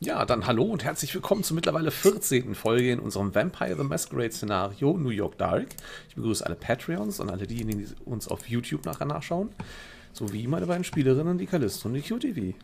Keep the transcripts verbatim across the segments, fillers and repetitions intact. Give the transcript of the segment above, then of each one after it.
Ja, dann hallo und herzlich willkommen zur mittlerweile vierzehnten Folge in unserem Vampire the Masquerade Szenario New York Dark. Ich begrüße alle Patreons und alle diejenigen, die uns auf YouTube nachher nachschauen, sowie meine beiden Spielerinnen, die Callisto und die Q T V.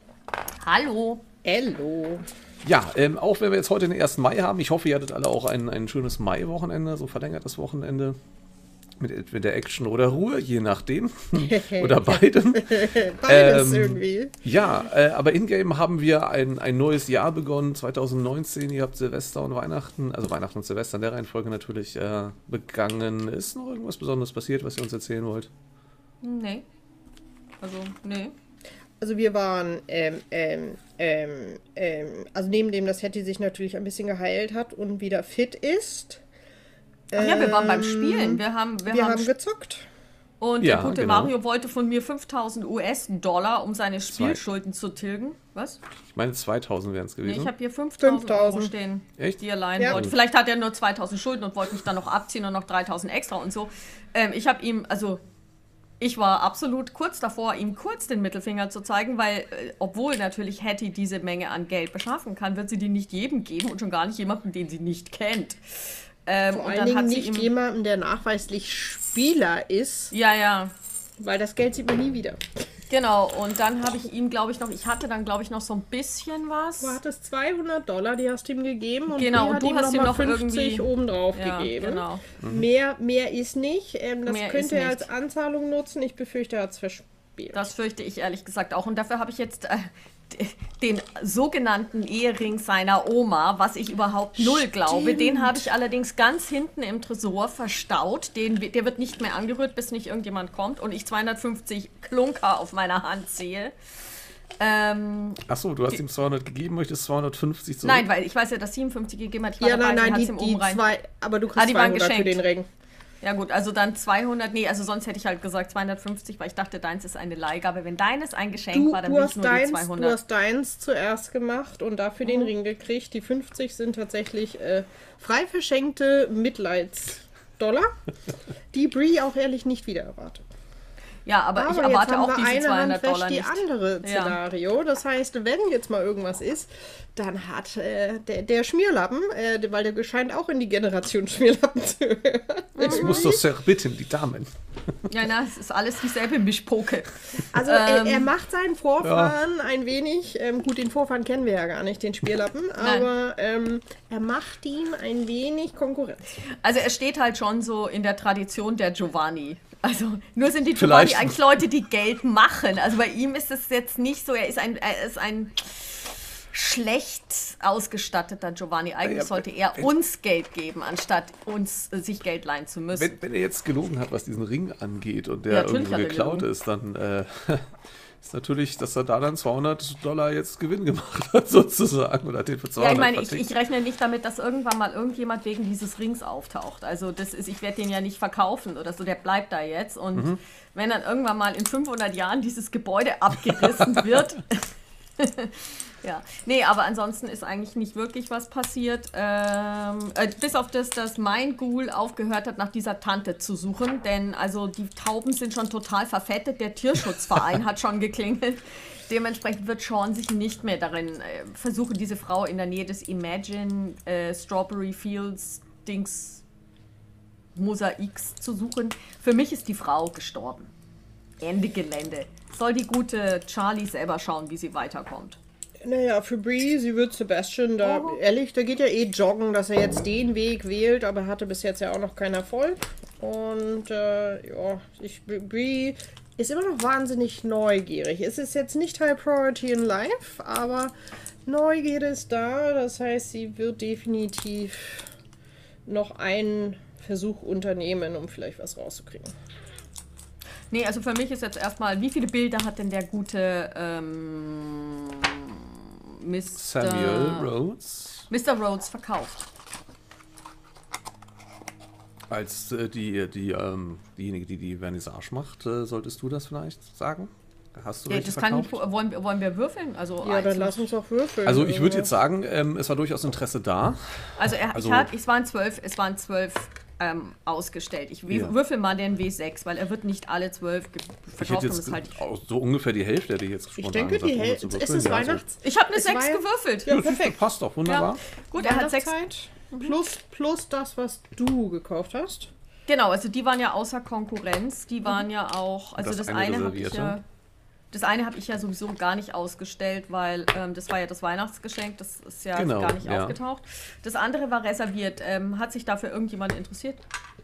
Hallo. Hallo. Ja, ähm, auch wenn wir jetzt heute den ersten Mai haben, ich hoffe, ihr hattet alle auch ein, ein schönes Mai-Wochenende, so verlängertes Wochenende. Mit, mit der Action oder Ruhe, je nachdem. Oder beidem. Beides ähm, irgendwie. Ja, äh, aber in-game haben wir ein, ein neues Jahr begonnen, zwanzig neunzehn. Ihr habt Silvester und Weihnachten, also Weihnachten und Silvester in der Reihenfolge natürlich äh, begangen. Ist noch irgendwas Besonderes passiert, was ihr uns erzählen wollt? Nee. Also, nee. Also wir waren, ähm, ähm, ähm, ähm, also neben dem, dass Hetty sich natürlich ein bisschen geheilt hat und wieder fit ist. Ach ja, wir waren beim Spielen. Wir haben, wir Wir haben, haben gezockt. Und Ja, der gute genau. Mario wollte von mir fünftausend US-Dollar, um seine Spielschulden zu tilgen. Was? Ich meine, zweitausend wären es Nee, gewesen. ich habe hier fünftausend Euro fünftausend. stehen, Echt? die er leihen Ja. wollte. Vielleicht hat er nur zweitausend Schulden und wollte mich dann noch abziehen und noch dreitausend extra und so. Ähm, ich habe ihm, also ich war absolut kurz davor, ihm kurz den Mittelfinger zu zeigen, weil, äh, obwohl natürlich Hetty diese Menge an Geld beschaffen kann, wird sie die nicht jedem geben und schon gar nicht jemandem, den sie nicht kennt. Ähm, Vor und allen dann Dingen hat sie nicht ihm, jemandem, der nachweislich Spieler ist, Ja, ja, weil das Geld sieht man nie wieder. genau. Und dann habe ich ihm, glaube ich, noch, ich hatte dann, glaube ich, noch so ein bisschen was. Du hattest zweihundert Dollar, die hast du ihm gegeben und Genau, du und hat du ihm hast noch ihm mal noch fünfzig irgendwie- obendrauf Ja, gegeben. genau. Mehr, mehr ist nicht. Ähm, das Mehr ist könnte er nicht. als Anzahlung nutzen. Ich befürchte, er hat es verspielt. Das fürchte ich ehrlich gesagt auch. Und dafür habe ich jetzt äh, d- den sogenannten Ehering seiner Oma, was ich überhaupt null glaube. Den habe ich allerdings ganz hinten im Tresor verstaut. Den, wi- der wird nicht mehr angerührt, bis nicht irgendjemand kommt und ich zweihundertfünfzig Klunker auf meiner Hand sehe. Ähm, Achso, du hast ihm zweihundert gegeben, möchtest zweihundertfünfzig zurück? nein, weil ich weiß ja, dass siebenundfünfzig gegeben hat. Ich war Ja, nein, dabei, sie nein, hat's die, ihm die oben rein. zwei, aber du Ah, kriegst die waren zweihundert für geschenkt. den Ring. Ja gut, also dann zweihundert, nee, also sonst hätte ich halt gesagt zweihundertfünfzig, weil ich dachte, deins ist eine Leihgabe. Wenn deines ein Geschenk Du, war, dann du, will ich hast nur die deins, du zweihundert. hast deins zuerst gemacht und dafür den Ring gekriegt. Die fünfzig sind tatsächlich äh, frei verschenkte Mitleidsdollar, die Brie auch ehrlich nicht wieder erwartet. Ja, aber, Aber ich jetzt erwarte haben auch wir diese eine Hand zweihundert wäscht Dollar die nicht. andere Ja. Szenario. Das heißt, wenn jetzt mal irgendwas ist, dann hat äh, der, der Schmierlappen, äh, weil der scheint auch in die Generation Schmierlappen zu hören. Ich muss doch sehr bitten, die Damen. Ja, na, es ist alles dieselbe Mischpoke. Also Ähm, er, er macht seinen Vorfahren ein wenig, ähm, gut, den Vorfahren kennen wir ja gar nicht, den Spierlappen, Nein. aber ähm, er macht ihm ein wenig Konkurrenz. Also er steht halt schon so in der Tradition der Giovanni. Also nur sind die Vielleicht. Giovanni eigentlich Leute, die Geld machen. Also bei ihm ist es jetzt nicht so, er ist ein, er ist ein schlecht ausgestatteter Giovanni. Eigentlich Ja, sollte er wenn- uns Geld geben, anstatt uns äh, sich Geld leihen zu müssen. Wenn, wenn er jetzt gelogen hat, was diesen Ring angeht und der Ja, natürlich irgendwo hat er geklaut gelogen. ist, dann äh, ist natürlich, dass er da dann zweihundert Dollar jetzt Gewinn gemacht hat, sozusagen. Oder hat den für Ja, zweihundert ich meine, ich, vertickt. ich rechne nicht damit, dass irgendwann mal irgendjemand wegen dieses Rings auftaucht. Also das ist, ich werde den ja nicht verkaufen oder so, der bleibt da jetzt. Und Mhm. wenn dann irgendwann mal in fünfhundert Jahren dieses Gebäude abgerissen wird. Ja, nee, aber ansonsten ist eigentlich nicht wirklich was passiert. Ähm, äh, bis auf das, dass mein Ghoul aufgehört hat, nach dieser Tante zu suchen. Denn also die Tauben sind schon total verfettet. Der Tierschutzverein hat schon geklingelt. Dementsprechend wird Sean sich nicht mehr darin äh, versuchen, diese Frau in der Nähe des Imagine äh, Strawberry Fields Dings Mosaiks zu suchen. Für mich ist die Frau gestorben. Ende Gelände. Soll die gute Charlie selber schauen, wie sie weiterkommt. Naja, für Brie, sie wird Sebastian da, Oh. ehrlich, da geht ja eh joggen, dass er jetzt den Weg wählt, aber er hatte bis jetzt ja auch noch keinen Erfolg. Und äh, ja, ich, Brie ist immer noch wahnsinnig neugierig. Es ist jetzt nicht High Priority in Life, aber Neugierde ist da. Das heißt, sie wird definitiv noch einen Versuch unternehmen, um vielleicht was rauszukriegen. Nee, also für mich ist jetzt erstmal, wie viele Bilder hat denn der gute ähm, Mister Samuel Rhodes Mister Rhodes verkauft? als äh, die, die, ähm, diejenige, die die Vernissage macht, äh, solltest du das vielleicht sagen? Hast du Ja, welche das kann, verkauft? wollen, wir- wollen wir würfeln? Also, Ja, dann einzeln. lass uns auch würfeln. Also ich würde jetzt sagen, ähm, es war durchaus Interesse da. Also, er, Also- ich hat, es waren zwölf, es waren zwölf ähm, ausgestellt. Ich w- Ja. würfel mal den W sechs, weil er wird nicht alle zwölf ge- Ich verkauft. hätte und jetzt ist halt auch so ungefähr die Hälfte hätte ich jetzt Ich spontan denke, gesagt, die ohne Hälfte. zu Ist würfeln. es Ja, so. Weihnachts... ich habe eine Es sechs war ja- gewürfelt. Ja, Das perfekt. passt doch, wunderbar. Gut, er hat sechs. Weihnachtszeit plus, plus das, was du gekauft hast. Genau, also die waren ja außer Konkurrenz. Die waren ja auch, also Das das, eine eine habe ich reservierte. ja, das eine habe ich ja sowieso gar nicht ausgestellt, weil ähm, das war ja das Weihnachtsgeschenk, das ist ja Genau, gar nicht ja. aufgetaucht. Das andere war reserviert. Ähm, hat sich dafür irgendjemand interessiert?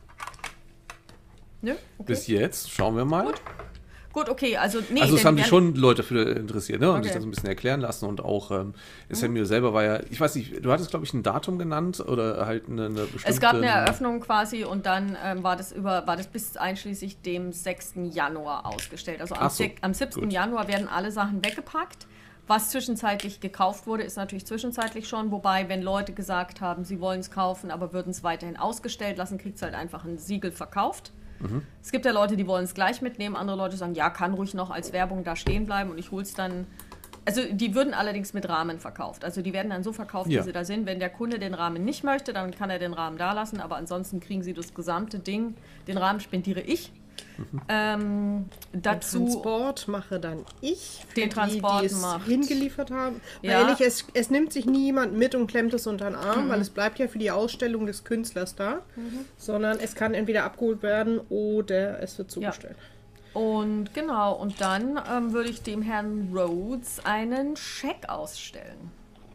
Nö? Okay. Bis jetzt, schauen wir mal. Gut, okay, also nee. Also es denn haben sich wir- schon Leute für interessiert, ne? Und Okay. sich das ein bisschen erklären lassen und auch ähm, S M U selber war ja, ich weiß nicht, du hattest glaube ich ein Datum genannt oder halt eine, eine bestimmte... Es gab eine Eröffnung quasi und dann ähm, war das über war das bis einschließlich dem sechsten Januar ausgestellt. Also am, Ach so, sech- am siebten gut. Januar werden alle Sachen weggepackt. Was zwischenzeitlich gekauft wurde, ist natürlich zwischenzeitlich schon. Wobei, wenn Leute gesagt haben, sie wollen es kaufen, aber würden es weiterhin ausgestellt lassen, kriegt es halt einfach ein Siegel verkauft. Es gibt ja Leute, die wollen es gleich mitnehmen. Andere Leute sagen, ja, kann ruhig noch als Werbung da stehen bleiben und ich hole es dann. Also die würden allerdings mit Rahmen verkauft. Also die werden dann so verkauft, Ja. wie sie da sind. Wenn der Kunde den Rahmen nicht möchte, dann kann er den Rahmen da lassen. Aber ansonsten kriegen sie das gesamte Ding. Den Rahmen spendiere ich. Ähm, Den dazu Transport mache dann ich. für Den Transport die, die es macht. hingeliefert haben. Weil Ja. ehrlich, es, es nimmt sich niemand mit und klemmt es unter den Arm, weil es bleibt ja für die Ausstellung des Künstlers da. Sondern es kann entweder abgeholt werden oder es wird zugestellt. und genau, und dann ähm, würde ich dem Herrn Rhodes einen Scheck ausstellen.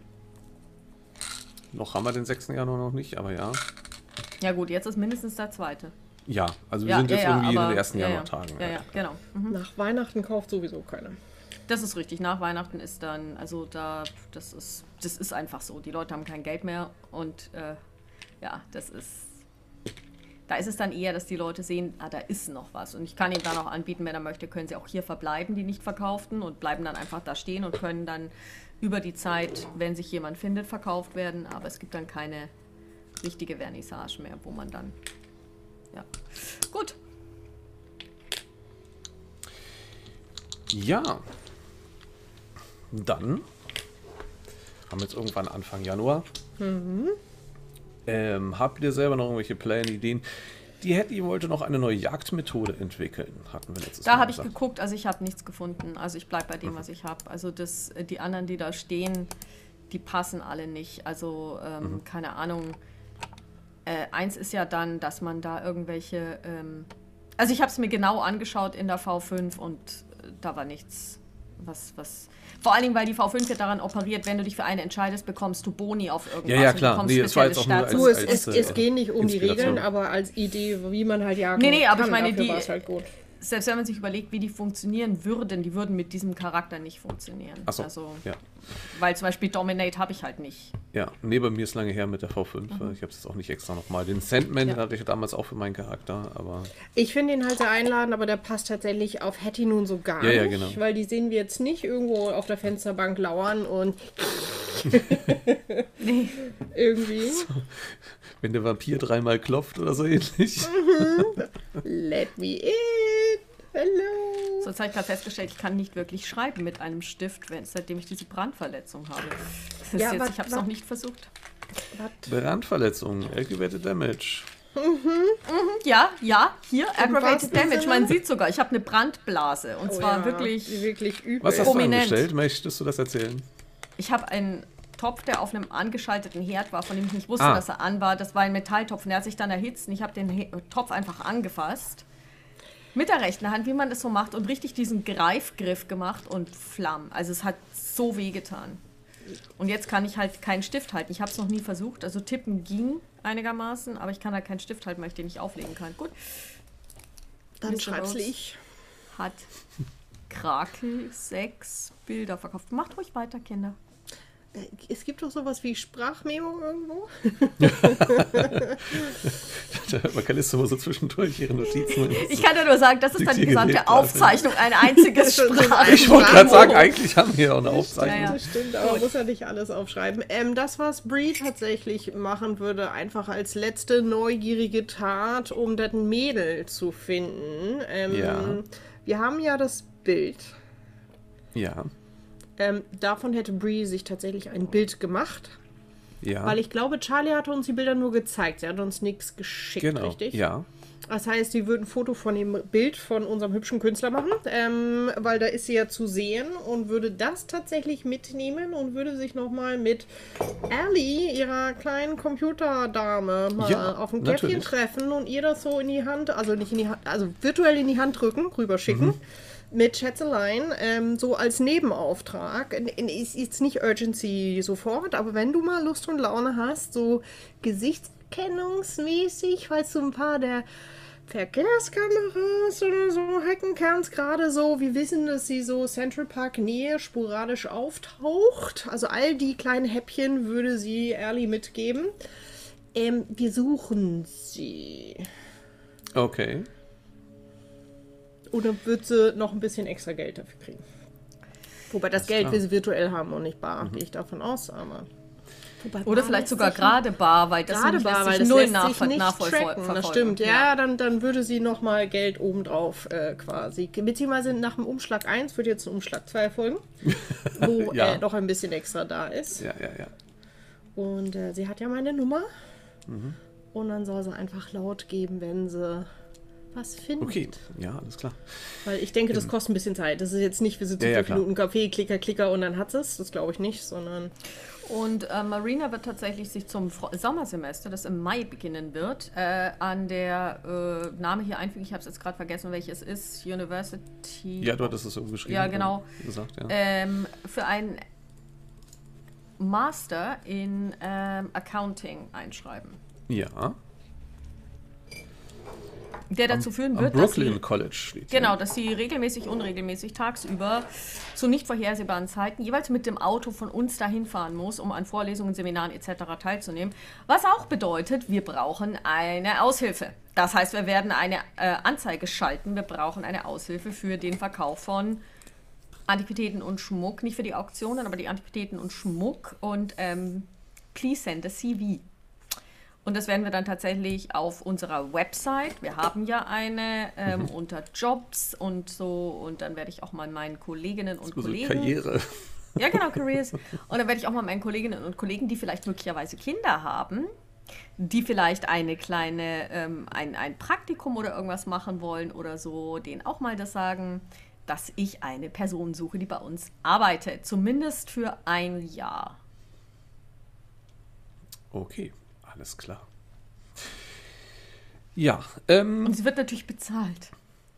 Noch haben wir den sechsten Januar noch nicht, aber ja. Ja gut, jetzt ist mindestens der zweite. Ja, also wir Ja, sind jetzt ja, ja, irgendwie in aber- den ersten ja, ja. Januartagen. Ja, ja, genau. Mhm. Nach Weihnachten kauft sowieso keiner. Das ist richtig. Nach Weihnachten ist dann, also da, das ist, das ist einfach so. Die Leute haben kein Geld mehr und äh, ja, das ist, da ist es dann eher, dass die Leute sehen, ah, da ist noch was. Und ich kann ihnen dann auch anbieten, wenn er möchte, können sie auch hier verbleiben, die nicht verkauften und bleiben dann einfach da stehen und können dann über die Zeit, wenn sich jemand findet, verkauft werden. Aber es gibt dann keine richtige Vernissage mehr, wo man dann, ja. Gut. Ja. Dann haben wir jetzt irgendwann Anfang Januar. Ähm, habt ihr selber noch irgendwelche Pläne, Ideen? Die Hetty wollte noch eine neue Jagdmethode entwickeln, hatten wir letztes Da Mal habe ich gesagt. geguckt, also ich habe nichts gefunden. Also ich bleibe bei dem, was ich habe. Also das, äh, die anderen, die da stehen, die passen alle nicht. Also ähm, keine Ahnung. Äh, eins ist ja dann, dass man da irgendwelche... Ähm, also ich habe es mir genau angeschaut in der V fünf und äh, da war nichts, was... was vor allen Dingen, weil die V fünf ja daran operiert, wenn du dich für eine entscheidest, bekommst du Boni auf irgendwas. Ja, ja, und klar. bekommst Nee, das war jetzt spezielle auch nur Stats. Du, es, als, es, äh, es geht nicht um die Inspiration. Regeln, aber als Idee, wie man halt jagen Nee, nee, aber kann, ich meine, dafür die- war es halt gut. Selbst wenn man sich überlegt, wie die funktionieren würden, die würden mit diesem Charakter nicht funktionieren. Achso, Also, ja. weil zum Beispiel Dominate habe ich halt nicht. Ja, nee, bei mir ist lange her mit der V fünf. Ich habe es jetzt auch nicht extra nochmal. Den Sandman Ja. hatte ich damals auch für meinen Charakter, aber Ich finde ihn halt sehr einladend, aber der passt tatsächlich auf Hetty nun so gar Ja, ja, nicht, genau. weil die sehen wir jetzt nicht irgendwo auf der Fensterbank lauern und Nee. irgendwie wenn der Vampir dreimal klopft oder so ähnlich. let me in, hello. So, jetzt habe ich gerade festgestellt, ich kann nicht wirklich schreiben mit einem Stift, wenn, seitdem ich diese Brandverletzung habe. Das ist Ja, jetzt, aber- ich habe es noch nicht versucht. Brandverletzung, Aggravated Damage. Ja, ja, hier, Aggravated wahrsten Damage. Sinne? Man sieht sogar, ich habe eine Brandblase. Und Oh zwar ja, wirklich, die wirklich übel. Was hast du Prominent. angestellt? Möchtest du das erzählen? ich habe einen Topf, der auf einem angeschalteten Herd war, von dem ich nicht wusste, Ah. dass er an war. Das war ein Metalltopf und der hat sich dann erhitzt und ich habe den He Topf einfach angefasst. Mit der rechten Hand, wie man das so macht und richtig diesen Greifgriff gemacht und Flammen. Also es hat so weh getan. Und jetzt kann ich halt keinen Stift halten. Ich habe es noch nie versucht. Also tippen ging einigermaßen, aber ich kann halt keinen Stift halten, weil ich den nicht auflegen kann. Gut. Dann Mister schreib's Rhodes ich. Hat Krakel sechs Bilder verkauft. Macht ruhig weiter, Kinder. Äh, Es gibt doch sowas wie Sprachmemo irgendwo. Da hört man Callisto immer so zwischendurch ihre Notizen. Ich kann dir nur sagen, das ist dann die Diktiert gesamte quasi. Aufzeichnung, ein einziges Sprach. Ich wollte gerade sagen, eigentlich haben wir ja auch eine Aufzeichnung. Ja, ja. Das stimmt, aber man muss ja nicht alles aufschreiben. Ähm, das, was Bree tatsächlich machen würde, einfach als letzte neugierige Tat, um das Mädel zu finden. Ähm, Ja. Wir haben ja das Bild. Ja. Ähm, davon hätte Bree sich tatsächlich ein Bild gemacht. Ja. Weil ich glaube, Charlie hatte uns die Bilder nur gezeigt. Sie hat uns nichts geschickt, Genau, richtig? ja. Das heißt, sie würden ein Foto von dem Bild von unserem hübschen Künstler machen, ähm, weil da ist sie ja zu sehen und würde das tatsächlich mitnehmen und würde sich nochmal mit Ellie, ihrer kleinen Computerdame, mal Ja, auf ein Käffchen natürlich. treffen und ihr das so in die Hand, also nicht in die Hand, also virtuell in die Hand drücken, rüberschicken. Mhm. Mit Schätzelein, ähm, so als Nebenauftrag. N- n- Ist jetzt nicht Urgency sofort, aber wenn du mal Lust und Laune hast, so gesichtskennungsmäßig, falls du ein paar der Verkehrskameras oder so hacken kannst, gerade so, wir wissen, dass sie so Central Park Nähe sporadisch auftaucht. Also all die kleinen Häppchen würde sie Ellie mitgeben. Ähm, wir suchen sie. Okay. Oder wird sie noch ein bisschen extra Geld dafür kriegen? Wobei das Geld klar. wir sie virtuell haben und nicht bar, gehe ich davon aus, aber. Wobei Oder bar vielleicht lässt sogar sich- gerade bar, weil das Gerade nämlich bar, lässt weil sich das null lässt nach, sich nicht nachverfolgen. tracken. Das stimmt, ja, Dann, dann würde sie nochmal Geld obendrauf äh, quasi. Beziehungsweise nach dem Umschlag eins wird jetzt ein Umschlag zwei folgen, wo Ja. äh, noch ein bisschen extra da ist. Ja, ja, ja. Und äh, sie hat ja meine Nummer. Und dann soll sie einfach laut geben, wenn sie was findet. Okay, ja, alles klar. Weil ich denke, das kostet ein bisschen Zeit. Das ist jetzt nicht, wir sitzen Ja, ja, fünf klar. Minuten Kaffee, Klicker, Klicker und dann hat es. Das glaube ich nicht, sondern Und äh, Marina wird tatsächlich sich zum Fro- Sommersemester, das im Mai beginnen wird, äh, an der äh, Name hier einfügen, ich habe es jetzt gerade vergessen, welches ist, University. Ja, du hattest es so geschrieben. Ja, genau. und Gesagt, ja. Ähm, für einen Master in ähm, Accounting einschreiben. ja. Der dazu führen Am wird, dass Brooklyn sie, College steht. genau, dass sie regelmäßig, unregelmäßig tagsüber zu nicht vorhersehbaren Zeiten jeweils mit dem Auto von uns dahin fahren muss, um an Vorlesungen, Seminaren et cetera teilzunehmen. Was auch bedeutet, wir brauchen eine Aushilfe. Das heißt, wir werden eine äh, Anzeige schalten. Wir brauchen eine Aushilfe für den Verkauf von Antiquitäten und Schmuck. Nicht für die Auktionen, aber die Antiquitäten und Schmuck. Und ähm, please send a C V. Und das werden wir dann tatsächlich auf unserer Website, wir haben ja eine, ähm, Mhm. unter Jobs und so, und dann werde ich auch mal meinen Kolleginnen und So Kollegen... Karriere. Ja, genau, Careers. Und dann werde ich auch mal meinen Kolleginnen und Kollegen, die vielleicht möglicherweise Kinder haben, die vielleicht eine kleine, ähm, ein, ein Praktikum oder irgendwas machen wollen oder so, denen auch mal das sagen, dass ich eine Person suche, die bei uns arbeitet. Zumindest für ein Jahr. Okay, alles klar. Ja, ähm, Und sie wird natürlich bezahlt.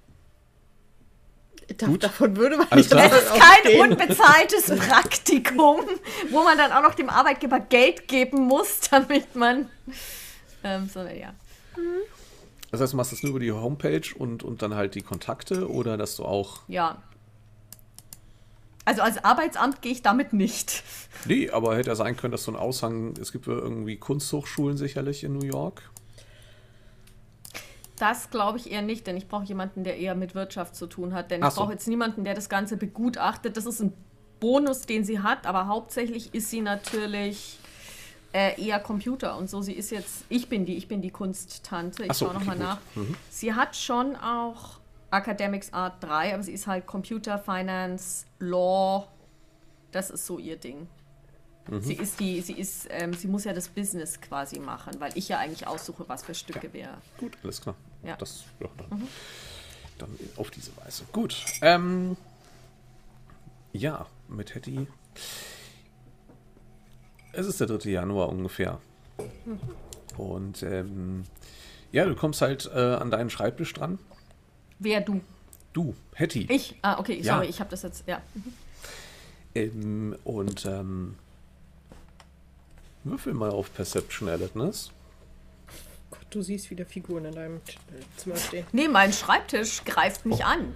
da, Gut. davon würde man Alles nicht klar. Es ist kein unbezahltes Praktikum, wo man dann auch noch dem Arbeitgeber Geld geben muss, damit man... Ähm, sondern ja. das heißt, du machst das nur über die Homepage und, und dann halt die Kontakte oder dass du auch... Ja. Also als Arbeitsamt gehe ich damit nicht. Nee, aber hätte ja sein können, dass so ein Aushang... Es gibt ja irgendwie Kunsthochschulen sicherlich in New York. Das glaube ich eher nicht, denn ich brauche jemanden, der eher mit Wirtschaft zu tun hat. Denn Ach ich so. brauche jetzt niemanden, der das Ganze begutachtet. Das ist ein Bonus, den sie hat, aber hauptsächlich ist sie natürlich äh, eher Computer und so. Sie ist jetzt, ich bin die, ich bin die Kunsttante. Ich Ach so, schaue nochmal okay, nach. gut. Mhm. Sie hat schon auch Academics Art drei, aber sie ist halt Computer, Finance, Law. Das ist so ihr Ding. Mhm. Sie ist die, sie ist, ähm, sie muss ja das Business quasi machen, weil ich ja eigentlich aussuche, was für Stücke wir. Gut, alles klar. Ja. Das, ja, dann, dann auf diese Weise. Gut. Ähm, ja, mit Hetty. Es ist der dritte Januar ungefähr. Und ähm, ja, du kommst halt äh, an deinen Schreibtisch dran. Wer du? Du, Hetty. Ich? Ah, okay, Ja. sorry, ich habe das jetzt, ja. Ähm, und ähm, würfel mal auf Perception Alertness. Gott, du siehst wieder Figuren in deinem T- Zimmer stehen. Nee, mein Schreibtisch greift mich an.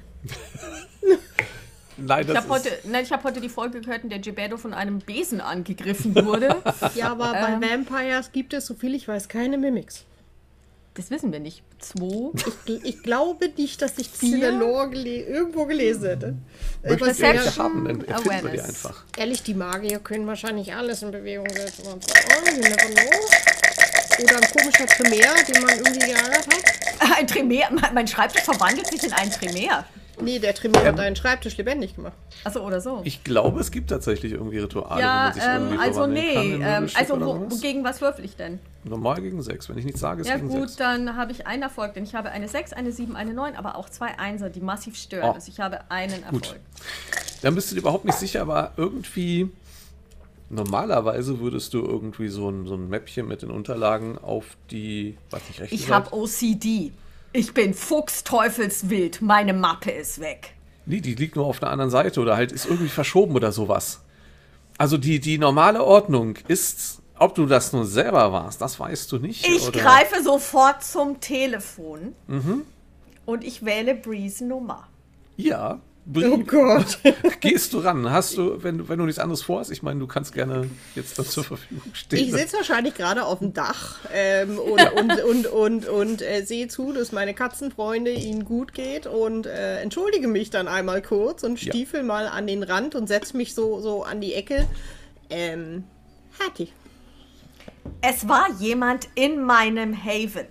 Nein, Ich das habe heute, ist... nein, ich hab heute die Folge gehört, in der Gebedo von einem Besen angegriffen wurde. Ja, aber bei Ähm. Vampires gibt es, so viel ich weiß, keine Mimics. Das wissen wir nicht. Zwei. Ich, ich glaube nicht, dass ich das in der Lore gele irgendwo gelesen hätte. Äh, Möchtest du was- welche Perception haben, dann erfinden wir die Awareness. einfach. Ehrlich, die Magier können wahrscheinlich alles in Bewegung setzen. Und so. Oh, you never know. Oder ein komischer Tremere, den man irgendwie geärgert hat. Ein Tremere. Mein mein Schreibtisch verwandelt sich in ein Tremere. Nee, der Tremor hat deinen Schreibtisch lebendig gemacht. Achso, oder so. Ich glaube, es gibt tatsächlich irgendwie Rituale, wo ja, man sich ähm, irgendwie also verwandeln nee. kann in Ähm, Möbelstück also oder wo, sowas. gegen was würfel ich denn? Normal gegen sechs, wenn ich nicht sage, ist Ja gegen gut, sechs. dann habe ich einen Erfolg, denn ich habe eine sechs, eine sieben, eine neun, aber auch zwei Einser, die massiv stören. Oh. Also ich habe einen Gut. Erfolg. Dann bist du dir überhaupt nicht sicher, aber irgendwie, normalerweise würdest du irgendwie so ein, so ein Mäppchen mit den Unterlagen auf die, weiß nicht, rechte Ich Seite. habe O C D. Ich bin fuchsteufelswild. Meine Mappe ist weg. Nee, die liegt nur auf einer anderen Seite oder halt ist irgendwie verschoben oder sowas. Also die, die normale Ordnung ist, ob du das nun selber warst, das weißt du nicht. Ich oder? greife sofort zum Telefon Mhm. und ich wähle Brees Nummer. Ja. Oh Gott. Gehst du ran? Hast du, wenn du, wenn du nichts anderes vorhast, ich meine, du kannst gerne jetzt dann zur Verfügung stehen. Ich sitze wahrscheinlich gerade auf dem Dach ähm, und, und, und, und, und äh, sehe zu, dass meine Katzenfreunde ihnen gut geht und äh, entschuldige mich dann einmal kurz und Ja. stiefel mal an den Rand und setze mich so, so an die Ecke. Ähm, Hattie. Es war jemand in meinem Haven.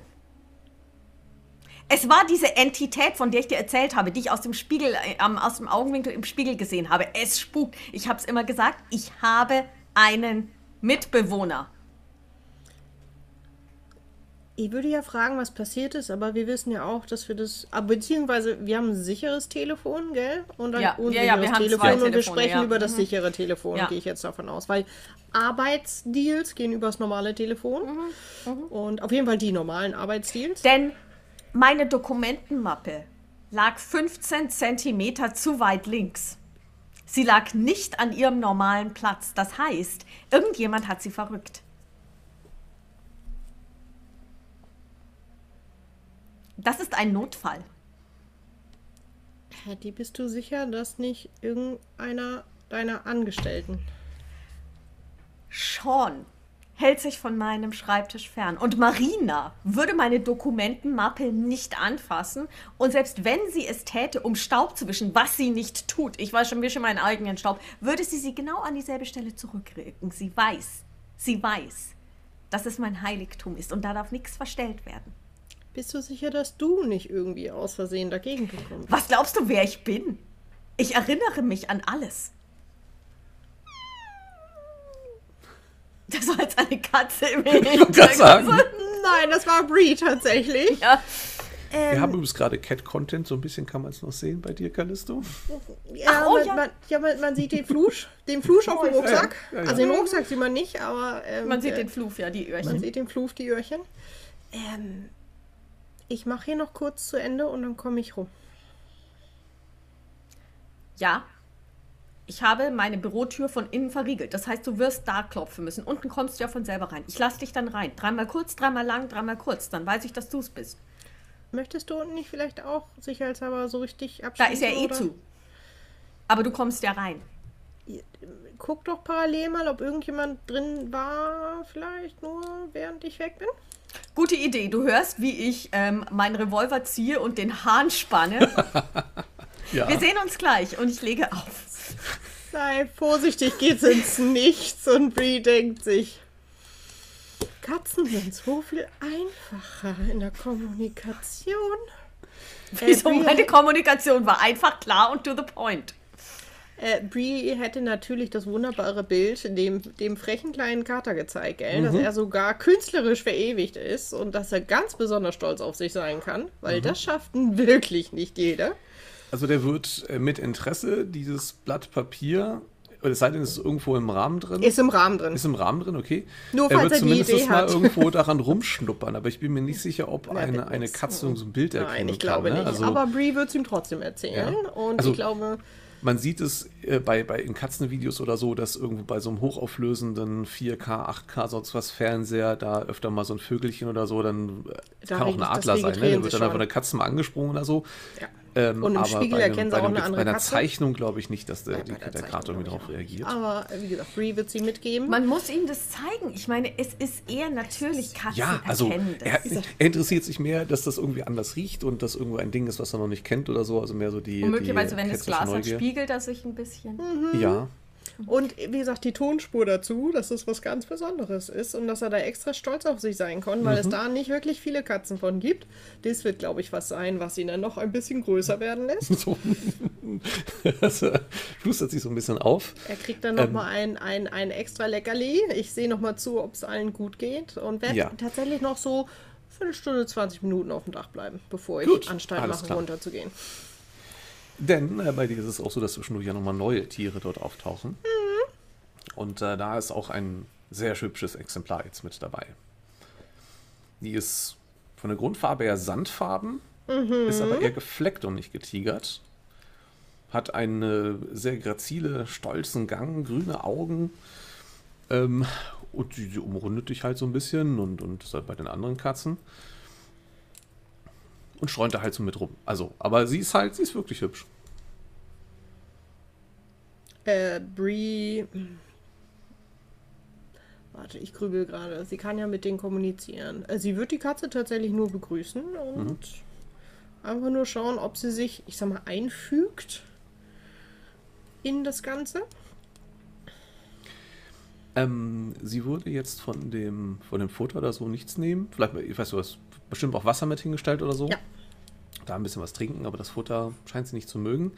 Es war diese Entität, von der ich dir erzählt habe, die ich aus dem Spiegel, äh, aus dem Augenwinkel im Spiegel gesehen habe. Es spukt. Ich habe es immer gesagt, ich habe einen Mitbewohner. Ich würde ja fragen, was passiert ist, aber wir wissen ja auch, dass wir das, ah, beziehungsweise wir haben ein sicheres Telefon, gell? Und ein Ja, unsicheres ja, ja, wir haben Telefon zwei und wir Telefone, sprechen ja. über das Mhm. sichere Telefon, Ja. gehe ich jetzt davon aus, weil Arbeitsdeals gehen übers normale Telefon Mhm. und auf jeden Fall die normalen Arbeitsdeals. Denn meine Dokumentenmappe lag fünfzehn Zentimeter zu weit links. Sie lag nicht an ihrem normalen Platz. Das heißt, irgendjemand hat sie verrückt. Das ist ein Notfall. Hattie, bist du sicher, dass nicht irgendeiner deiner Angestellten... Sean hält sich von meinem Schreibtisch fern. Und Marina würde meine Dokumentenmappe nicht anfassen. Und selbst wenn sie es täte, um Staub zu wischen, was sie nicht tut, ich wasche mir schon meinen eigenen Staub, würde sie sie genau an dieselbe Stelle zurückrücken. Sie weiß, sie weiß, dass es mein Heiligtum ist und da darf nichts verstellt werden. Bist du sicher, dass du nicht irgendwie aus Versehen dagegen bekommst? Was glaubst du, wer ich bin? Ich erinnere mich an alles. Das war jetzt eine Katze im Ich wollte gerade sagen, Nein, das war Bree tatsächlich. Ja. wir haben übrigens gerade Cat-Content, so ein bisschen kann man es noch sehen bei dir, Callisto. Ja, Ach, oh, man, ja. Man, ja man, man sieht den Flusch, den Flusch auf dem Rucksack. Ja, ja, ja. Also den Rucksack sieht man nicht, aber ähm, Man sieht äh, den Fluf, ja, die Öhrchen. man sieht den Fluch, die Öhrchen. Ähm, ich mache hier noch kurz zu Ende und dann komme ich rum. Ja, ich habe meine Bürotür von innen verriegelt. Das heißt, du wirst da klopfen müssen. Unten kommst du ja von selber rein. Ich lasse dich dann rein. Dreimal kurz, dreimal lang, dreimal kurz. Dann weiß ich, dass du es bist. Möchtest du unten nicht vielleicht auch sicherheitshalber so richtig Da abschließen? ist ja eh oder? zu. Aber du kommst ja rein. Guck doch parallel mal, ob irgendjemand drin war, vielleicht nur während ich weg bin. Gute Idee. Du hörst, wie ich ähm, meinen Revolver ziehe und den Hahn spanne. Ja. Wir sehen uns gleich und ich lege auf. Sei vorsichtig, geht's ins Nichts und Bree denkt sich, Katzen sind so viel einfacher in der Kommunikation. Wieso? Bree- Meine Kommunikation war einfach klar und to the point. Äh, Bree hätte natürlich das wunderbare Bild dem, dem frechen kleinen Kater gezeigt, gell? Dass er sogar künstlerisch verewigt ist und dass er ganz besonders stolz auf sich sein kann, weil das schafft ihn wirklich nicht jeder. Also der wird äh, mit Interesse dieses Blatt Papier, oder es sei denn, es ist irgendwo im Rahmen drin. Ist im Rahmen drin. Ist im Rahmen drin, okay. Nur er falls wird er die zumindest Idee mal hat. irgendwo daran rumschnuppern, aber ich bin mir nicht sicher, ob Ja, eine, wird eine nix. Katze so ein Bild erkennen Nein, ich kann. glaube ne? nicht. Also, Aber Bree wird es ihm trotzdem erzählen. Ja. Und Also- ich glaube, man sieht es äh, bei, bei in Katzenvideos oder so, dass irgendwo bei so einem hochauflösenden vier K, acht K, sonst was Fernseher, da öfter mal so ein Vögelchen oder so, dann äh, Da kann auch ein regnet- das Adler sein, ne? registrieren Da sie wird dann schon. einfach eine Katze mal angesprungen oder so. Ja. Ähm, Und im aber Spiegel bei einem- erkennen sie bei auch einem- eine andere Bei einer Katze. Zeichnung glaube ich nicht, dass der, Ja, die, bei der der Zeichnung Kater irgendwie glaub darauf ich reagiert. aber wie gesagt, Bree wird sie mitgeben. Man muss ihm das zeigen. Ich meine, es ist eher natürlich, Katzen Ja, also erkennen das. er, er interessiert sich mehr, dass das irgendwie anders riecht und dass irgendwo ein Ding ist, was er noch nicht kennt oder so. Also mehr so die. Und möglicherweise, die wenn das kätzliche Glas hat, Neugier. spiegelt er sich ein bisschen. Ja. Und wie gesagt, die Tonspur dazu, dass es was ganz Besonderes ist und dass er da extra stolz auf sich sein kann, weil mhm. es da nicht wirklich viele Katzen von gibt. Das wird, glaube ich, was sein, was ihn dann noch ein bisschen größer werden lässt. So. Das äh, flustert sich so ein bisschen auf. Er kriegt dann nochmal ähm, ein, ein, ein extra Leckerli. Ich sehe nochmal zu, ob es allen gut geht und werde ja. tatsächlich noch so Viertelstunde, zwanzig Minuten auf dem Dach bleiben, bevor ich gut, Anstalt mache, klar. runterzugehen. Denn äh, bei dir ist es auch so, dass zwischendurch ja nochmal neue Tiere dort auftauchen. Mhm. Und äh, da ist auch ein sehr hübsches Exemplar jetzt mit dabei. Die ist von der Grundfarbe her sandfarben, mhm. ist aber eher gefleckt und nicht getigert. Hat einen sehr grazile, stolzen Gang, grüne Augen. Ähm, und die, die umrundet dich halt so ein bisschen und, und ist halt bei den anderen Katzen. Und streunt da halt so mit rum. Also, aber sie ist halt, sie ist wirklich hübsch. Äh, Brie. Warte, ich grübel gerade. Sie kann ja mit denen kommunizieren. Äh, sie wird die Katze tatsächlich nur begrüßen und mhm. einfach nur schauen, ob sie sich, ich sag mal, einfügt in das Ganze. Ähm, sie würde jetzt von dem, von dem Futter oder so nichts nehmen. Vielleicht, ich weiß, du hast bestimmt auch Wasser mit hingestellt oder so. Ja. Da ein bisschen was trinken, aber das Futter scheint sie nicht zu mögen.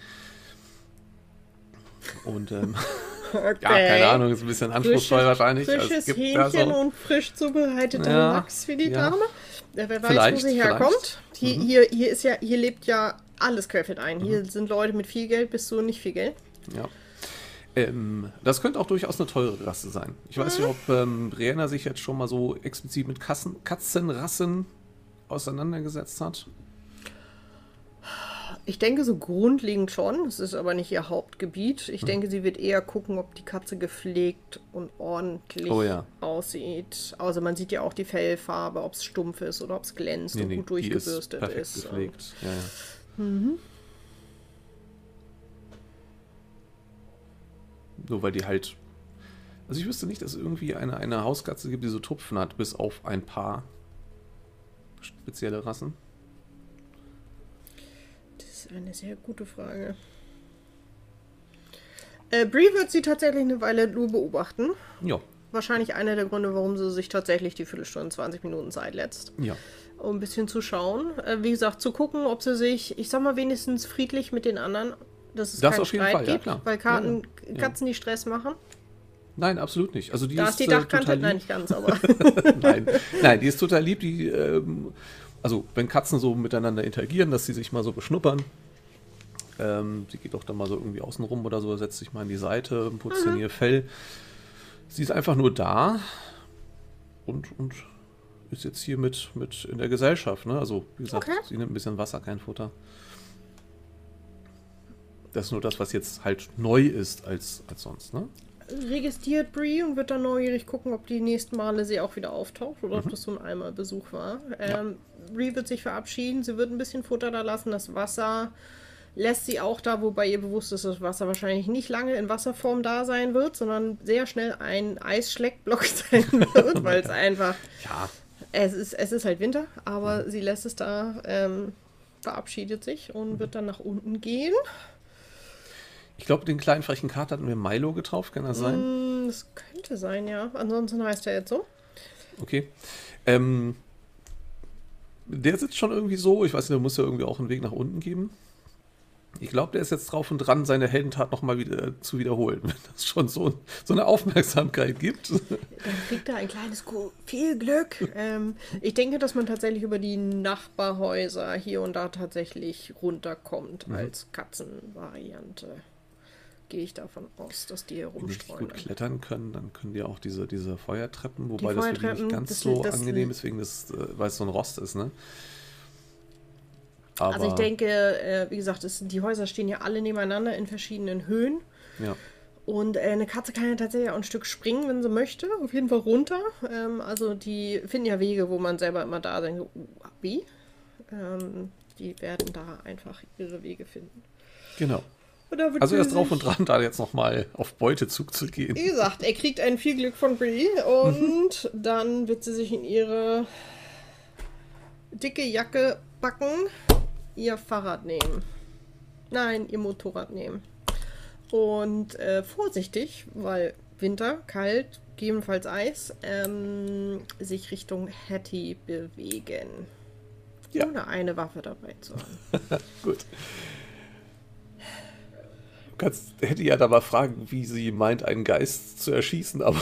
Und ähm, okay. ja, keine Ahnung, ist ein bisschen anspruchsvoll frisches, wahrscheinlich. Frisches also, es gibt Hähnchen so und frisch zubereiteter ja, Lachs für die ja. Dame. Ja, wer weiß, vielleicht, wo sie herkommt. Hier, mhm. hier, hier, ist ja, hier lebt ja alles querfeld ein. Mhm. Hier sind Leute mit viel Geld bis zu nicht viel Geld. Ja. Ähm, das könnte auch durchaus eine teure Rasse sein. Ich weiß nicht, ob ähm, Brianna sich jetzt schon mal so explizit mit Katzen, Katzenrassen auseinandergesetzt hat. Ich denke so grundlegend schon. Es ist aber nicht ihr Hauptgebiet. Ich hm. denke, sie wird eher gucken, ob die Katze gepflegt und ordentlich oh, ja. aussieht. Also man sieht ja auch die Fellfarbe, ob es stumpf ist oder ob es glänzt nee, und gut nee, durchgebürstet ist. ist. Gepflegt. Ja, ja. Mhm. Nur weil die halt... Also ich wüsste nicht, dass es irgendwie eine, eine Hauskatze gibt, die so Tupfen hat, bis auf ein paar spezielle Rassen. Das ist eine sehr gute Frage. Äh, Brie wird sie tatsächlich eine Weile nur beobachten. Ja. Wahrscheinlich einer der Gründe, warum sie sich tatsächlich die Viertelstunde, zwanzig Minuten Zeit lässt. Ja. Um ein bisschen zu schauen. Äh, wie gesagt, zu gucken, ob sie sich, ich sag mal, wenigstens friedlich mit den anderen, dass es das keinen auf jeden Streit Fall, ja, gibt, klar. weil Karten, ja, ja. Katzen, die Stress machen. Nein, absolut nicht. Also die da ist, ist die Dachkante, äh, nein, nicht ganz, aber... nein, nein, die ist total lieb. Die, ähm, also wenn Katzen so miteinander interagieren, dass sie sich mal so beschnuppern. Ähm, sie geht auch dann mal so irgendwie außen rum oder so, setzt sich mal an die Seite, putzt in ihr Fell. Sie ist einfach nur da und, und ist jetzt hier mit, mit in der Gesellschaft. Ne? Also wie gesagt, okay. sie nimmt ein bisschen Wasser, kein Futter. Das ist nur das, was jetzt halt neu ist als, als sonst, ne? Registriert Brie und wird dann neugierig gucken, ob die nächsten Male sie auch wieder auftaucht oder Mhm. ob das so ein Einmalbesuch war. Ja. Ähm, Brie wird sich verabschieden, sie wird ein bisschen Futter da lassen, das Wasser lässt sie auch da, wobei ihr bewusst ist, dass das Wasser wahrscheinlich nicht lange in Wasserform da sein wird, sondern sehr schnell ein Eisschleckblock sein wird, weil es einfach, Ja, es ist, es ist halt Winter, aber sie lässt es da, ähm, verabschiedet sich und wird dann nach unten gehen. ich glaube, den kleinen frechen Kater hatten wir Milo getauft, kann das sein? Mm, Das könnte sein, ja. Ansonsten heißt er jetzt so. Okay. Ähm, der sitzt schon irgendwie so, ich weiß nicht, der muss ja irgendwie auch einen Weg nach unten geben. Ich glaube, der ist jetzt drauf und dran, seine Heldentat nochmal wieder zu wiederholen, wenn das schon so, so eine Aufmerksamkeit gibt. Dann kriegt er ein kleines Kuh. Viel Glück. ähm, ich denke, dass man tatsächlich über die Nachbarhäuser hier und da tatsächlich runterkommt Mhm. als Katzenvariante. Gehe ich davon aus, dass die hier Wenn die nicht rumstreuen. gut klettern können, dann können die auch diese, diese Feuertreppen, wobei Die das für die Feuertreppen, nicht ganz das- so das- angenehm ist, wegen des, äh, weil es so ein Rost ist, ne? Aber, Also ich denke, äh, wie gesagt, es, die Häuser stehen ja alle nebeneinander in verschiedenen Höhen. ja. Und äh, eine Katze kann ja tatsächlich auch ein Stück springen, wenn sie möchte. Auf jeden Fall runter. Ähm, also die finden ja Wege, wo man selber immer da denkt, uh, wie? Ähm, die werden da einfach ihre Wege finden. Genau. Und da wird Also er ist sie drauf sich- und dran, da jetzt nochmal auf Beutezug zu gehen. Wie gesagt, er kriegt ein viel Glück von Brie und dann wird sie sich in ihre dicke Jacke packen, ihr Fahrrad nehmen. Nein, ihr Motorrad nehmen. und äh, vorsichtig, weil Winter, kalt, gegebenenfalls Eis, ähm, sich Richtung Hattie bewegen. Ja. Ohne eine Waffe dabei zu haben. Gut. Du kannst, hätte ja da mal fragen, wie sie meint, einen Geist zu erschießen, aber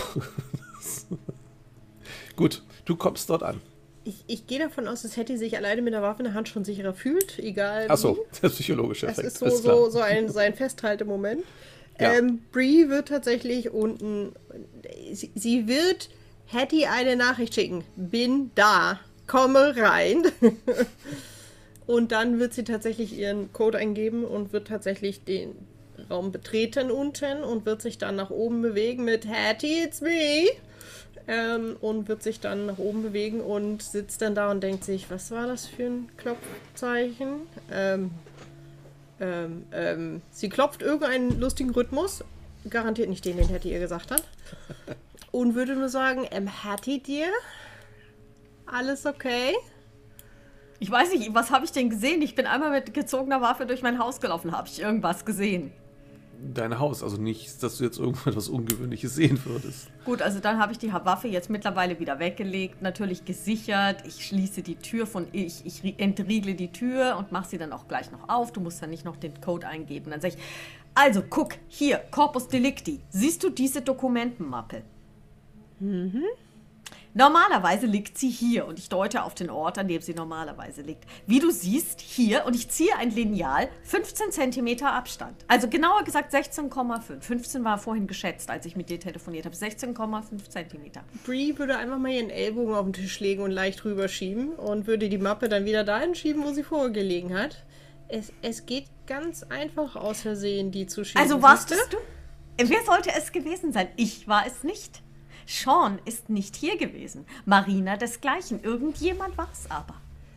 gut, du kommst dort an. Ich, ich gehe davon aus, dass Hattie sich alleine mit der Waffe in der Hand schon sicherer fühlt, egal wie. Achso, der psychologische Das Effekt. ist so, so, so ein, so ein Festhaltemoment. Ja. Ähm, Bree wird tatsächlich unten, sie, sie wird Hattie eine Nachricht schicken. Bin da, komme rein. Und dann wird sie tatsächlich ihren Code eingeben und wird tatsächlich den Raum betreten unten und wird sich dann nach oben bewegen mit Hattie, it's me. Ähm, und wird sich dann nach oben bewegen und sitzt dann da und denkt sich, was war das für ein Klopfzeichen? Ähm, ähm, ähm, sie klopft irgendeinen lustigen Rhythmus, garantiert nicht den, den Hattie ihr gesagt hat, und würde nur sagen, ähm, Hattie dir? Alles okay? Ich weiß nicht, was habe ich denn gesehen? Ich bin einmal mit gezogener Waffe durch mein Haus gelaufen. Habe ich irgendwas gesehen? Dein Haus, also nicht, dass du jetzt irgendwas Ungewöhnliches sehen würdest. Gut, also dann habe ich die Waffe jetzt mittlerweile wieder weggelegt, natürlich gesichert. Ich schließe die Tür von, ich, ich entriegle die Tür und mache sie dann auch gleich noch auf. Du musst dann nicht noch den Code eingeben. Dann sage ich, also guck, hier, Corpus Delicti. Siehst du diese Dokumentenmappe? Mhm. Normalerweise liegt sie hier und ich deute auf den Ort, an dem sie normalerweise liegt. Wie du siehst, hier, und ich ziehe ein Lineal, fünfzehn Zentimeter Abstand. Also genauer gesagt sechzehn Komma fünf. fünfzehn war vorhin geschätzt, als ich mit dir telefoniert habe. sechzehn Komma fünf Zentimeter. Bree würde einfach mal ihren Ellbogen auf den Tisch legen und leicht rüberschieben und würde die Mappe dann wieder dahin schieben, wo sie vorher gelegen hat. Es, es geht ganz einfach aus Versehen, die zu schieben. Also warst du? Wer sollte es gewesen sein? Ich war es nicht. Sean ist nicht hier gewesen. Marina desgleichen. Irgendjemand war es aber.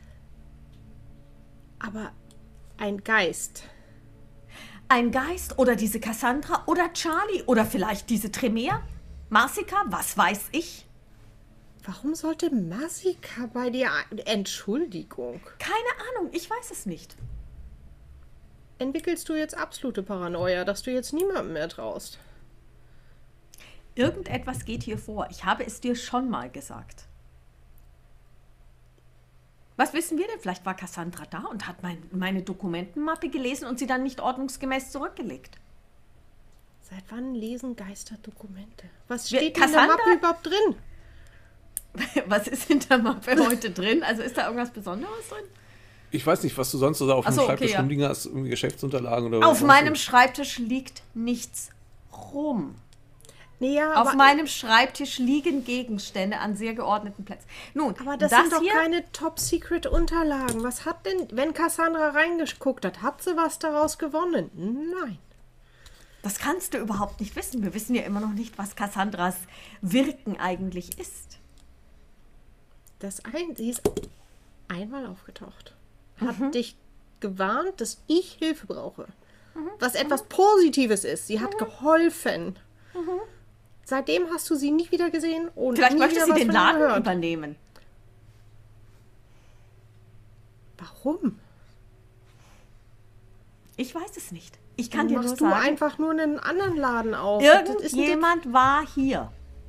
Aber ein Geist. Ein Geist oder diese Cassandra oder Charlie oder vielleicht diese Tremere? Marsica, was weiß ich? Warum sollte Marsica bei dir... ein- Entschuldigung. Keine Ahnung, ich weiß es nicht. Entwickelst du jetzt absolute Paranoia, dass du jetzt niemandem mehr traust? Irgendetwas geht hier vor. Ich habe es dir schon mal gesagt. Was wissen wir denn? Vielleicht war Cassandra da und hat mein, meine Dokumentenmappe gelesen und sie dann nicht ordnungsgemäß zurückgelegt. Seit wann lesen Geister Dokumente? Was Wir- steht in der Cassandra? Mappe überhaupt drin? Was ist in der Mappe heute drin? Also ist da irgendwas Besonderes drin? Ich weiß nicht, was du sonst so da auf Ach dem so, okay, Schreibtisch ja. rumliegen hast, irgendwie Geschäftsunterlagen oder Auf was meinem sonst Schreibtisch liegt nichts rum. Nee, ja, Auf aber, meinem Schreibtisch liegen Gegenstände an sehr geordneten Plätzen. Nun, aber das, das sind doch hier, keine Top-Secret-Unterlagen. Was hat denn, wenn Cassandra reingeguckt hat, hat sie was daraus gewonnen? Nein. das kannst du überhaupt nicht wissen. Wir wissen ja immer noch nicht, was Cassandras Wirken eigentlich ist. Das ein, sie ist einmal aufgetaucht. Hat dich gewarnt, dass ich Hilfe brauche. Was etwas Positives ist. Sie hat geholfen. Seitdem hast du sie nie wieder gesehen und Vielleicht nie möchte wieder sie was den von ihr Laden gehört. übernehmen. Warum? Ich weiß es nicht. Ich kann Dann dir nur machst du sagen, einfach nur einen anderen Laden auf. Das ist ein- irgendjemand war hier.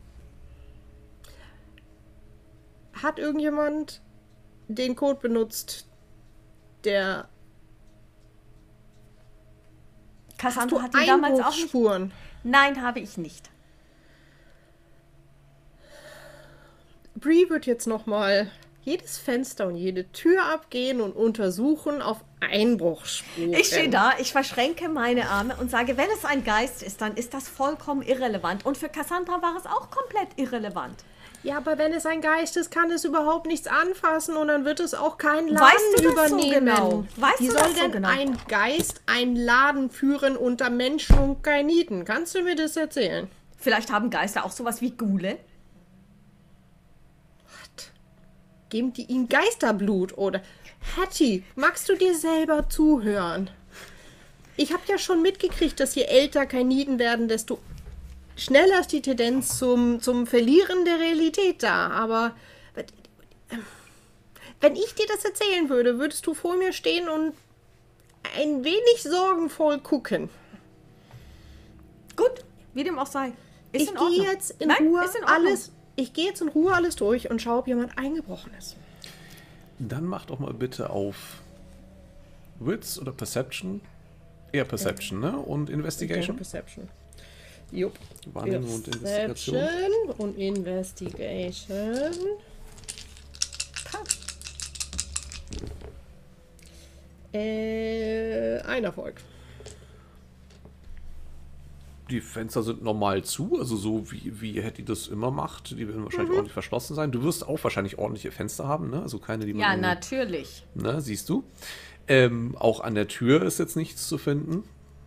Hat irgendjemand den Code benutzt, der... Hast Cassandra du hat ihn damals auch nicht. Einbruchsspuren? Nein, habe ich nicht. Bree wird jetzt nochmal jedes Fenster und jede Tür abgehen und untersuchen auf Einbruchsspuren. Ich stehe da, ich verschränke meine Arme und sage, wenn es ein Geist ist, dann ist das vollkommen irrelevant. Und für Cassandra war es auch komplett irrelevant. Ja, aber wenn es ein Geist ist, kann es überhaupt nichts anfassen und dann wird es auch keinen Laden Weißt du das so übernehmen. genau? Weißt Wie du soll das so denn genau? ein Geist einen Laden führen unter Menschen und Kainiten? Kannst du mir das erzählen? Vielleicht haben Geister auch sowas wie Ghule. Geben die ihm Geisterblut oder... Hattie, magst du dir selber zuhören? Ich habe ja schon mitgekriegt, dass je älter Kainiten werden, desto schneller ist die Tendenz zum, zum Verlieren der Realität da. Aber wenn ich dir das erzählen würde, würdest du vor mir stehen und ein wenig sorgenvoll gucken. wie dem auch sei. Ist Ich in Ordnung. gehe jetzt in Nein, Ruhe ist in Ordnung. alles. Ich gehe jetzt in Ruhe alles durch und schaue, ob jemand eingebrochen ist. Dann mach doch mal bitte auf Wits oder Perception. Eher Perception, ne? Und Investigation. Perception. Jupp. Wahrnehmung und Investigation. Perception und Investigation. Äh, ein Erfolg. Die Fenster sind normal zu, also so wie, wie Hetty das immer macht. Die werden wahrscheinlich ordentlich verschlossen sein. Du wirst auch wahrscheinlich ordentliche Fenster haben, ne? Also keine, die man... Ja, irgendwie- natürlich. Ne, siehst du. Ähm, auch an der Tür ist jetzt nichts zu finden.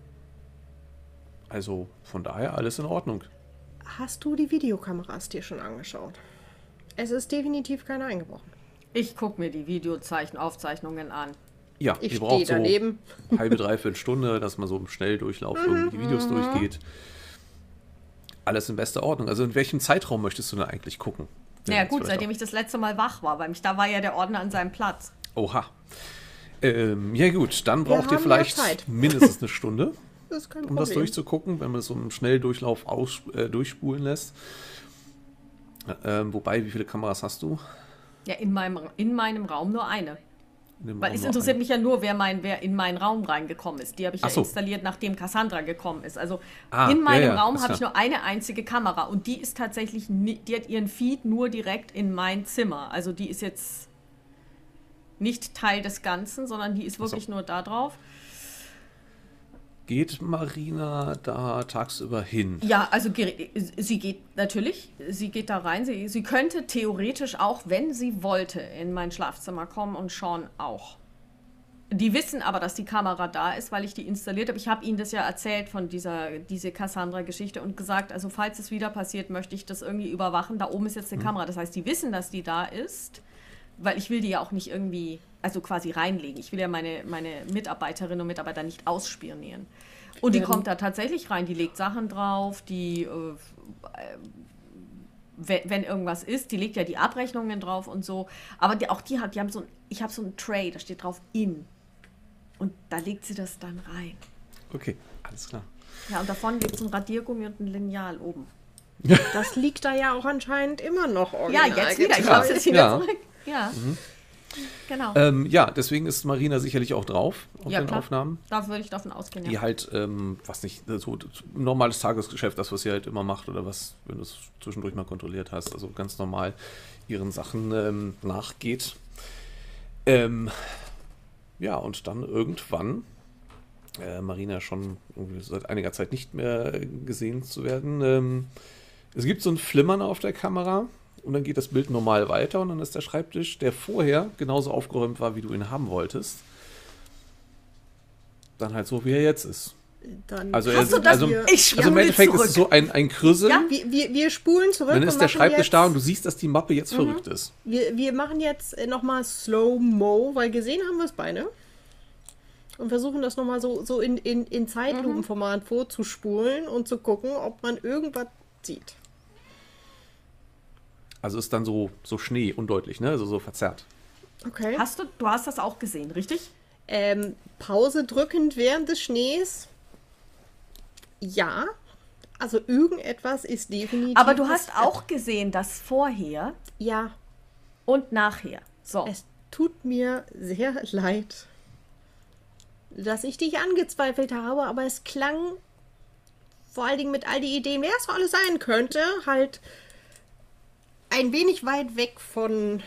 Also von daher alles in Ordnung. Hast du die Videokameras dir schon angeschaut? Es ist definitiv keiner eingebrochen. Ich gucke mir die Videoaufzeichnungen an. Ja, Ich ihr stehe braucht so daneben. halbe, dreiviertel Stunde, dass man so im Schnelldurchlauf irgendwie die Videos durchgeht. Alles in bester Ordnung. Also in welchem Zeitraum möchtest du denn eigentlich gucken? Naja Jetzt gut, vielleicht seitdem auch- ich das letzte Mal wach war, weil mich, da war ja der Ordner an seinem Platz. Oha. Ähm, ja gut, dann Wir braucht ihr haben vielleicht ja Zeit. mindestens eine Stunde, Das ist kein um Problem. das durchzugucken, wenn man es so im Schnelldurchlauf aus, äh, durchspulen lässt. Ähm, wobei, wie viele Kameras hast du? Ja, in meinem, in meinem Raum nur eine. In dem Weil Raum es nur interessiert eine. mich ja nur, wer, mein, wer in meinen Raum reingekommen ist. Die habe ich Ach ja so. installiert, nachdem Cassandra gekommen ist. Also Ah, in meinem ja, ja, Raum ist habe ich klar. nur eine einzige Kamera und die ist tatsächlich, ni- die hat ihren Feed nur direkt in mein Zimmer. Also die ist jetzt nicht Teil des Ganzen, sondern die ist wirklich nur da drauf. Geht Marina da tagsüber hin? Ja, also ge- sie geht natürlich, sie geht da rein. Sie, sie könnte theoretisch auch, wenn sie wollte, in mein Schlafzimmer kommen und Sean auch. Die wissen aber, dass die Kamera da ist, weil ich die installiert habe. Ich habe ihnen das ja erzählt von dieser diese Cassandra-Geschichte und gesagt, also falls es wieder passiert, möchte ich das irgendwie überwachen. Da oben ist jetzt eine Kamera. Das heißt, die wissen, dass die da ist, weil ich will die ja auch nicht irgendwie, also quasi reinlegen. Ich will ja meine, meine Mitarbeiterinnen und Mitarbeiter nicht ausspionieren. Und die Ja, kommt da tatsächlich rein, die legt Sachen drauf, die, äh, wenn, wenn irgendwas ist, die legt ja die Abrechnungen drauf und so. Aber die, auch die hat, die haben so ein, ich habe so ein Tray, da steht drauf in. Und da legt sie das dann rein. Okay, alles klar. Ja, und davon gibt es ein Radiergummi und ein Lineal oben. Das liegt da ja auch anscheinend immer noch Ja, original jetzt wieder. Ich getragen. hab's jetzt wieder Ja. zurück. Ja. Genau. Ähm, ja, deswegen ist Marina sicherlich auch drauf auf ja, den klar. Aufnahmen. Da würde ich davon ausgehen, ja. Die halt, ähm, was nicht, so ein normales Tagesgeschäft, das, was sie halt immer macht oder was, wenn du es zwischendurch mal kontrolliert hast, also ganz normal ihren Sachen ähm, nachgeht. Ähm, ja, und dann irgendwann, äh, Marina schon irgendwie seit einiger Zeit nicht mehr äh, gesehen zu werden, ähm, es gibt so ein Flimmern auf der Kamera und dann geht das Bild normal weiter und dann ist der Schreibtisch, der vorher genauso aufgeräumt war, wie du ihn haben wolltest, dann halt so, wie er jetzt ist. Dann Also, Hast er, du das? also, Ich also im spule Endeffekt ist zurück. es so ein, ein Krüsseln. Ja? wir, wir, wir spulen zurück. Dann und ist der machen Schreibtisch jetzt, da und du siehst, dass die Mappe jetzt verrückt ist. Wir, wir machen jetzt nochmal Slow-Mo, weil gesehen haben wir es beide. Und versuchen das nochmal so, so in, in, in Zeitlupenformat vorzuspulen und zu gucken, ob man irgendwas sieht. Also ist dann so, so Schnee, undeutlich, ne? Also so verzerrt. Okay. Hast du, du hast das auch gesehen, richtig? Ähm, Pause drückend während des Schnees. Ja. Also irgendetwas ist definitiv. Aber du hast auch gesehen, dass vorher Ja. und nachher. So. Es tut mir sehr leid, dass ich dich angezweifelt habe, aber es klang vor allen Dingen mit all die Ideen, wer es so alles sein könnte, halt ein wenig weit weg von.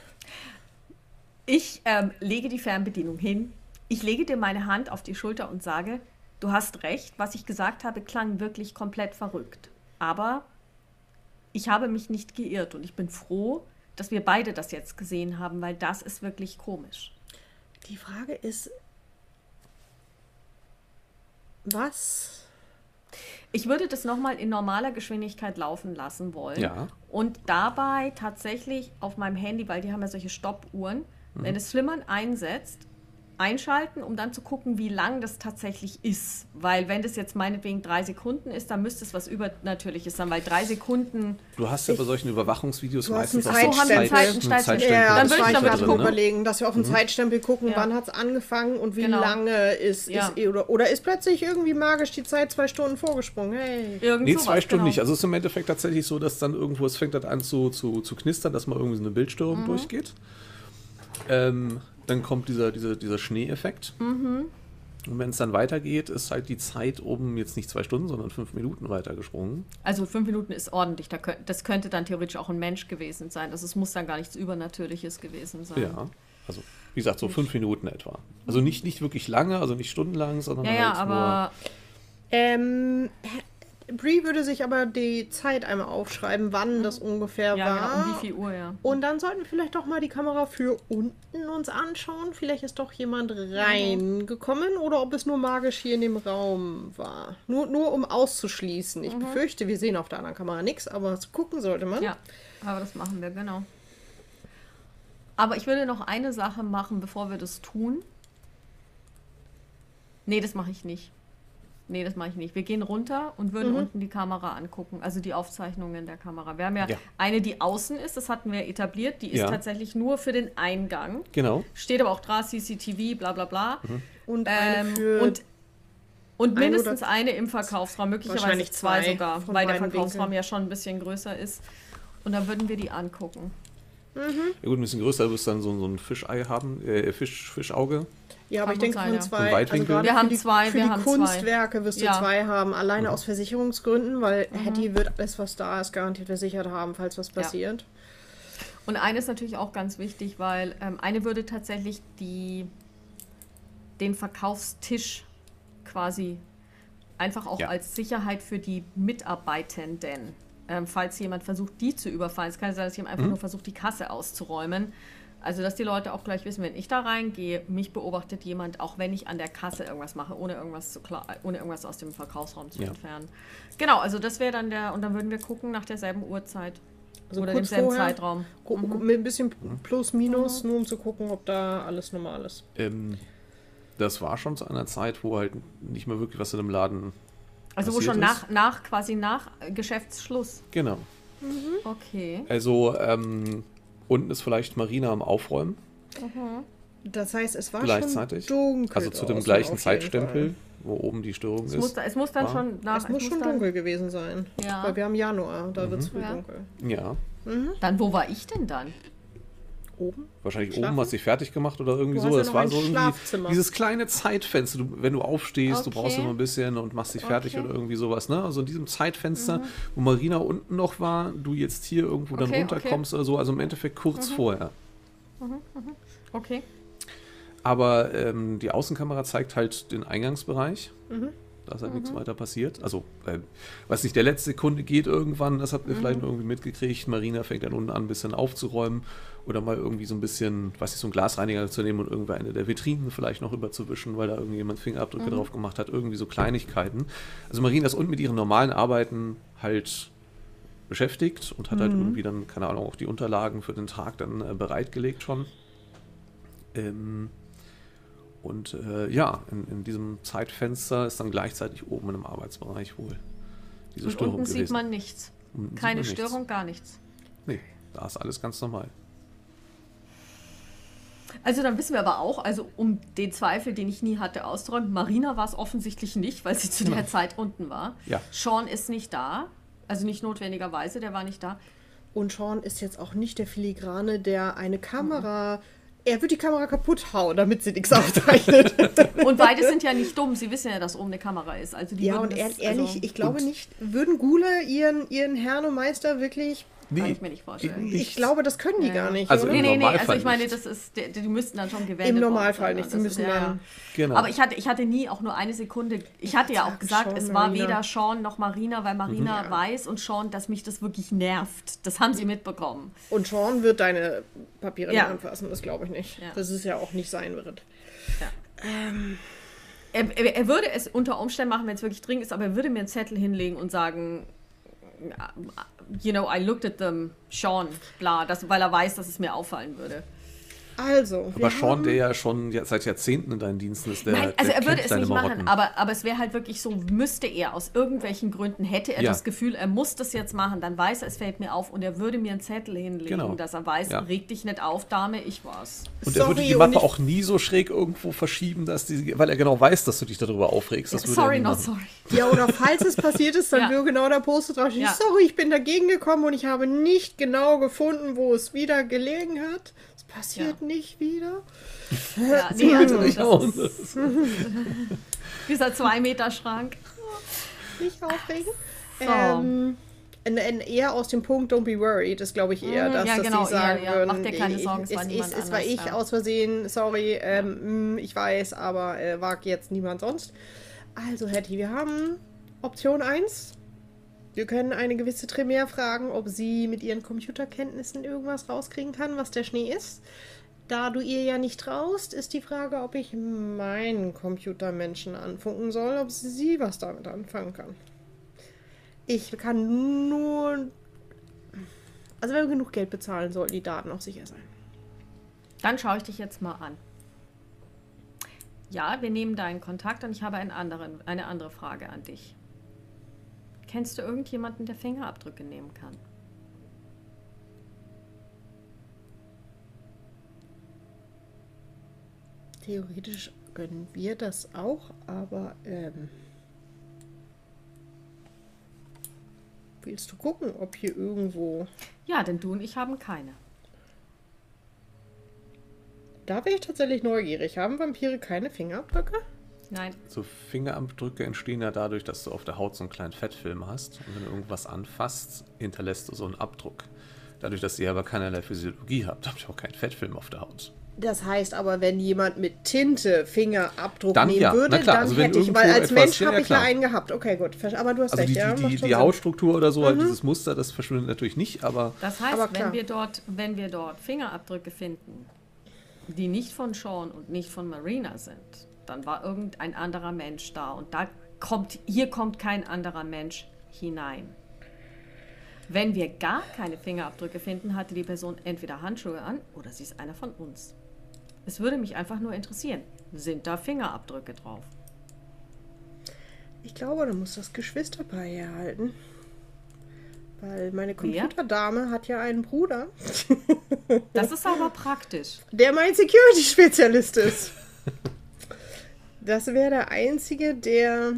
Ich ähm, lege die Fernbedienung hin. Ich lege dir meine Hand auf die Schulter und sage, du hast recht, was ich gesagt habe, klang wirklich komplett verrückt. Aber ich habe mich nicht geirrt und ich bin froh, dass wir beide das jetzt gesehen haben, weil das ist wirklich komisch. Die Frage ist, was? Ich würde das nochmal in normaler Geschwindigkeit laufen lassen wollen. Ja. Und dabei tatsächlich auf meinem Handy, weil die haben ja solche Stoppuhren, wenn es Flimmern einsetzt, einschalten, um dann zu gucken, wie lang das tatsächlich ist. Weil wenn das jetzt meinetwegen drei Sekunden ist, dann müsste es was Übernatürliches sein, weil drei Sekunden... Du hast ja bei solchen Überwachungsvideos Du hast meistens einen auch so Zeitstempel. Zeit- So haben wir einen Zeitstempel. Zeitstempel. Ja, Dann das würde war ich ich damit gerade gucken. überlegen, dass wir auf den Zeitstempel gucken, Ja. wann hat es angefangen und wie Genau. lange ist, Ja. ist oder, oder ist plötzlich irgendwie magisch die Zeit zwei Stunden vorgesprungen. Hey. Irgend Nee, sowas, zwei Stunden genau. nicht. Also es ist im Endeffekt tatsächlich so, dass dann irgendwo, es fängt dann an zu, zu, zu knistern, dass mal irgendwie so eine Bildstörung durchgeht. Ähm, dann kommt dieser, dieser, dieser Schneeeffekt. Und wenn es dann weitergeht, ist halt die Zeit oben jetzt nicht zwei Stunden, sondern fünf Minuten weitergesprungen. Also fünf Minuten ist ordentlich. Da könnt, das könnte dann theoretisch auch ein Mensch gewesen sein. Also es muss dann gar nichts Übernatürliches gewesen sein. Ja. Also, wie gesagt, so fünf Minuten etwa. Also nicht, nicht wirklich lange, also nicht stundenlang, sondern Ja, halt ja, aber Ähm, Brie würde sich aber die Zeit einmal aufschreiben, wann das ungefähr ja, war. genau, um wie viel Uhr, ja. Und dann sollten wir vielleicht doch mal die Kamera für unten uns anschauen. Vielleicht ist doch jemand reingekommen oder ob es nur magisch hier in dem Raum war. Nur, nur um auszuschließen. Ich befürchte, wir sehen auf der anderen Kamera nichts, aber gucken sollte man. Ja, aber das machen wir, genau. Aber ich würde noch eine Sache machen, bevor wir das tun. Nee, das mache ich nicht. Nee, das mache ich nicht. Wir gehen runter und würden unten die Kamera angucken, also die Aufzeichnungen der Kamera. Wir haben ja, Ja. eine, die außen ist, das hatten wir etabliert, die ist Ja. tatsächlich nur für den Eingang. Genau. Steht aber auch dran, C C T V, bla bla bla. Und eine Ähm, für und und ein mindestens oder- eine im Verkaufsraum, möglicherweise Wahrscheinlich zwei, zwei sogar, von weil der beiden Verkaufsraum Winkeln. ja schon ein bisschen größer ist. Und dann würden wir die angucken. Ja gut, ein bisschen größer, du wirst dann so, so ein Fischei haben, äh, Fisch, Fischauge. Ja, aber ich Kann denke gut von sein, ja. zwei, Vom also Weitwinkel. gerade Wir für haben die, zwei, für wir die haben zwei. Kunstwerke wirst du Ja. zwei haben, alleine aus Versicherungsgründen, weil Hattie wird alles, was da ist, garantiert versichert haben, falls was passiert. Und eine ist natürlich auch ganz wichtig, weil ähm, eine würde tatsächlich die, den Verkaufstisch quasi einfach auch Ja. als Sicherheit für die Mitarbeitenden, ähm, falls jemand versucht, die zu überfallen. Es kann sein, dass jemand einfach nur versucht, die Kasse auszuräumen. Also, dass die Leute auch gleich wissen, wenn ich da reingehe, mich beobachtet jemand, auch wenn ich an der Kasse irgendwas mache, ohne irgendwas, zu klar, ohne irgendwas aus dem Verkaufsraum zu Ja. entfernen. Genau, also das wäre dann der, und dann würden wir gucken nach derselben Uhrzeit. Also oder kurz demselben vorher, Zeitraum. gu- gu- mit ein bisschen plus, minus, nur um zu gucken, ob da alles normal ist. Ähm, das war schon zu einer Zeit, wo halt nicht mehr wirklich was in dem Laden Also wo passiert schon ist. nach, nach, quasi nach äh, Geschäftsschluss. Genau. Okay. Also ähm, unten ist vielleicht Marina am Aufräumen Das heißt, es war gleichzeitig. schon dunkel. Also zu dem draußen gleichen auf jeden Zeitstempel, wo oben die Störung Es ist. muss, es muss dann Ah. schon nach. Fall. Es muss schon dann, dunkel gewesen sein. Ja. Weil wir haben Januar, da wird es früh Ja. dunkel. Ja. Dann, wo war ich denn dann? Oben? Wahrscheinlich Schlafen? oben hast du dich fertig gemacht oder irgendwie Du so. hast ja Das noch war ein so irgendwie Schlafzimmer. dieses kleine Zeitfenster. Du, wenn du aufstehst, du Okay. brauchst immer ein bisschen und machst dich fertig Okay. oder irgendwie sowas. Ne? Also in diesem Zeitfenster, wo Marina unten noch war, du jetzt hier irgendwo dann Okay, runterkommst oder so. Also im Endeffekt kurz vorher. Okay. Aber ähm, die Außenkamera zeigt halt den Eingangsbereich. Mhm. Da ist halt nichts weiter passiert. Also, äh, was nicht, der letzte Sekunde geht irgendwann, das habt ihr vielleicht irgendwie mitgekriegt. Marina fängt dann unten an, ein bisschen aufzuräumen oder mal irgendwie so ein bisschen, weiß nicht, so ein Glasreiniger zu nehmen und irgendwie eine der Vitrinen vielleicht noch überzuwischen, weil da irgendjemand Fingerabdrücke drauf gemacht hat. Irgendwie so Kleinigkeiten. Also, Marina ist unten mit ihren normalen Arbeiten halt beschäftigt und hat halt irgendwie dann, keine Ahnung, auch die Unterlagen für den Tag dann äh, bereitgelegt schon. Ähm, und äh, ja, in, in diesem Zeitfenster ist dann gleichzeitig oben im Arbeitsbereich wohl diese Und Störung unten gewesen. sieht man nichts. Unten sieht Keine man nichts. Störung, gar nichts. Nee, da ist alles ganz normal. Also dann wissen wir aber auch, also um den Zweifel, den ich nie hatte, auszuräumen, Marina war es offensichtlich nicht, weil sie zu der Zeit unten war. Ja. Sean ist nicht da, also nicht notwendigerweise, der war nicht da. Und Sean ist jetzt auch nicht der Filigrane, der eine Kamera... Er wird die Kamera kaputt hauen, damit sie nichts aufzeichnet. Und beide sind ja nicht dumm, sie wissen ja, dass oben eine Kamera ist. Also die Ja, würden und das, ehr- ehrlich, also, ich glaube und- nicht, würden Gule ihren, ihren Herrn und Meister wirklich... Nee, kann ich mir nicht vorstellen. nichts. Ich glaube, das können die Ja, gar ja. nicht, Also oder? Nee, nee, nee, Normalfall also ich meine, nicht. das ist, die, die müssten dann schon gewendet Im worden Normalfall sein. nicht, sie Das müssen ist, ja, ja. dann... Genau. Aber ich hatte, ich hatte nie auch nur eine Sekunde, ich hatte ja auch sag gesagt, Sean, es war Marina. weder Sean noch Marina, weil Marina Ja. weiß und Sean, dass mich das wirklich nervt. Das haben sie mitbekommen. Und Sean wird deine Papiere Ja. nicht anfassen, das glaube ich nicht. Ja. Das ist ja auch nicht sein wird. Er, er, er würde es unter Umständen machen, wenn es wirklich dringend ist, aber er würde mir einen Zettel hinlegen und sagen, you know, I looked at them, Sean, bla, das, weil er weiß, dass es mir auffallen würde. Also, Aber Sean, der ja schon ja, seit Jahrzehnten in deinen Diensten ist, der Nein, also der er würde kennt es deine nicht Marotten. machen, aber, aber es wäre halt wirklich so, müsste er aus irgendwelchen Gründen, hätte er Ja. das Gefühl, er muss das jetzt machen, dann weiß er, es fällt mir auf und er würde mir einen Zettel hinlegen, Genau. dass er weiß, Ja. reg dich nicht auf, Dame, ich war's. Und er würde Sorry, die und Mappe ich- auch nie so schräg irgendwo verschieben, dass die, weil er genau weiß, dass du dich darüber aufregst. Das würde er Sorry, nie not machen. sorry. Ja, oder falls es passiert ist, dann Ja. würde genau der Post drauf stehen. Ja. Sorry, ich bin dagegen gekommen und ich habe nicht genau gefunden, wo es wieder gelegen hat. Es passiert Ja. nicht wieder. Ja, nee, also Ich das auch. ist dieser zwei Meter Schrank. Nicht aufregen. So. Ähm, ein, ein eher aus dem Punkt Don't be worried ist, glaube ich, eher, Mhm, dass ja, das genau, sie sagen eher, ja. würden. Mach dir keine ich- Sorgen, es war es, niemand es, es war anders, ich ja. aus Versehen, sorry, ähm, ich weiß, aber äh, war jetzt niemand sonst. Also, Hetty, wir haben Option eins. Wir können eine gewisse Tremere fragen, ob sie mit ihren Computerkenntnissen irgendwas rauskriegen kann, was der Schnee ist. Da du ihr ja nicht traust, ist die Frage, ob ich meinen Computermenschen anfunken soll, ob sie was damit anfangen kann. Ich kann nur... Also wenn wir genug Geld bezahlen, sollten die Daten auch sicher sein. Dann schaue ich dich jetzt mal an. Ja, wir nehmen deinen Kontakt und ich habe einen anderen, eine andere Frage an dich. Kennst du irgendjemanden, der Fingerabdrücke nehmen kann? Theoretisch können wir das auch, aber ähm, willst du gucken, ob hier irgendwo... Ja, denn du und ich haben keine. Da wäre ich tatsächlich neugierig. Haben Vampire keine Fingerabdrücke? Nein. So Fingerabdrücke entstehen ja dadurch, dass du auf der Haut so einen kleinen Fettfilm hast. Und wenn du irgendwas anfasst, hinterlässt du so einen Abdruck. Dadurch, dass ihr aber keinerlei Physiologie habt, habt ihr auch keinen Fettfilm auf der Haut. Das heißt aber, wenn jemand mit Tinte Fingerabdruck Dann nehmen ja, würde, na klar, dann also wenn hätte ich, weil irgendwo als etwas- Mensch ja, habe ja, ich ja klar. einen gehabt. Okay, gut. Aber du hast Also recht, die, ja. die, macht die, schon die Sinn. Hautstruktur oder so, halt dieses Muster, das verschwindet natürlich nicht, aber Das heißt, Aber klar. wenn wir dort, wenn wir dort Fingerabdrücke finden, die nicht von Sean und nicht von Marina sind, dann war irgendein anderer Mensch da und da kommt, hier kommt kein anderer Mensch hinein. Wenn wir gar keine Fingerabdrücke finden, hatte die Person entweder Handschuhe an oder sie ist einer von uns. Es würde mich einfach nur interessieren, sind da Fingerabdrücke drauf? Ich glaube, du musst das Geschwisterpaar herhalten. Weil meine Wer? Computerdame hat ja einen Bruder, Das ist aber praktisch. der mein Security-Spezialist ist. Das wäre der Einzige, der...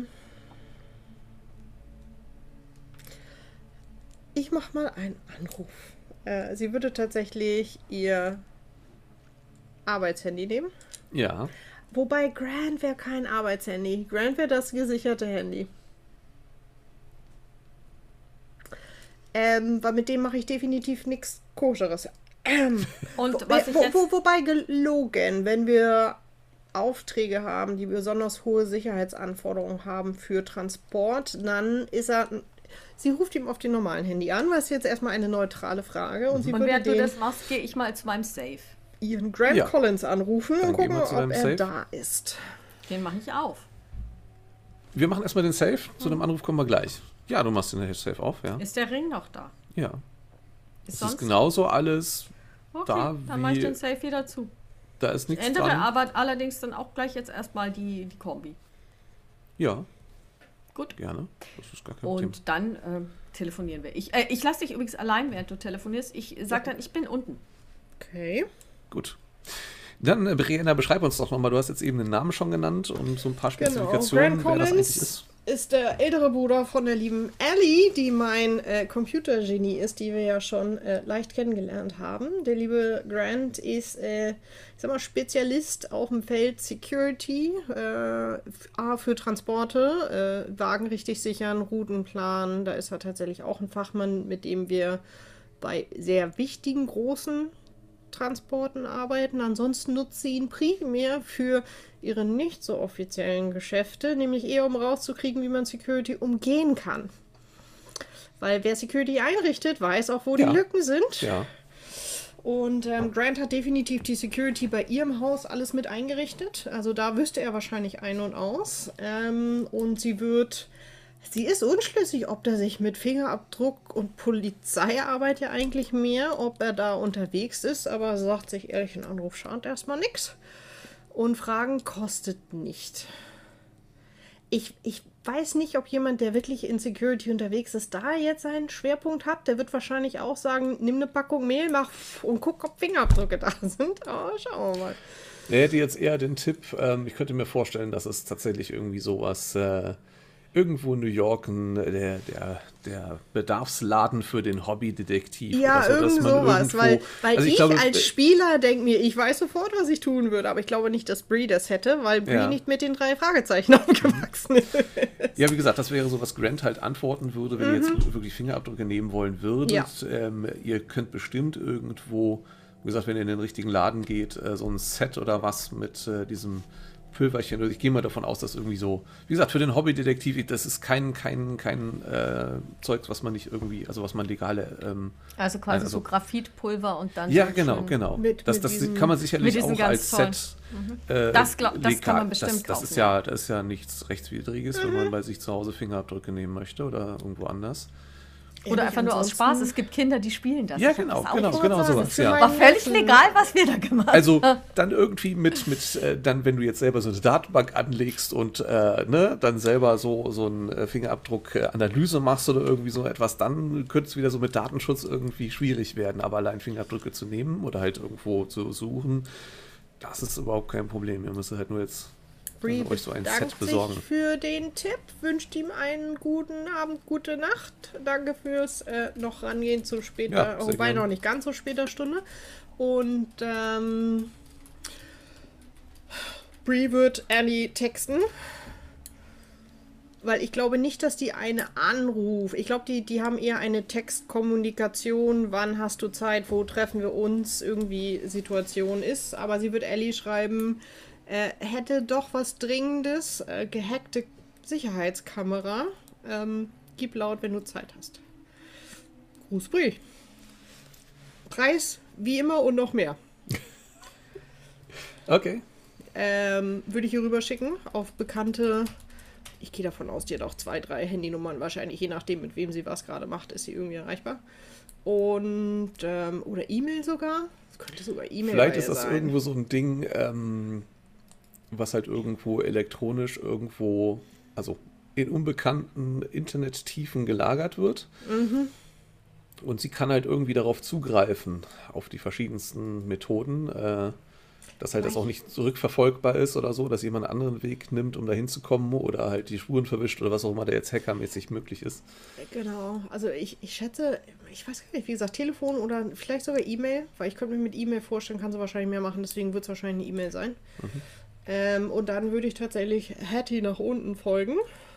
Ich mach mal einen Anruf. Äh, sie würde tatsächlich ihr Arbeitshandy nehmen. ja. Wobei Grant wäre kein Arbeitshandy. Grant wäre das gesicherte Handy. Ähm, weil mit dem mache ich definitiv nichts Koscheres. Ähm, Und was ich wo, jetzt... wo, wobei gelogen, wenn wir Aufträge haben, die besonders hohe Sicherheitsanforderungen haben für Transport, dann ist er... Sie ruft ihm auf dem normalen Handy an, was jetzt erstmal eine neutrale Frage. Und sie Und würde während du den, das machst, gehe ich mal zu meinem Safe. ihren Grant Ja. Collins anrufen Dann und geh gucken, mal zu ob deinem er Safe. da ist. Den mache ich auf. Wir machen erstmal den Safe. Zu dem Anruf kommen wir gleich. Ja, du machst den Safe auf, ja. Ist der Ring noch da? Ja. Ist Es sonst? ist genauso alles, Okay, da dann mache ich wie- den Safe wieder zu. da ist nichts Ändere dran. aber allerdings dann auch gleich jetzt erstmal die, die Kombi. Ja, Gut. gerne. Das ist gar kein Thema. Und dann ähm, telefonieren wir. Ich, äh, ich lasse dich übrigens allein, während du telefonierst. Ich sag dann, ich bin unten. Okay. Gut. Dann, äh, Brianna, beschreib uns doch nochmal. Du hast jetzt eben den Namen schon genannt und so ein paar Genau. Spezifikationen, Grant wer das eigentlich Collins ist. ist der ältere Bruder von der lieben Ellie, die mein äh, Computergenie ist, die wir ja schon äh, leicht kennengelernt haben. Der liebe Grant ist, äh, ich sag mal, Spezialist auf dem Feld Security, äh, A, für Transporte, äh, Wagen richtig sichern, Routenplan. Da ist er tatsächlich auch ein Fachmann, mit dem wir bei sehr wichtigen, großen Transporten arbeiten. Ansonsten nutzt sie ihn primär für ihre nicht so offiziellen Geschäfte, nämlich eher um rauszukriegen, wie man Security umgehen kann. Weil wer Security einrichtet, weiß auch, wo Ja. die Lücken sind. Ja. Und ähm, Grant hat definitiv die Security bei ihrem Haus alles mit eingerichtet. Also da wüsste er wahrscheinlich ein und aus. Ähm, und sie wird Sie ist unschlüssig, ob der sich mit Fingerabdruck und Polizeiarbeit ja eigentlich mehr, ob er da unterwegs ist, aber sagt sich ehrlich, ein Anruf schadet erstmal nichts. Und Fragen kostet nicht. Ich, ich weiß nicht, ob jemand, der wirklich in Security unterwegs ist, da jetzt einen Schwerpunkt hat. Der wird wahrscheinlich auch sagen, nimm eine Packung Mehl, mach und guck, ob Fingerabdrücke da sind. Aber schauen wir mal. Er hätte jetzt eher den Tipp, ähm, ich könnte mir vorstellen, dass es tatsächlich irgendwie sowas, äh, irgendwo in New York, ein, der, der, der Bedarfsladen für den Hobbydetektiv. Ja, oder so, irgend dass man sowas, irgendwo, weil, weil also ich, ich glaube, als Spieler denke mir, ich weiß sofort, was ich tun würde, aber ich glaube nicht, dass Bree das hätte, weil Bree Ja. nicht mit den drei Fragezeichen aufgewachsen ist. Ja, wie gesagt, das wäre so, was Grant halt antworten würde, wenn ihr jetzt wirklich Fingerabdrücke nehmen wollen würdet. Ja. Ähm, ihr könnt bestimmt irgendwo, wie gesagt, wenn ihr in den richtigen Laden geht, äh, so ein Set oder was mit äh, diesem Pülverchen. Ich gehe mal davon aus, dass irgendwie so, wie gesagt, für den Hobbydetektiv, das ist kein, kein, kein äh, Zeugs, was man nicht irgendwie, also was man legale. Ähm, Also quasi also, so Graphitpulver und dann. ja, so genau, schön- genau. Mit- das mit das diesem- kann man mit sicherlich diesen auch ganz als tollen. Set. Äh, Das glaub- das kann man legal- bestimmt das, das kaufen, ist ja, das ist ja nichts Rechtswidriges, wenn man bei sich zu Hause Fingerabdrücke nehmen möchte oder irgendwo anders. Oder einfach nur aus Ansonsten- Spaß. Es gibt Kinder, die spielen das. Ja, Ich hab genau, das auch genau, gemacht. genau Das ist sowas, für ja. mein- War völlig legal, was wir da gemacht haben. Also dann irgendwie mit, mit äh, dann, wenn du jetzt selber so eine Datenbank anlegst und äh, ne, dann selber so, so einen Fingerabdruck-Analyse machst oder irgendwie so etwas, dann könnte es wieder so mit Datenschutz irgendwie schwierig werden. Aber allein Fingerabdrücke zu nehmen oder halt irgendwo zu suchen, das ist überhaupt kein Problem. Ihr müsst halt nur jetzt Bree euch so ein bedankt Set besorgen. sich für den Tipp, wünscht ihm einen guten Abend, gute Nacht. Danke fürs äh, noch rangehen zu später, Ja, sehr wobei gerne. noch nicht ganz so später Stunde. Und ähm, Bree wird Ellie texten. Weil ich glaube nicht, dass die eine anruft. Ich glaube, die, die haben eher eine Textkommunikation. Wann hast du Zeit? Wo treffen wir uns? Irgendwie Situation ist. Aber sie wird Ellie schreiben, äh, hätte doch was Dringendes. Äh, gehackte Sicherheitskamera. Ähm, gib laut, wenn du Zeit hast. Gruß Bree. Preis wie immer und noch mehr. Okay. Ähm, würde ich hier rüber schicken auf bekannte. Ich gehe davon aus, die hat auch zwei, drei Handynummern. Wahrscheinlich, je nachdem, mit wem sie was gerade macht, ist sie irgendwie erreichbar. Und, ähm, oder E-Mail sogar. Das könnte sogar E-Mail Vielleicht ist das sein. irgendwo so ein Ding, ähm, was halt irgendwo elektronisch irgendwo, also in unbekannten Internettiefen gelagert wird. Mhm. Und sie kann halt irgendwie darauf zugreifen, auf die verschiedensten Methoden, äh, dass halt das auch nicht zurückverfolgbar ist oder so, dass jemand einen anderen Weg nimmt, um da hinzukommen oder halt die Spuren verwischt oder was auch immer da jetzt hackermäßig möglich ist. Genau, also ich, ich schätze, ich weiß gar nicht, wie gesagt, Telefon oder vielleicht sogar E-Mail, weil ich könnte mir mit E-Mail vorstellen, kann sie wahrscheinlich mehr machen, deswegen wird es wahrscheinlich eine E-Mail sein. Mhm. Ähm, und dann würde ich tatsächlich Hattie nach unten folgen.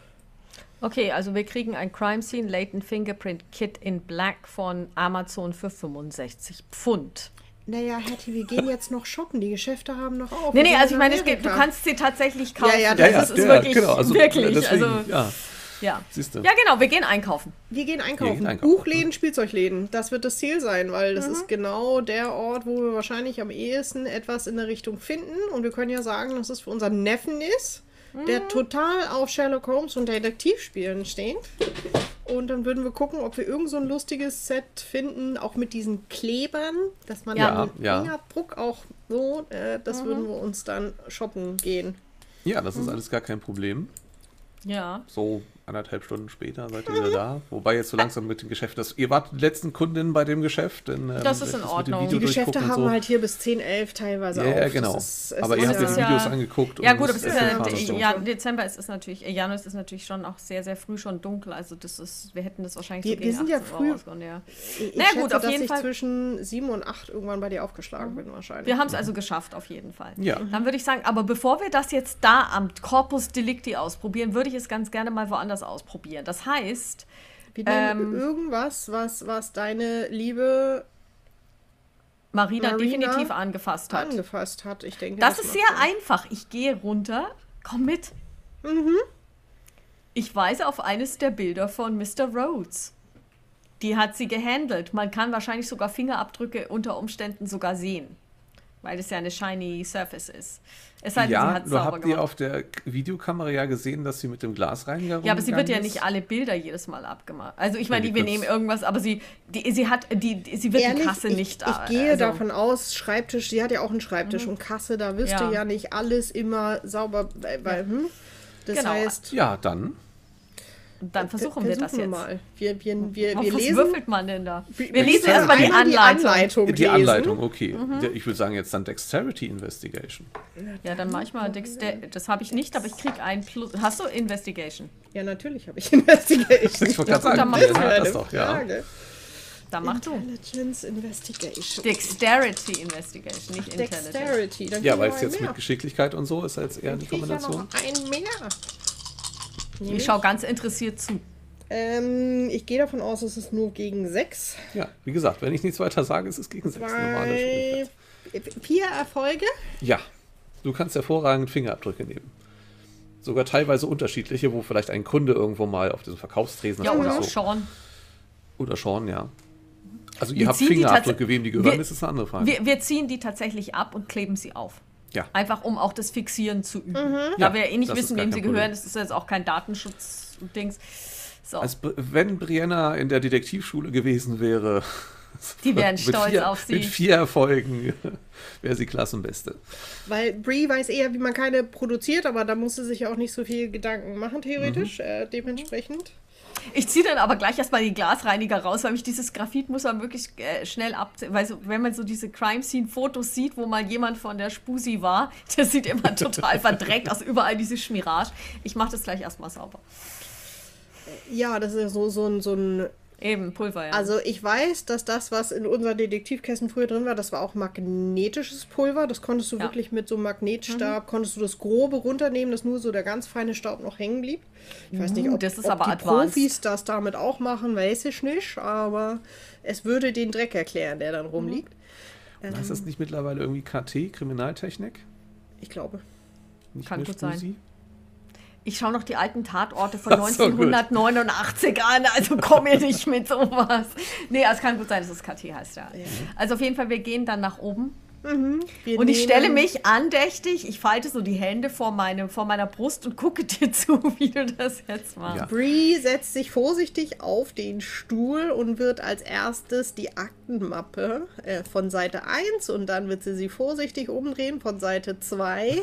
Okay, also wir kriegen ein Crime Scene Latent Fingerprint Kit in Black von Amazon für fünfundsechzig Pfund. Naja, Hattie, wir gehen jetzt noch shoppen, die Geschäfte haben noch auf. Nee, Wir nee, sind also ich in meine, es geht, du Amerika. kannst sie tatsächlich kaufen. Ja, ja, das ja, ist, ist ja, wirklich, genau, also wirklich, deswegen, also, ja, ja. siehst du. Ja, genau, wir gehen einkaufen. Wir gehen einkaufen. Wir gehen einkaufen. Buchläden, Spielzeugläden. Das wird das Ziel sein, weil das ist genau der Ort, wo wir wahrscheinlich am ehesten etwas in der Richtung finden. Und wir können ja sagen, dass es für unseren Neffen ist, der total auf Sherlock Holmes und Detektivspielen steht. Und dann würden wir gucken, ob wir irgend so ein lustiges Set finden, auch mit diesen Klebern, dass man Ja. den Ja. Fingerabdruck auch so, äh, das würden wir uns dann shoppen gehen. Ja, das ist alles gar kein Problem. Ja. So anderthalb Stunden später seid ihr wieder da. Wobei jetzt so langsam mit dem Geschäft, das, ihr wart die letzten Kundin bei dem Geschäft. Denn, ähm, Das ist in mit dem Ordnung. Video Die Geschäfte durchgucken und haben so. halt hier bis zehn, elf teilweise Ja, auf. ja, Das genau. ist- es Aber ist ihr habt ja- ja die ja- Videos angeguckt. Ja und gut, aber es ist ist ja, eine Fahrstunde. ja, Dezember ist es natürlich, äh, Januar ist es natürlich schon auch sehr, sehr früh schon dunkel. Also das ist, wir hätten das wahrscheinlich Wir- so wir gegen sind ja achtzehn Uhr früh- rausgehauen, ja. Ich Naja, schätze, gut, auf dass jeden ich Fall. zwischen sieben und acht irgendwann bei dir aufgeschlagen bin wahrscheinlich. Wir haben es also geschafft, auf jeden Fall. Ja. Dann würde ich sagen, aber bevor wir das jetzt da am Corpus Delicti ausprobieren, würde ich es ganz gerne mal woanders ausprobieren. Das heißt, Wir nehmen ähm, irgendwas, was, was deine Liebe Marina, Marina definitiv angefasst hat. angefasst hat. Ich denke, Das ist macht sehr Sinn. einfach. Ich gehe runter. Komm mit. Mhm. Ich weise auf eines der Bilder von Mister Rhodes. Die hat sie gehandelt. Man kann wahrscheinlich sogar Fingerabdrücke unter Umständen sogar sehen. weil es ja eine shiny Surface ist. Es sei denn, sie Ja, hat nur sauber habt ihr gemacht. auf der Videokamera ja gesehen, dass sie mit dem Glasreiniger Ja, aber sie wird ja rumgegangen nicht ist? alle Bilder jedes Mal abgemacht. Also ich meine, Ja, die wir könnt's- nehmen irgendwas, aber sie, die, sie hat, die, die- sie wird Ehrlich, die Kasse ich, nicht. ich gehe also, davon aus, Schreibtisch, sie hat ja auch einen Schreibtisch und Kasse, da wirst Ja. du ja nicht alles immer sauber, weil, weil, hm? Das Genau. heißt, Ja, dann. Dann versuchen wir das versuchen jetzt. mal. Wir, wir, wir, Auf wir was lesen würfelt man denn da? wir Wir lesen können erstmal die einmal Anleitung. Anleitung Die lesen. Anleitung, okay. Ja, ich würde sagen jetzt dann Dexterity Investigation. Ja, dann manchmal, das habe ich nicht, aber ich kriege ein Plus. Hast du Investigation? Ja, natürlich habe ich Investigation. Ich wollte Ja, gerade gut, sagen, dann mach der du. hat das doch, ja. Frage. Dann mach du. Intelligence Investigation. Dexterity Investigation, nicht Intelligence. Dexterity. Dann Ja, kriegen weil wir es jetzt einen mehr. mit Geschicklichkeit und so ist jetzt eher die Krieg ich ja noch Kombination. einen mehr. Ich schaue ganz interessiert zu. Ähm, ich gehe davon aus, es ist nur gegen sechs. Ja, wie gesagt, wenn ich nichts weiter sage, ist es gegen sechs normale Schwierigkeit. Zwei, vier Erfolge. Ja, du kannst hervorragend Fingerabdrücke nehmen. Sogar teilweise unterschiedliche, wo vielleicht ein Kunde irgendwo mal auf diesem Verkaufstresen Ja, steht oder auch so. Sean. Oder Sean, ja. Also ihr Wir habt ziehen die Fingerabdrücke, tats- wem die gehören, wir- das ist eine andere Frage. Wir, wir ziehen die tatsächlich ab und kleben sie auf. Ja. Einfach um auch das Fixieren zu üben. Mhm. Da Ja, wir eh nicht das ist wissen, gar wem kein sie Problem. gehören, das ist jetzt auch kein Datenschutz-Dings. So, Als Br- wenn Brianna in der Detektivschule gewesen wäre, die wären mit stolz vier, auf mit sie. vier Erfolgen wäre sie Klassenbeste. Weil Bree weiß eher, wie man keine produziert, aber da muss sie sich auch nicht so viel Gedanken machen, theoretisch. Mhm. Äh, dementsprechend. Ich ziehe dann aber gleich erstmal die Glasreiniger raus, weil mich dieses Graphit muss man wirklich äh, schnell abziehen. Weil so, wenn man so diese Crime-Scene-Fotos sieht, wo mal jemand von der Spusi war, das sieht immer total verdreckt aus, überall diese Schmirage. Ich mache das gleich erstmal sauber. Ja, das ist ja so, so ein. So ein Eben, Pulver, ja. also, ich weiß, dass das, was in unseren Detektivkästen früher drin war, das war auch magnetisches Pulver. Das konntest du Ja. wirklich mit so einem Magnetstab, konntest du das Grobe runternehmen, dass nur so der ganz feine Staub noch hängen blieb. Ich weiß nicht, Uh, ob, das ist ob aber die advanced. Profis das damit auch machen, weiß ich nicht, aber es würde den Dreck erklären, der dann rumliegt. Und heißt das nicht mittlerweile irgendwie K T, Kriminaltechnik? Ich glaube. Nicht Kann mehr gut sein. Spusi? Ich schaue noch die alten Tatorte von Ach so, gut. neunzehnhundertneunundachtzig an, also komm mir nicht mit sowas. Nee, es kann gut sein, dass es K T heißt, ja. Also auf jeden Fall, wir gehen dann nach oben. Wir Und ich nehmen- stelle mich andächtig, ich falte so die Hände vor, meine, vor meiner Brust und gucke dir zu, wie du das jetzt machst. Ja. Bree setzt sich vorsichtig auf den Stuhl und wird als erstes die Aktenmappe äh, von Seite eins und dann wird sie sie vorsichtig umdrehen von Seite zwei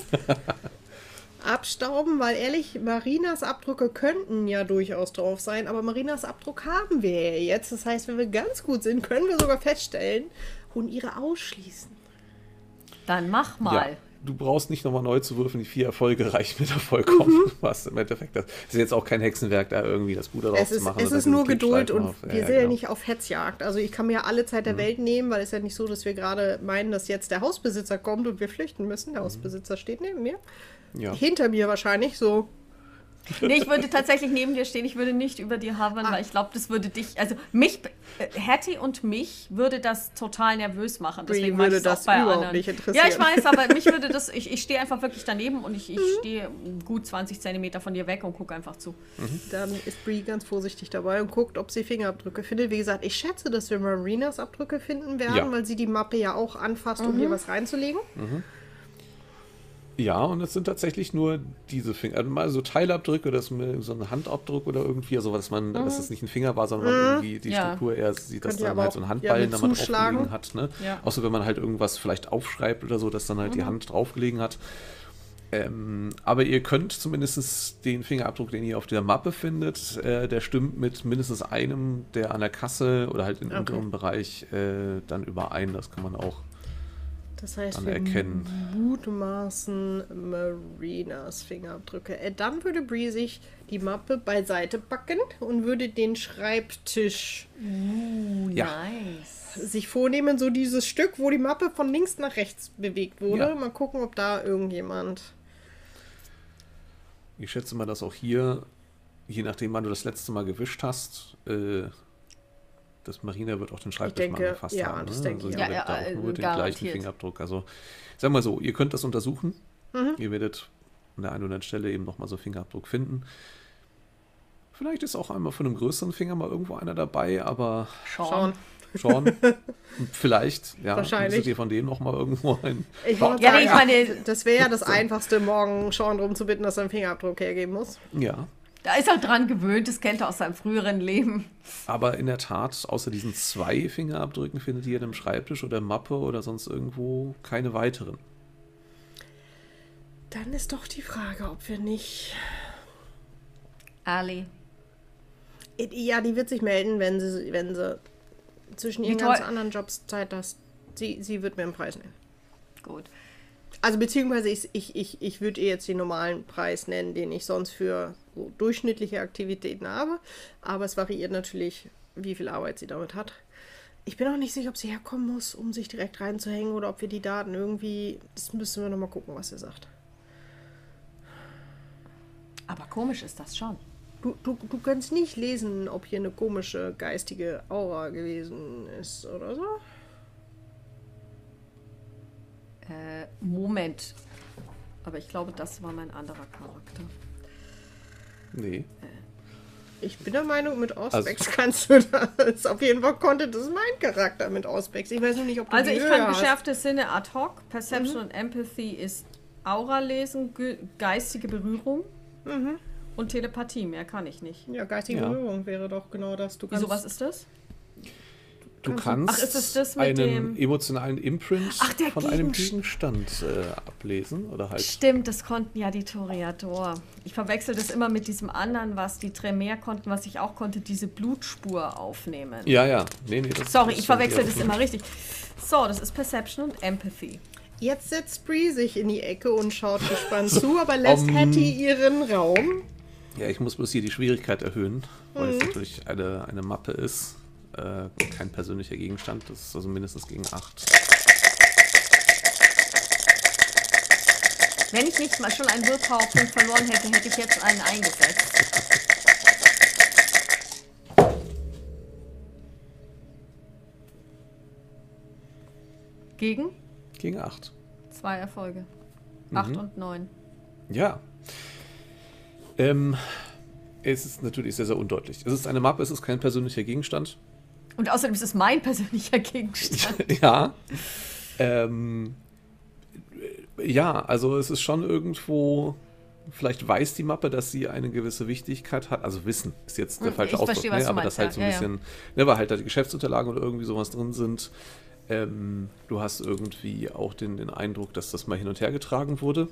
abstauben, weil ehrlich, Marinas Abdrücke könnten ja durchaus drauf sein, aber Marinas Abdruck haben wir ja jetzt. Das heißt, wenn wir ganz gut sind, können wir sogar feststellen und ihre ausschließen. Dann mach Ja, mal. du brauchst nicht nochmal neu zu würfeln, die vier Erfolge reichen mir da vollkommen. Mhm. Was im Endeffekt, das ist jetzt auch kein Hexenwerk, da irgendwie das Puder drauf Es zu ist, machen. es oder ist diesen nur Geduld Klebstreifen und auf. wir Ja, sind ja genau. nicht auf Hetzjagd. Also ich kann mir alle Zeit der Welt nehmen, weil es ja nicht so, dass wir gerade meinen, dass jetzt der Hausbesitzer kommt und wir flüchten müssen. Der Hausbesitzer steht neben mir. Ja. Hinter mir wahrscheinlich so. Nee, ich würde tatsächlich neben dir stehen, ich würde nicht über dir hovern, Ah. weil ich glaube, das würde dich, also mich, äh, Hattie und mich würde das total nervös machen. Bree Deswegen mache würde ich es auch das bei überhaupt anderen. nicht interessieren. Ja, ich weiß, aber mich würde das, ich, ich stehe einfach wirklich daneben und ich, Mhm. ich stehe gut zwanzig Zentimeter von dir weg und gucke einfach zu. Dann ist Bree ganz vorsichtig dabei und guckt, ob sie Fingerabdrücke findet. Wie gesagt, ich schätze, dass wir Marinas Abdrücke finden werden, Ja. weil sie die Mappe ja auch anfasst, um hier was reinzulegen. Ja, und es sind tatsächlich nur diese Finger, also mal so Teilabdrücke oder so ein Handabdruck oder irgendwie, also dass man, dass es nicht ein Finger war, sondern man irgendwie die Ja. Struktur eher sieht, dass Könnt ihr dann aber halt so ein auch, Handballen ja, da mal mit zuschlagen. draufgelegen hat, ne? Ja. Außer wenn man halt irgendwas vielleicht aufschreibt oder so, dass dann halt die Hand draufgelegen hat. Ähm, aber ihr könnt zumindest den Fingerabdruck, den ihr auf der Mappe findet, äh, der stimmt mit mindestens einem, der an der Kasse oder halt im Okay. unteren Bereich äh, dann überein. Das kann man auch Das heißt, dann wir erkennen. mutmaßen Marinas Fingerabdrücke. Äh, Dann würde Bree sich die Mappe beiseite packen und würde den Schreibtisch Ja. Nice. sich vornehmen, so dieses Stück, wo die Mappe von links nach rechts bewegt wurde. Ja. Mal gucken, ob da irgendjemand... Ich schätze mal, dass auch hier, je nachdem, wann du das letzte Mal gewischt hast, äh, das Marina wird auch den Schreibtisch denke, mal angefasst ja, haben. das ne? denke also ich ihr auch. werdet Ja, da ja, auch nur den garantiert. gleichen Fingerabdruck. Also, sag mal so, ihr könnt das untersuchen. Mhm. Ihr werdet an der einen oder anderen Stelle eben nochmal so Fingerabdruck finden. Vielleicht ist auch einmal von einem größeren Finger mal irgendwo einer dabei, aber Sean. Schauen. Sean. Vielleicht, ja. Wahrscheinlich. Müsstet ihr von dem noch mal irgendwo ein... Ich wollte Ja, sagen, ich meine- das wäre ja das Einfachste, morgen Sean darum zu bitten, dass er einen Fingerabdruck hergeben muss. Ja. Da ist er dran gewöhnt, das kennt er aus seinem früheren Leben. Aber in der Tat, außer diesen zwei Fingerabdrücken findet ihr im Schreibtisch oder Mappe oder sonst irgendwo keine weiteren. Dann ist doch die Frage, ob wir nicht... Ali. Ja, die wird sich melden, wenn sie, wenn sie zwischen ihren Wie ganz toll- anderen Jobs Zeit hat. Sie, sie wird mir einen Preis nennen. Gut. Also beziehungsweise ich, ich, ich, ich würde ihr jetzt den normalen Preis nennen, den ich sonst für so durchschnittliche Aktivitäten habe. Aber es variiert natürlich, wie viel Arbeit sie damit hat. Ich bin auch nicht sicher, ob sie herkommen muss, um sich direkt reinzuhängen oder ob wir die Daten irgendwie... Das müssen wir nochmal gucken, was sie sagt. Aber komisch ist das schon. Du, du, du kannst nicht lesen, ob hier eine komische geistige Aura gewesen ist oder so. Äh, Moment. Aber ich glaube, das war mein anderer Charakter. Nee. Ich bin der Meinung, mit Auspex kannst du das. Auf jeden Fall konnte das mein Charakter mit Auspex. Ich weiß nur nicht, ob du Also die ich Höhe kann hast. geschärfte Sinne ad hoc. Perception und Empathy ist Aura lesen, ge geistige Berührung und Telepathie. Mehr kann ich nicht. Ja, geistige Ja. Berührung wäre doch genau das. Du kannst, Wieso, was ist das? Du Kannst du- kannst Ach, ist es das mit einen dem- emotionalen Imprint Ach, der von einem Gegenstand. Gegenstand äh, ablesen oder halt. Stimmt, das konnten ja die Toreador. Ich verwechsel das immer mit diesem anderen, was die Tremere konnten, was ich auch konnte, diese Blutspur aufnehmen. Ja, ja. Nee, nee, das, Sorry, das ich verwechsel fand das immer richtig. So, das ist Perception und Empathy. Jetzt setzt Bree sich in die Ecke und schaut gespannt zu, aber lässt um, Hattie ihren Raum. Ja, ich muss bloß hier die Schwierigkeit erhöhen, weil Mhm. es natürlich eine, eine Mappe ist. Äh, kein persönlicher Gegenstand. Das ist also mindestens gegen acht. Wenn ich nicht mal schon einen Willpower-Punkt verloren hätte, hätte ich jetzt einen eingesetzt. Gegen Gegen acht. zwei Erfolge. Acht und neun. Ja. Ähm, es ist natürlich sehr, sehr undeutlich. Es ist eine Mappe, es ist kein persönlicher Gegenstand. Und außerdem ist es mein persönlicher Gegenstand. Ja. Ähm, ja, also es ist schon irgendwo, vielleicht weiß die Mappe, dass sie eine gewisse Wichtigkeit hat. Also Wissen ist jetzt der Hm, falsche ich Ausdruck, verstehe, was ne? du Aber meinst, das halt ja. so ein Ja, ja. bisschen, ne, weil halt da die Geschäftsunterlagen oder irgendwie sowas drin sind. Ähm, du hast irgendwie auch den, den Eindruck, dass das mal hin und her getragen wurde.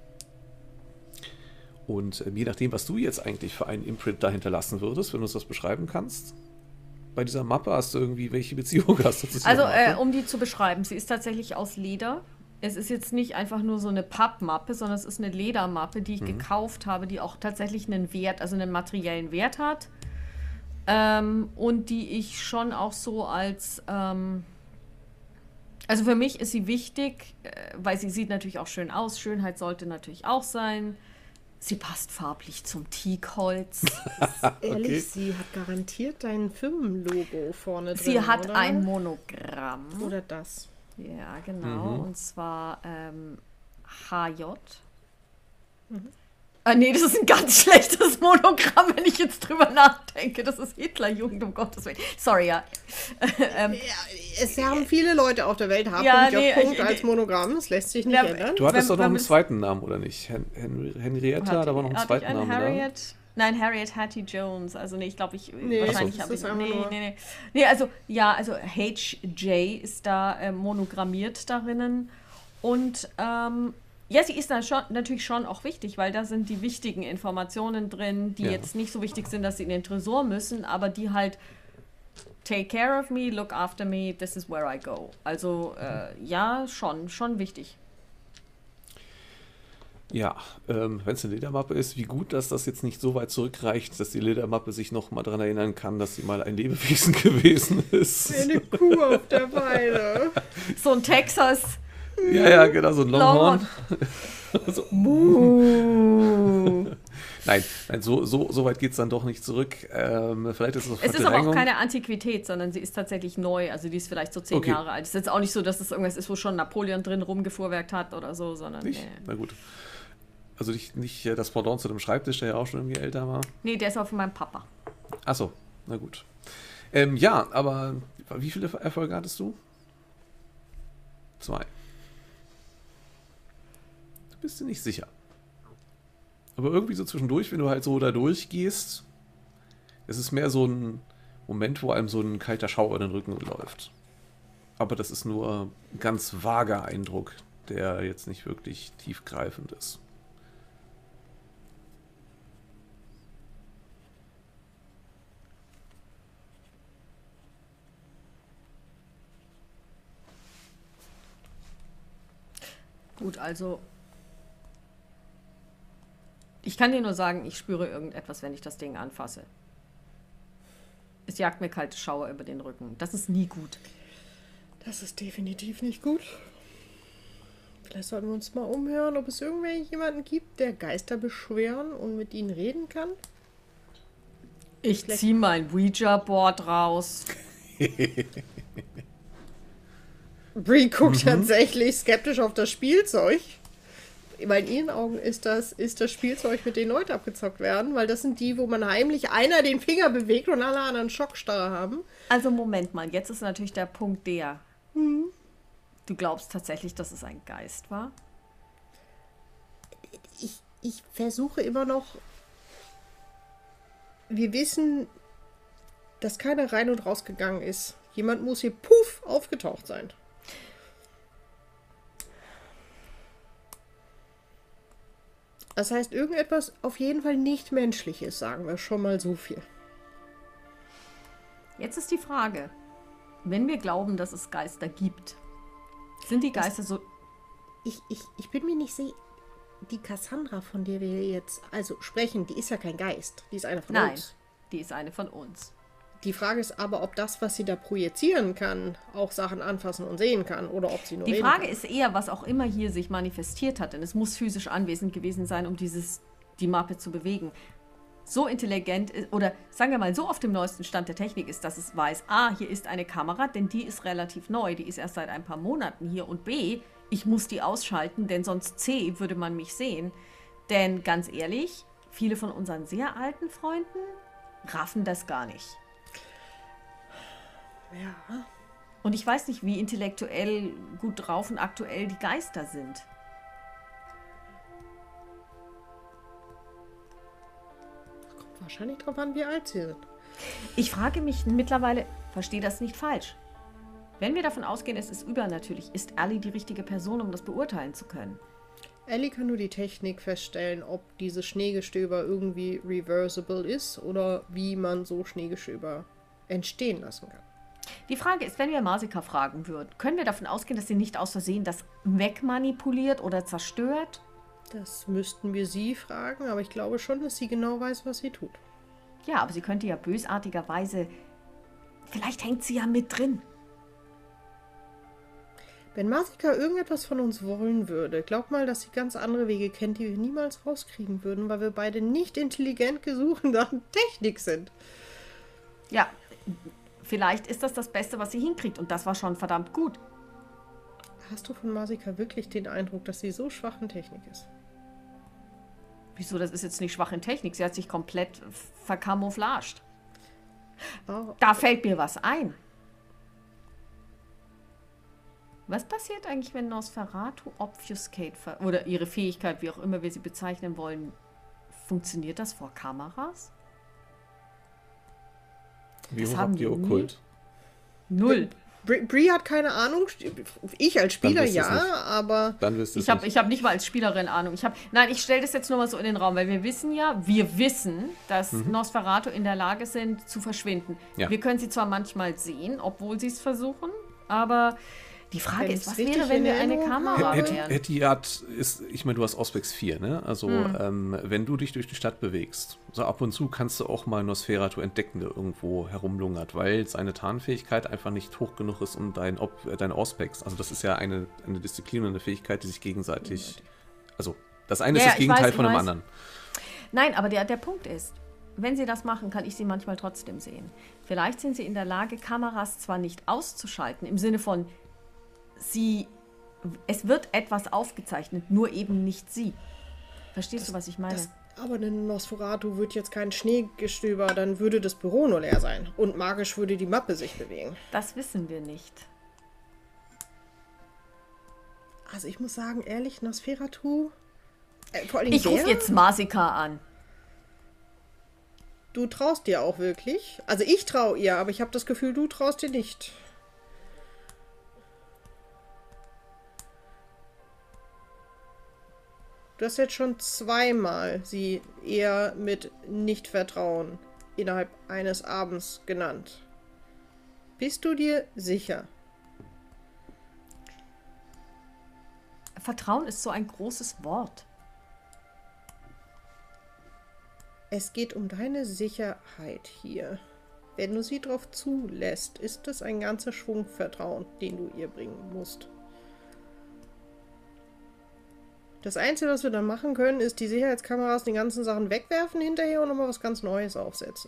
Und ähm, je nachdem, was du jetzt eigentlich für einen Imprint da hinterlassen würdest, wenn du uns das beschreiben kannst, bei dieser Mappe hast du irgendwie, welche Beziehung hast du zu dieser Also, Mappe? äh, um die zu beschreiben, sie ist tatsächlich aus Leder. Es ist jetzt nicht einfach nur so eine Pappmappe, sondern es ist eine Ledermappe, die ich Mhm. gekauft habe, die auch tatsächlich einen Wert, also einen materiellen Wert hat. Ähm, und die ich schon auch so als, ähm, also für mich ist sie wichtig, äh, weil sie sieht natürlich auch schön aus. Schönheit sollte natürlich auch sein. Sie passt farblich zum Teakholz. Ehrlich, Okay. sie hat garantiert dein Firmenlogo vorne drin. Sie hat oder? ein Monogramm. Oder das. Ja, genau. Mhm. Und zwar ähm, H J. Mhm. Ah, nee, das ist ein ganz schlechtes Monogramm, wenn ich jetzt drüber nachdenke. Das ist Hitlerjugend, um Gottes Willen. Sorry, ja. ähm, Ja, es haben viele Leute auf der Welt H. Ja, J. nee, Punkt ich- als Monogramm. Das lässt sich nicht Ja, ändern. Du hattest wenn- doch noch wenn einen es- zweiten Namen, oder nicht? Hen Hen Henrietta, da war noch ein hatte zweiter ich einen Name, oder? Harriet? Nein, Harriet Hattie Jones. Also nee, ich glaube, ich Nee, wahrscheinlich das habe ich ist einfach nee, nur- nee, nee. Nee, also ja, also H J ist da äh, monogrammiert darinnen und ähm, ja, sie ist da schon, natürlich schon auch wichtig, weil da sind die wichtigen Informationen drin, die Ja. jetzt nicht so wichtig sind, dass sie in den Tresor müssen, aber die halt take care of me, look after me, this is where I go. Also äh, ja, schon, schon wichtig. Ja, ähm, wenn es eine Ledermappe ist, wie gut, dass das jetzt nicht so weit zurückreicht, dass die Ledermappe sich noch mal daran erinnern kann, dass sie mal ein Lebewesen gewesen ist. Wie eine Kuh auf der Weide. So ein Texas Ja, ja, genau, so ein Longhorn. Longhorn. Nein, nein so, so, so weit geht es dann doch nicht zurück. Ähm, vielleicht ist es Es ist aber auch Verdrängung. keine Antiquität, sondern sie ist tatsächlich neu. Also die ist vielleicht so zehn Okay. Jahre alt. Es ist jetzt auch nicht so, dass es irgendwas ist, wo schon Napoleon drin rumgefuhrwerkt hat oder so, sondern Nicht? nee. Na gut. Also nicht, nicht äh, das Pendant zu dem Schreibtisch, der ja auch schon irgendwie älter war. Nee, der ist auch von meinem Papa. Achso, na gut. Ähm, ja, aber Wie viele Erfolge hattest du? Zwei. Du bist dir nicht sicher. Aber irgendwie so zwischendurch, wenn du halt so da durchgehst, es ist mehr so ein Moment, wo einem so ein kalter Schauer in den Rücken läuft. Aber das ist nur ein ganz vager Eindruck, der jetzt nicht wirklich tiefgreifend ist. Gut, also ich kann dir nur sagen, ich spüre irgendetwas, wenn ich das Ding anfasse. Es jagt mir kalte Schauer über den Rücken. Das ist nie gut. Das ist definitiv nicht gut. Vielleicht sollten wir uns mal umhören, ob es irgendjemanden gibt, der Geister beschwören und mit ihnen reden kann. Ich ziehe mein Ouija-Board raus. Brie guckt Mhm. tatsächlich skeptisch auf das Spielzeug. Weil in ihren Augen ist das, ist das Spielzeug, mit dem Leute abgezockt werden, weil das sind die, wo man heimlich einer den Finger bewegt und alle anderen Schockstarre haben. Also Moment mal, jetzt ist natürlich der Punkt der. Du glaubst tatsächlich, dass es ein Geist war? Ich, ich versuche immer noch. Wir wissen, dass keiner rein und rausgegangen ist. Jemand muss hier puff aufgetaucht sein. Das heißt, irgendetwas auf jeden Fall nicht Menschliches, sagen wir schon mal so viel. Jetzt ist die Frage, wenn wir glauben, dass es Geister gibt, sind die Geister so... Ich, ich, ich bin mir nicht sicher. Die Cassandra, von der wir jetzt also sprechen, die ist ja kein Geist. Die ist eine von Nein, uns. die ist eine von uns. Die Frage ist aber, ob das, was sie da projizieren kann, auch Sachen anfassen und sehen kann oder ob sie nur Die reden Frage kann. ist eher, was auch immer hier sich manifestiert hat, denn es muss physisch anwesend gewesen sein, um dieses, die Mappe zu bewegen. So intelligent ist, oder sagen wir mal, so auf dem neuesten Stand der Technik ist, dass es weiß, A, hier ist eine Kamera, denn die ist relativ neu, die ist erst seit ein paar Monaten hier, und B, ich muss die ausschalten, denn sonst C, würde man mich sehen. Denn ganz ehrlich, viele von unseren sehr alten Freunden raffen das gar nicht. Ja. Und ich weiß nicht, wie intellektuell gut drauf und aktuell die Geister sind. Kommt wahrscheinlich drauf an, wie alt sie sind. Ich frage mich mittlerweile, verstehe das nicht falsch. Wenn wir davon ausgehen, es ist übernatürlich, ist Ellie die richtige Person, um das beurteilen zu können? Ellie kann nur die Technik feststellen, ob dieses Schneegestöber irgendwie reversible ist oder wie man so Schneegestöber entstehen lassen kann. Die Frage ist, wenn wir Marsica fragen würden, können wir davon ausgehen, dass sie nicht aus Versehen das wegmanipuliert oder zerstört? Das müssten wir sie fragen, aber ich glaube schon, dass sie genau weiß, was sie tut. Ja, aber sie könnte ja bösartigerweise... Vielleicht hängt sie ja mit drin. Wenn Marsica irgendetwas von uns wollen würde, glaub mal, dass sie ganz andere Wege kennt, die wir niemals rauskriegen würden, weil wir beide nicht intelligent gesucht nach Technik sind. Ja, vielleicht ist das das Beste, was sie hinkriegt, und das war schon verdammt gut. Hast du von Marsica wirklich den Eindruck, dass sie so schwach in Technik ist? Wieso, das ist jetzt nicht schwach in Technik, sie hat sich komplett verkamouflaged. Oh. Da fällt mir was ein. Was passiert eigentlich, wenn Nosferatu Obfuscate ver- oder ihre Fähigkeit, wie auch immer wir sie bezeichnen wollen, funktioniert das vor Kameras? Wie Das hoch haben habt ihr wir nie. okkult? Null. Bri, Bri hat keine Ahnung. Ich als Spieler Dann wisst ihr's ja, nicht. aber Dann wisst ihr es Ich habe nicht. ich hab nicht mal als Spielerin Ahnung. Ich hab, nein, ich stelle das jetzt nur mal so in den Raum, weil wir wissen ja, wir wissen, dass Nosferatu in der Lage sind, zu verschwinden. Ja. Wir können sie zwar manchmal sehen, obwohl sie es versuchen, aber die Frage Wenn ist, ich's was richtig wäre, wenn in wir eine Erinnerung Kamera habe- Hätte, wären? hätte die Art ist, ich meine, du hast Auspex vier, ne? Also, ähm, wenn du dich durch die Stadt bewegst, so ab und zu kannst du auch mal Nosferatu entdecken, der irgendwo herumlungert, weil seine Tarnfähigkeit einfach nicht hoch genug ist, um dein, Op äh, dein Auspex. Also, das ist ja eine, eine Disziplin und eine Fähigkeit, die sich gegenseitig. Also, das eine Ja, ist das ich Gegenteil weiß, ich von dem weiß. anderen. Nein, aber der, der Punkt ist, wenn sie das machen, kann ich sie manchmal trotzdem sehen. Vielleicht sind sie in der Lage, Kameras zwar nicht auszuschalten, im Sinne von, sie, es wird etwas aufgezeichnet, nur eben nicht sie. Verstehst du, was ich meine? das, Aber eine Nosferatu wird jetzt kein Schneegestöber, dann würde das Büro nur leer sein. Und magisch würde die Mappe sich bewegen. Das wissen wir nicht. Also ich muss sagen, ehrlich, Nosferatu... Äh, vor allem Ich rufe wer? jetzt Masika an. Du traust dir auch wirklich? Also ich traue ihr, aber ich habe das Gefühl, du traust dir nicht. Du hast jetzt schon zweimal sie eher mit Nichtvertrauen innerhalb eines Abends genannt. Bist du dir sicher? Vertrauen ist so ein großes Wort. Es geht um deine Sicherheit hier. Wenn du sie drauf zulässt, ist es ein ganzer Schwung Vertrauen, den du ihr bringen musst. Das Einzige, was wir dann machen können, ist die Sicherheitskameras, die ganzen Sachen wegwerfen hinterher und nochmal was ganz Neues aufsetzen.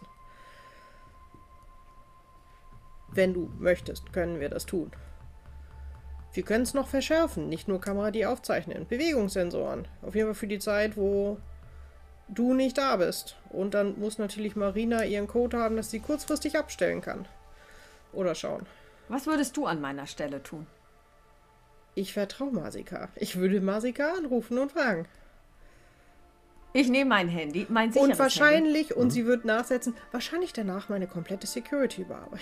Wenn du möchtest, können wir das tun. Wir können es noch verschärfen, nicht nur Kamera, die aufzeichnen. Bewegungssensoren. Auf jeden Fall für die Zeit, wo du nicht da bist. Und dann muss natürlich Marina ihren Code haben, dass sie kurzfristig abstellen kann. Oder schauen. Was würdest du an meiner Stelle tun? Ich vertraue Masika. Ich würde Masika anrufen und fragen. Ich nehme mein Handy, mein sicheres Und wahrscheinlich, Handy. und sie wird nachsetzen, wahrscheinlich danach meine komplette Security überarbeiten.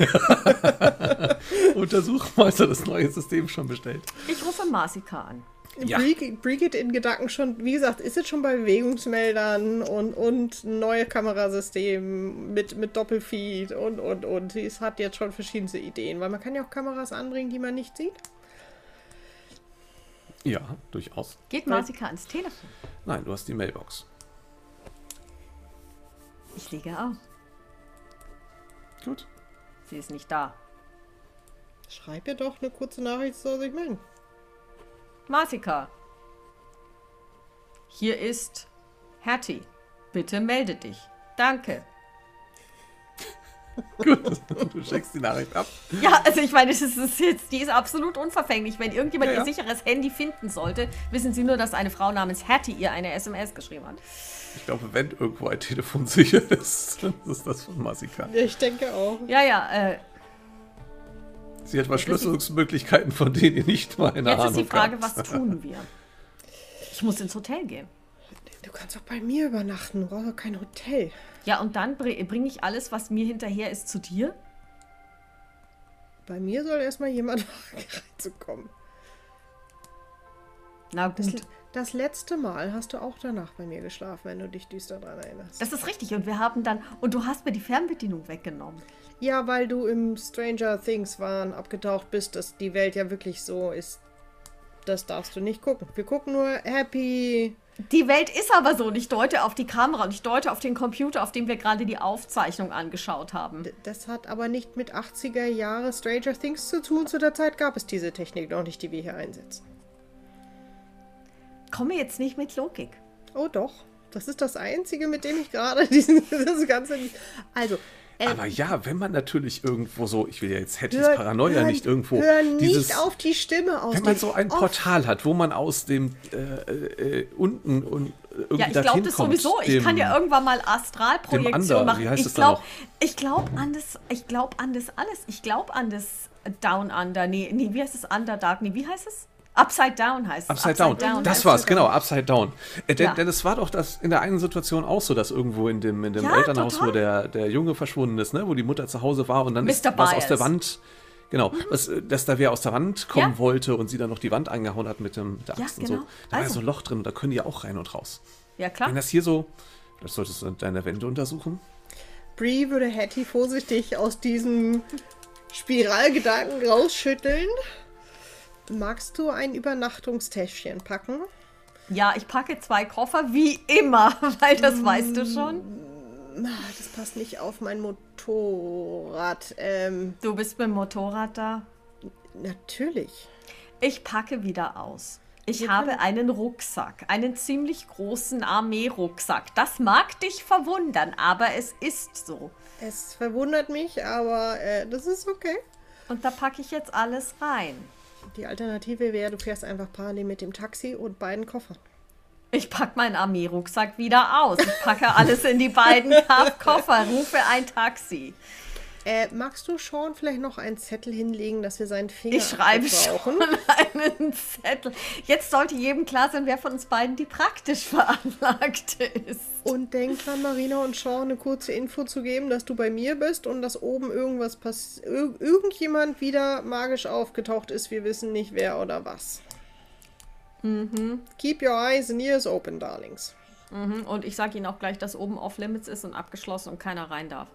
Untersuchmeister das neue System schon bestellt. Ich rufe Masika an. Ja. Brigitte, Brigitte in Gedanken schon, wie gesagt, ist jetzt schon bei Bewegungsmeldern und, und neue Kamerasystem mit, mit Doppelfeed und, und, und. Sie ist- hat jetzt schon verschiedenste Ideen, weil man kann ja auch Kameras anbringen, die man nicht sieht. Ja, durchaus. Geht Masika ans Telefon? Nein, du hast die Mailbox. Ich lege auf. Gut. Sie ist nicht da. Schreib ihr doch eine kurze Nachricht, soll sich melden. Masika. Hier ist Hattie. Bitte melde dich. Danke. Gut, du schickst die Nachricht ab. Ja, also ich meine, das ist jetzt, die ist absolut unverfänglich. Wenn irgendjemand Ja, ja. ihr sicheres Handy finden sollte, wissen Sie nur, dass eine Frau namens Hattie ihr eine S M S geschrieben hat. Ich glaube, wenn irgendwo ein Telefon sicher ist, dann ist das von Masika. Ich denke auch. Ja, ja, äh, Sie hat Verschlüsselungsmöglichkeiten, von denen ihr nicht mal eine jetzt Ahnung ist die Frage, habt. was tun wir? Ich muss ins Hotel gehen. Du kannst auch bei mir übernachten, du brauchst doch kein Hotel. Ja, und dann bringe bring ich alles, was mir hinterher ist, zu dir? Bei mir soll erstmal jemand reinzukommen. Na Das, gut. das letzte Mal hast du auch danach bei mir geschlafen, wenn du dich düster daran erinnerst. Das ist richtig. Und wir haben dann. Und du hast mir die Fernbedienung weggenommen. Ja, weil du im Stranger Things waren, abgetaucht bist, dass die Welt ja wirklich so ist. Das darfst du nicht gucken. Wir gucken nur Happy. Die Welt ist aber so. Und ich deute auf die Kamera und ich deute auf den Computer, auf dem wir gerade die Aufzeichnung angeschaut haben. D- Das hat aber nicht mit achtziger Jahre Stranger Things zu tun. Zu der Zeit gab es diese Technik noch nicht, die wir hier einsetzen. Komme jetzt nicht mit Logik. Oh doch. Das ist das Einzige, mit dem ich gerade diesen, das Ganze nicht... Also, äh, Aber ja, wenn man natürlich irgendwo so, ich will ja jetzt Hattys hör- Paranoia hör- nicht irgendwo, Hör nicht dieses, auf die Stimme aus. wenn man dem so ein Off. Portal hat, wo man aus dem äh, äh, unten und irgendwie Ja, ich dorthin glaube das kommt, sowieso. Ich dem- kann ja irgendwann mal dem Astralprojektion Under, machen. wie heißt ich es da glaube noch? ich glaub an das, ich glaube an das alles. Ich glaube an das Down Under. Nee, nee, wie heißt es? Underdark. Nee, wie heißt es? Upside Down heißt es. Upside, Down. Das heißt war's, es. genau, Upside Down. Äh, denn, Ja. denn es war doch das in der einen Situation auch so, dass irgendwo in dem, in dem Ja, Elternhaus, total. wo der, der Junge verschwunden ist, ne, wo die Mutter zu Hause war und dann ist Mister was aus der Byers. Wand, genau, was, äh, dass da wer aus der Wand kommen Ja. wollte und sie dann noch die Wand angehauen hat mit, dem, mit der Ja, Axt und genau. so. Da war ja Also. so ein Loch drin und da können die ja auch rein und raus. Ja, klar. Wenn das hier so, das solltest du deine Wände untersuchen. Bree würde Hattie vorsichtig aus diesem Spiralgedanken rausschütteln. Magst du ein Übernachtungstäschchen packen? Ja, ich packe zwei Koffer, wie immer, weil das weißt du schon. Ah, das passt nicht auf mein Motorrad. Ähm, Du bist mit dem Motorrad da. natürlich. Ich packe wieder aus. Ich Wir habe können- einen Rucksack, einen ziemlich großen Armeerucksack. Das mag dich verwundern, aber es ist so. Es verwundert mich, aber äh, das ist okay. Und da packe ich jetzt alles rein. Die Alternative wäre, du fährst einfach parallel mit dem Taxi und beiden Koffern. Ich packe meinen Armeerucksack wieder aus. Ich packe alles in die beiden Koffer, rufe ein Taxi. Äh, magst du Sean vielleicht noch einen Zettel hinlegen, dass wir seinen Finger Ich schreibe brauchen? schon einen Zettel. Jetzt sollte jedem klar sein, wer von uns beiden die praktisch Veranlagte ist. Und denk dran, Marina und Sean eine kurze Info zu geben, dass du bei mir bist und dass oben irgendwas passiert, ir irgendjemand wieder magisch aufgetaucht ist. Wir wissen nicht wer oder was. Mhm. Keep your eyes and ears open, darlings. Mhm. Und ich sage Ihnen auch gleich, dass oben off-limits ist und abgeschlossen und keiner rein darf.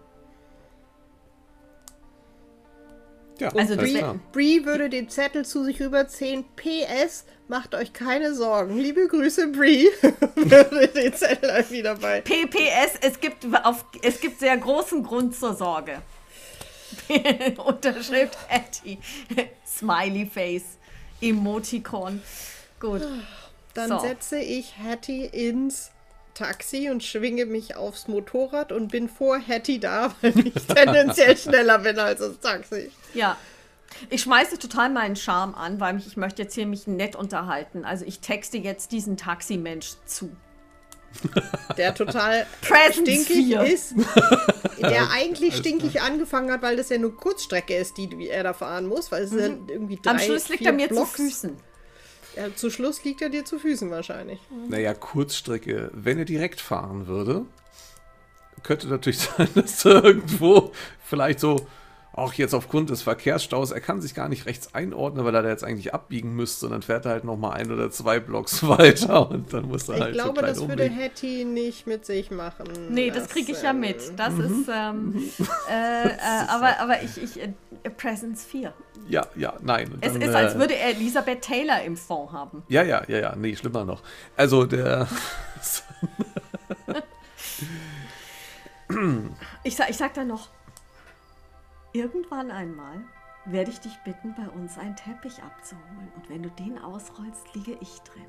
Ja, Also alles Brie- klar. Bree würde den Zettel zu sich rüberziehen. P S, macht euch keine Sorgen. Liebe Grüße, Bree. Würde den Zettel halt wieder bei. P P S, es gibt, auf, es gibt sehr großen Grund zur Sorge. Unterschrift Hattie. Smiley Face. Emoticon. Gut. Dann So. setze ich Hattie ins Taxi und schwinge mich aufs Motorrad und bin vor Hattie da, weil ich tendenziell schneller bin als das Taxi. Ja. Ich schmeiße total meinen Charme an, weil mich, ich möchte jetzt hier mich nett unterhalten. Also ich texte jetzt diesen Taximensch zu. Der total Presents stinkig vier. ist. Der eigentlich stinkig angefangen hat, weil das ja nur Kurzstrecke ist, die er da fahren muss, weil es Mhm. sind irgendwie drei, Am Schluss liegt vier er mir Blocks. zu Füßen. Ja, zu Schluss liegt er dir zu Füßen wahrscheinlich. Naja, Kurzstrecke. Wenn er direkt fahren würde, könnte natürlich sein, dass er irgendwo vielleicht so, auch jetzt aufgrund des Verkehrsstaus, er kann sich gar nicht rechts einordnen, weil er da jetzt eigentlich abbiegen müsste und dann fährt er halt nochmal ein oder zwei Blocks weiter und dann muss er Ich halt so glaube, klein das würde umlegen. Hattie nicht mit sich machen. Nee, das kriege ich ja ähm, mit. Das ist, ähm, äh, äh, aber, aber ich, ich, äh, Presence vier. Ja, ja, nein. Und Es dann, ist, als äh, würde er Elisabeth Taylor im Fond haben. Ja, ja, ja, ja, nee, schlimmer noch. Also der... Ich sag, ich sag dann noch, irgendwann einmal werde ich dich bitten, bei uns einen Teppich abzuholen. Und wenn du den ausrollst, liege ich drin.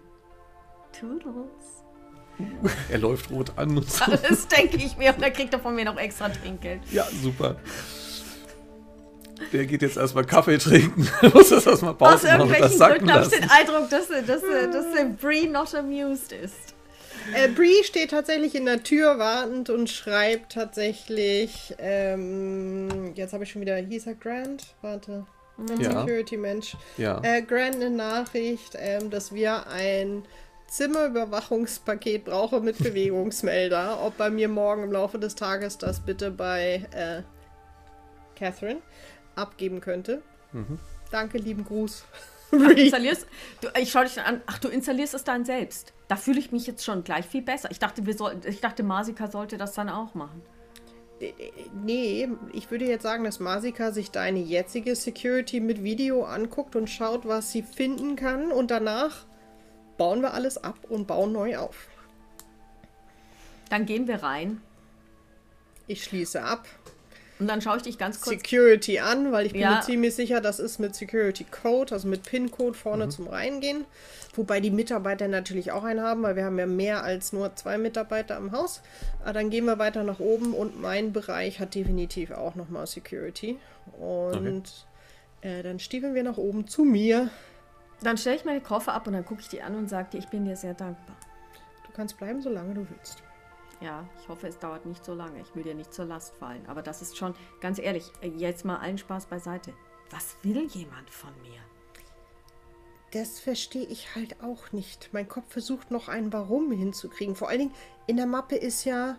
Toodles. er läuft rot an und so. Das denke ich mir und dann kriegt er von mir noch extra Trinkgeld. Ja, super. Der geht jetzt erstmal Kaffee trinken. muss das erstmal Aus Pause machen und das irgendwelchen sacken Gründen habe ich lassen. den Eindruck, dass, dass, dass, dass Bree not amused ist. Äh, Bree steht tatsächlich in der Tür wartend und schreibt tatsächlich, ähm, jetzt habe ich schon wieder, hieß er Grant? Warte, ein Ja. Security-Mensch. Ja. Äh, Grant eine Nachricht, ähm, dass wir ein Zimmerüberwachungspaket brauchen mit Bewegungsmelder. Ob bei mir morgen im Laufe des Tages das bitte bei äh, Catherine abgeben könnte. Mhm. Danke, lieben Gruß. Ach, installierst, du, ich schaue dich dann an, ach, du installierst es dann selbst. Da fühle ich mich jetzt schon gleich viel besser. Ich dachte, wir sollten, ich dachte, Masika sollte das dann auch machen. Nee, ich würde jetzt sagen, dass Masika sich deine jetzige Security mit Video anguckt und schaut, was sie finden kann. Und danach bauen wir alles ab und bauen neu auf. Dann gehen wir rein Ich schließe ab. und dann schaue ich dich ganz kurz. Security an, weil ich bin Ja. mir ziemlich sicher, das ist mit Security Code, also mit PIN-Code vorne zum Reingehen. Wobei die Mitarbeiter natürlich auch einen haben, weil wir haben ja mehr als nur zwei Mitarbeiter im Haus. Aber dann gehen wir weiter nach oben und mein Bereich hat definitiv auch nochmal Security. Und äh, dann stiefeln wir nach oben zu mir. Dann stelle ich meine Koffer ab und dann gucke ich die an und sage dir, ich bin dir sehr dankbar. Du kannst bleiben, solange du willst. Ja, ich hoffe, es dauert nicht so lange. Ich will dir nicht zur Last fallen. Aber das ist schon, ganz ehrlich, jetzt mal allen Spaß beiseite. Was will jemand von mir? Das verstehe ich halt auch nicht. Mein Kopf versucht noch ein Warum hinzukriegen. Vor allen Dingen, in der Mappe ist ja...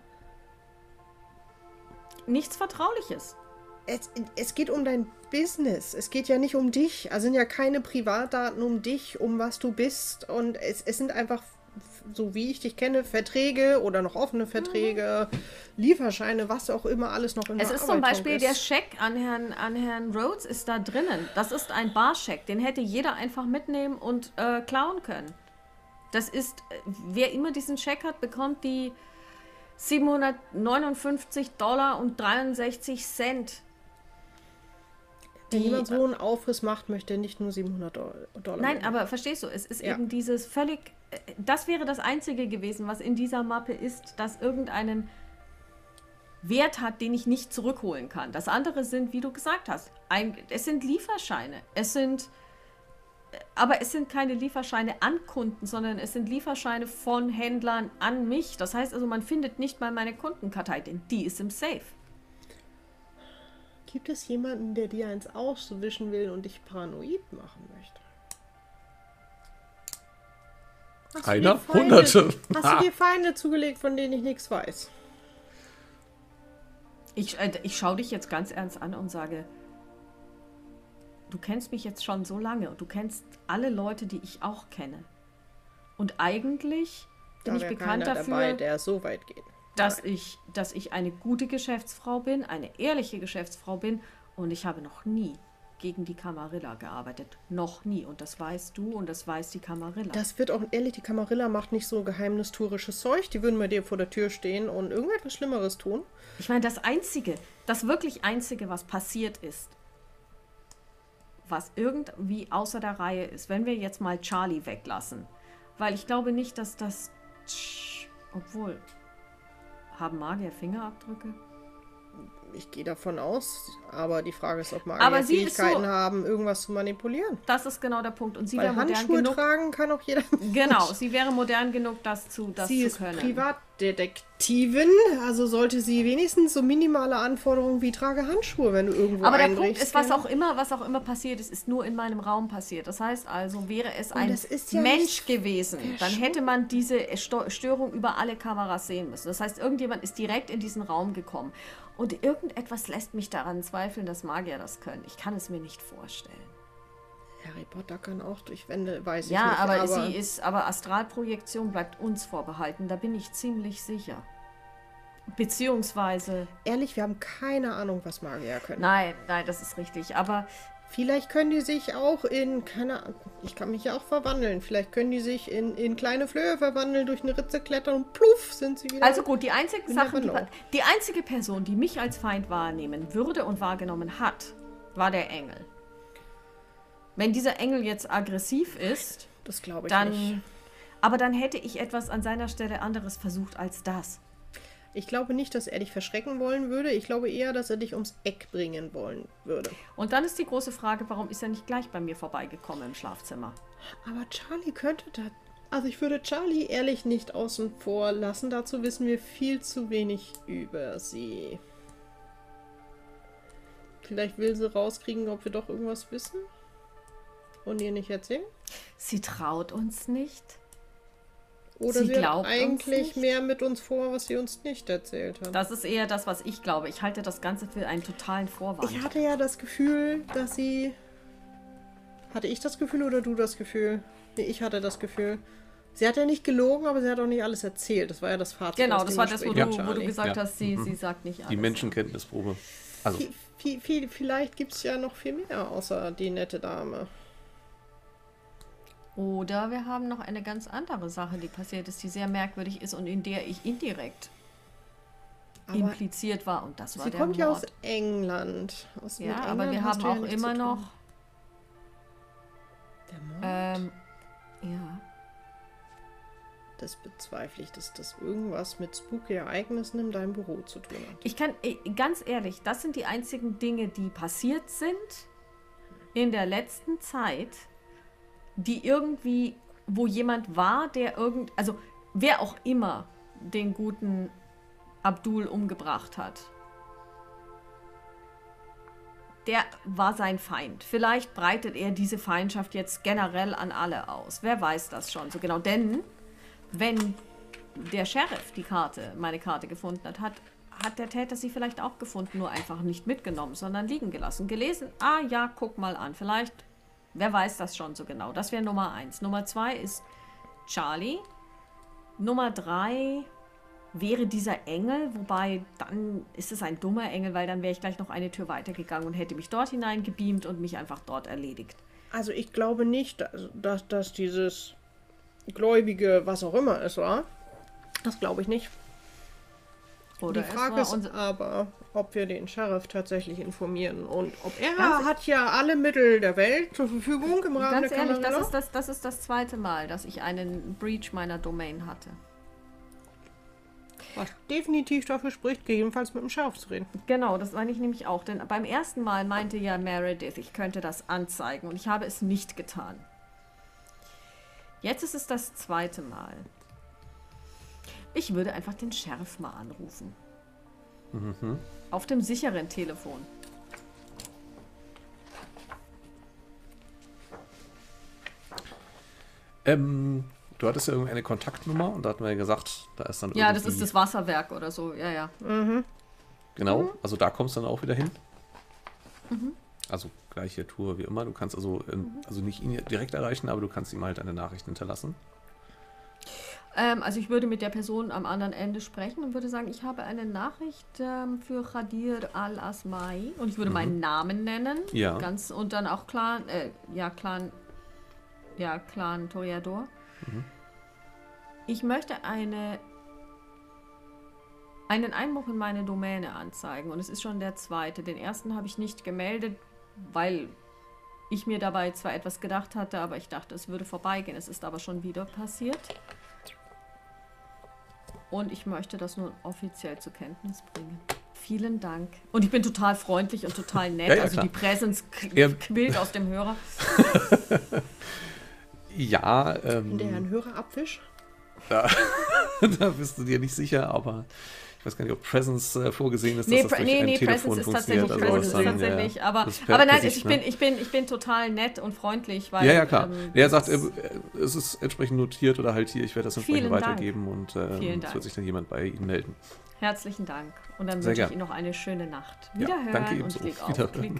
Nichts Vertrauliches. Es, es geht um dein Business. Es geht ja nicht um dich. Also sind ja keine Privatdaten um dich, um was du bist. Und es, es sind einfach, so wie ich dich kenne, Verträge oder noch offene Verträge, Lieferscheine, was auch immer alles noch in Es der ist zum Bearbeitung Beispiel ist. der Scheck an Herrn, an Herrn Rhodes ist da drinnen. Das ist ein Barscheck. Den hätte jeder einfach mitnehmen und äh, klauen können. Das ist, äh, wer immer diesen Scheck hat, bekommt die siebenhundertneunundfünfzig Dollar und dreiundsechzig Cent. Wenn Die, jemand so einen Aufriss macht, möchte er nicht nur siebenhundert Dollar. Nein, mitnehmen. aber verstehst du, es ist Ja. eben dieses völlig, äh, das wäre das Einzige gewesen, was in dieser Mappe ist, das irgendeinen Wert hat, den ich nicht zurückholen kann. Das andere sind, wie du gesagt hast, ein, es sind Lieferscheine, es sind äh, aber es sind keine Lieferscheine an Kunden, sondern es sind Lieferscheine von Händlern an mich. Das heißt also, man findet nicht mal meine Kundenkartei, denn die ist im Safe. Gibt es jemanden, der dir eins auswischen will und dich paranoid machen möchte? Hast du Einer? dir Feinde- Hunderte. Hast du dir Feinde zugelegt, von denen ich nichts weiß? Ich, äh, ich schaue dich jetzt ganz ernst an und sage, du kennst mich jetzt schon so lange und du kennst alle Leute, die ich auch kenne. Und eigentlich bin Da ich wär bekannt keiner dafür, dabei, der so weit geht. dass ich, dass ich eine gute Geschäftsfrau bin, eine ehrliche Geschäftsfrau bin und ich habe noch nie gegen die Camarilla gearbeitet. Noch nie. Und das weißt du und das weiß die Camarilla. Das wird auch, ehrlich, die Camarilla macht nicht so geheimnistuerisches Zeug. Die würden bei dir vor der Tür stehen und irgendetwas Schlimmeres tun. Ich meine, das Einzige, das wirklich Einzige, was passiert ist, was irgendwie außer der Reihe ist, wenn wir jetzt mal Charlie weglassen, weil ich glaube nicht, dass das, obwohl, haben Magier Fingerabdrücke? Ich gehe davon aus, aber die Frage ist, ob Aber Magier sie ist Fähigkeiten so- haben, irgendwas zu manipulieren. Das ist genau der Punkt. Und sie Weil wäre modern Handschuhe genug. tragen kann auch jeder. Genau, sie wäre modern genug, das zu, das Sie zu ist können. Privatdetektivin, also sollte sie wenigstens so minimale Anforderungen wie trage Handschuhe, wenn du irgendwo Aber der Punkt einbrichst. ist, was ja. auch immer, was auch immer passiert ist, ist nur in meinem Raum passiert. Das heißt also, wäre es ein das ist ja Mensch nicht gewesen, dann hätte man diese Sto- Störung über alle Kameras sehen müssen. Das heißt, irgendjemand ist direkt in diesen Raum gekommen. Und irgendetwas lässt mich daran zweifeln, dass Magier das können. Ich kann es mir nicht vorstellen. Harry Potter kann auch durch Wände, weiß ich Ja, nicht. aber, sie ist, aber Astralprojektion bleibt uns vorbehalten. Da bin ich ziemlich sicher. Beziehungsweise, ehrlich, wir haben keine Ahnung, was Magier können. nein, nein, das ist richtig. Aber Vielleicht können die sich auch in, keine Ahnung, ich kann mich ja auch verwandeln. Vielleicht können die sich in, in kleine Flöhe verwandeln, durch eine Ritze klettern und pluff, sind sie wieder. Also gut, die einzige You Sache, never die, know. die einzige Person, die mich als Feind wahrnehmen würde und wahrgenommen hat, war der Engel. Wenn dieser Engel jetzt aggressiv ist, das glaube ich dann, nicht. aber dann hätte ich etwas an seiner Stelle anderes versucht als das. Ich glaube nicht, dass er dich verschrecken wollen würde. Ich glaube eher, dass er dich ums Eck bringen wollen würde. Und dann ist die große Frage, warum ist er nicht gleich bei mir vorbeigekommen im Schlafzimmer? Aber Charlie könnte da. Also ich würde Charlie ehrlich nicht außen vor lassen. Dazu wissen wir viel zu wenig über sie. Vielleicht will sie rauskriegen, ob wir doch irgendwas wissen. Und ihr nicht erzählen. Sie traut uns nicht. Oder Sie sie, hat glaubt uns eigentlich nicht. mehr mit uns vor, was sie uns nicht erzählt hat. Das ist eher das, was ich glaube. Ich halte das Ganze für einen totalen Vorwand. Ich hatte ja das Gefühl, dass sie... Hatte ich das Gefühl oder du das Gefühl? Nee, ich hatte das Gefühl. Sie hat ja nicht gelogen, aber sie hat auch nicht alles erzählt. Das war ja das Fazit. Genau, aus das dem war das, wo Gespräch du, mit wo du Charlie. gesagt Ja. hast, sie, Mhm. sie sagt nicht alles. Die Menschenkenntnisprobe. Also, Viel, viel, viel, vielleicht gibt es ja noch viel mehr, außer die nette Dame. Oder wir haben noch eine ganz andere Sache, die passiert ist, die sehr merkwürdig ist und in der ich indirekt Aber impliziert war. Und das war sie der kommt ja aus Mord. England. Aus mit Ja, aber England wir hast haben du ja auch nichts immer zu tun. noch... Der Mord? Ähm, ja. Das bezweifle ich, dass das irgendwas mit spooky Ereignissen in deinem Büro zu tun hat. Ich kann, eh, ganz ehrlich, das sind die einzigen Dinge, die passiert sind in der letzten Zeit, die irgendwie, wo jemand war, der irgend, also wer auch immer den guten Abdul umgebracht hat, der war sein Feind. Vielleicht breitet er diese Feindschaft jetzt generell an alle aus. Wer weiß das schon so genau. Denn wenn der Sheriff die Karte, meine Karte gefunden hat, hat, hat der Täter sie vielleicht auch gefunden, nur einfach nicht mitgenommen, sondern liegen gelassen. Gelesen, ah ja, guck mal an. Vielleicht, wer weiß das schon so genau. Das wäre Nummer eins. Nummer zwei ist Charlie. Nummer drei wäre dieser Engel, wobei dann ist es ein dummer Engel, weil dann wäre ich gleich noch eine Tür weitergegangen und hätte mich dort hineingebeamt und mich einfach dort erledigt. Also ich glaube nicht, dass, dass, dass dieses gläubige, was auch immer es war, das glaube ich nicht. Oder Die es Frage war ist unser- aber, ob wir den Sheriff tatsächlich informieren und ob er Ganz- hat ja alle Mittel der Welt zur Verfügung im Rahmen Ganz der ehrlich, das Camarilla. ist das, das ist das zweite Mal, dass ich einen Breach meiner Domain hatte. Was definitiv dafür spricht, gegebenenfalls mit dem Sheriff zu reden. Genau, das meine ich nämlich auch. Denn beim ersten Mal meinte ja Meredith, ich könnte das anzeigen und ich habe es nicht getan. Jetzt ist es das zweite Mal. Ich würde einfach den Sheriff mal anrufen. Mhm. Auf dem sicheren Telefon. Ähm, du hattest ja irgendwie eine Kontaktnummer und da hatten wir ja gesagt, da ist dann Ja, irgendwie... das ist das Wasserwerk oder so. Ja, ja. Mhm. Genau, Mhm. also da kommst du dann auch wieder hin. Mhm. Also gleiche Tour wie immer. Du kannst also, ähm, also nicht ihn direkt erreichen, aber du kannst ihm halt eine Nachricht hinterlassen. Ähm, also ich würde mit der Person am anderen Ende sprechen und würde sagen, ich habe eine Nachricht ähm, für Khadir Al-Asmai und ich würde Mhm. meinen Namen nennen. Ja. Ganz, und dann auch Clan, äh, ja, Clan, ja, Clan Toreador. Mhm. Ich möchte eine, einen Einbruch in meine Domäne anzeigen und es ist schon der zweite. Den ersten habe ich nicht gemeldet, weil ich mir dabei zwar etwas gedacht hatte, aber ich dachte, es würde vorbeigehen. Es ist aber schon wieder passiert. Und ich möchte das nun offiziell zur Kenntnis bringen. Vielen Dank. Und ich bin total freundlich und total nett. Ja, ja, also klar. die Präsenz k- Ja. quillt aus dem Hörer. Ja, ähm, Der ein Hörerabwisch. da, da bist du dir nicht sicher, aber ich weiß gar nicht, ob Presence äh, vorgesehen ist, Nee, dass das Pre- durch nee, ein nee, Telefon Presence ist funktioniert. tatsächlich, Also Presence ist ist dann, tatsächlich. ja, aber das ist per- aber per nein, Sicht, ich, ne? bin, ich, bin, ich bin total nett und freundlich, weil... Ja, ja, klar. ähm, er sagt, das- äh, es ist entsprechend notiert oder halt hier, ich werde das entsprechend Vielen Dank. weitergeben und äh, Vielen es Dank. wird sich dann jemand bei Ihnen melden. Herzlichen Dank. Und dann Sehr wünsche ich gern. Ihnen noch eine schöne Nacht. Ja, Wiederhören danke und ebenso. ich leg auf. Wiederhören. Klick.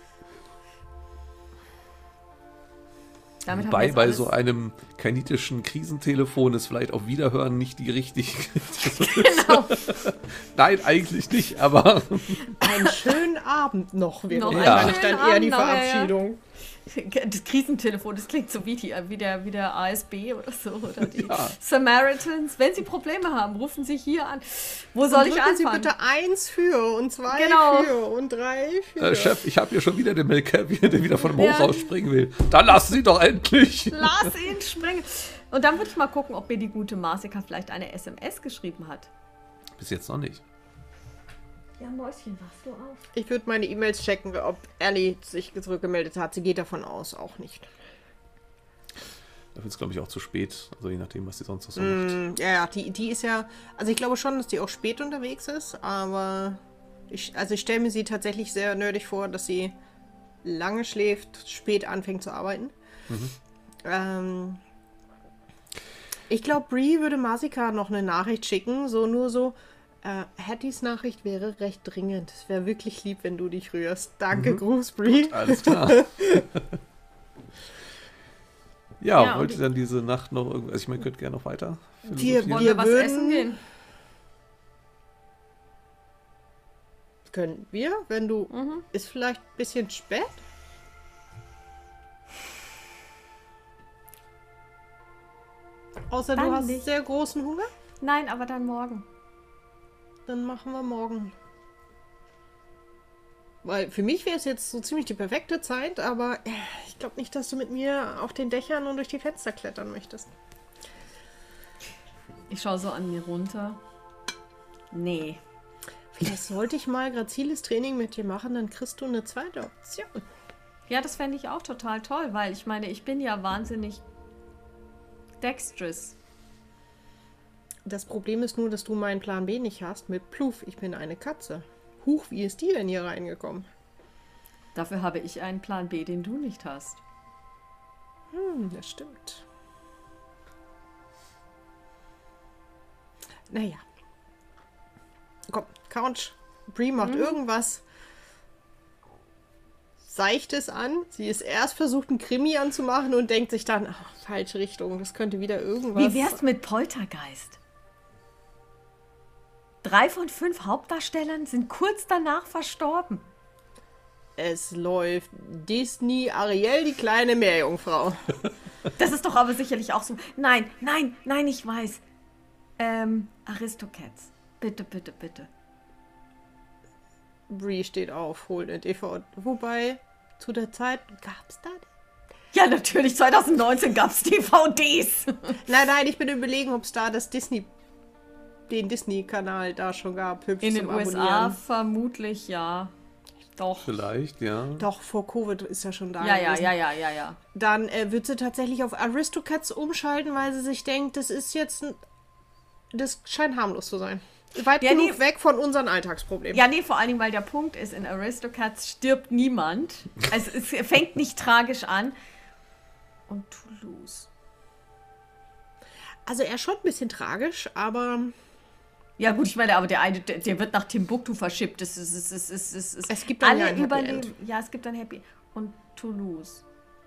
Damit haben wir Wobei jetzt bei alles- so einem kanitischen Krisentelefon ist vielleicht auf Wiederhören nicht die richtige. Genau. Nein, eigentlich nicht, aber Einen schönen Abend noch wäre Noch einen wahrscheinlich schönen dann eher die Abend noch, ja, ja. Verabschiedung. Das Krisentelefon, das klingt so wie, die, wie, der, wie der A S B oder so. Oder die Ja. Samaritans. Wenn Sie Probleme haben, rufen Sie hier an. Wo soll ich Drücken Sie anfangen? bitte eins für und zwei Genau. für und drei für. äh, Chef, ich habe hier schon wieder den Melkevier, der wieder von dem Ja. Hochhaus springen will. Dann lassen Sie doch endlich. Lass ihn springen. Und dann würde ich mal gucken, ob mir die gute Marsika vielleicht eine S M S geschrieben hat. Bis jetzt noch nicht. Ja, Mäuschen, wachst du auf? Ich würde meine E-Mails checken, ob Ellie sich zurückgemeldet hat. Sie geht davon aus, auch nicht. Dafür ist es, glaube ich, auch zu spät. Also je nachdem, was sie sonst noch so macht. Mm, ja, ja, die, die ist ja. Also ich glaube schon, dass die auch spät unterwegs ist, aber ich, also ich stelle mir sie tatsächlich sehr nerdig vor, dass sie lange schläft, spät anfängt zu arbeiten. Mhm. Ähm, ich glaube, Bree würde Masika noch eine Nachricht schicken, so nur so. Äh, Hattys Nachricht wäre recht dringend. Es wäre wirklich lieb, wenn du dich rührst. Danke, Mhm. Gruß, Bree. Alles klar. ja, Ja, und wollt ihr die- dann diese Nacht noch irgendwas? Also ich meine, ihr könnt gerne noch weiter. Wir- philosophieren. Wollen Wir wir was würden- essen gehen? Können wir, wenn du. Mhm. Ist vielleicht ein bisschen spät? Außer Dann du hast nicht. sehr großen Hunger? Nein, aber dann morgen. Dann machen wir morgen. Weil für mich wäre es jetzt so ziemlich die perfekte Zeit, aber äh, ich glaube nicht, dass du mit mir auf den Dächern und durch die Fenster klettern möchtest. Ich schaue so an mir runter. Nee. Vielleicht sollte ich mal graziles Training mit dir machen, dann kriegst du eine zweite Option. Ja, das fände ich auch total toll, weil ich meine, ich bin ja wahnsinnig dexterous. Das Problem ist nur, dass du meinen Plan B nicht hast mit Pluff. Ich bin eine Katze. Huch, wie ist die denn hier reingekommen? Dafür habe ich einen Plan B, den du nicht hast. Hm, das stimmt. Naja. Komm, Couch. Bree macht irgendwas Seichtes an. Sie ist erst versucht, einen Krimi anzumachen und denkt sich dann, ach, falsche Richtung, das könnte wieder irgendwas... Wie wär's mit Poltergeist? Drei von fünf Hauptdarstellern sind kurz danach verstorben. Es läuft Disney Ariel, die kleine Meerjungfrau. Das ist doch aber sicherlich auch so. Nein, nein, nein, ich weiß. Ähm, Aristocats. Bitte, bitte, bitte. Bree steht auf, holt eine D V D. Wobei, zu der Zeit gab's da... Ja, natürlich, zwanzig neunzehn gab's D V Ds. Nein, nein, ich bin überlegen, ob es da das Disney... den Disney-Kanal da schon gab. Hübsch In den zum U S A Abonnieren. vermutlich ja. Doch. Vielleicht, ja. Doch, vor Covid ist ja schon da Ja, ja, gewesen. ja, ja, ja, ja. Dann äh, wird sie tatsächlich auf Aristocats umschalten, weil sie sich denkt, das ist jetzt ein, das scheint harmlos zu sein. Weit Ja, genug nee. weg von unseren Alltagsproblemen. Ja, nee, vor allen Dingen, weil der Punkt ist, in Aristocats stirbt niemand. Also es fängt nicht tragisch an. Und Toulouse. Also er ist schon ein bisschen tragisch, aber Ja gut, ich meine, aber der eine, der, der wird nach Timbuktu verschippt. Das ist, es ist, es ist, es ist, Es gibt dann alle ja ein Happy überleben. End. Ja, es gibt ein Happy. Und Toulouse.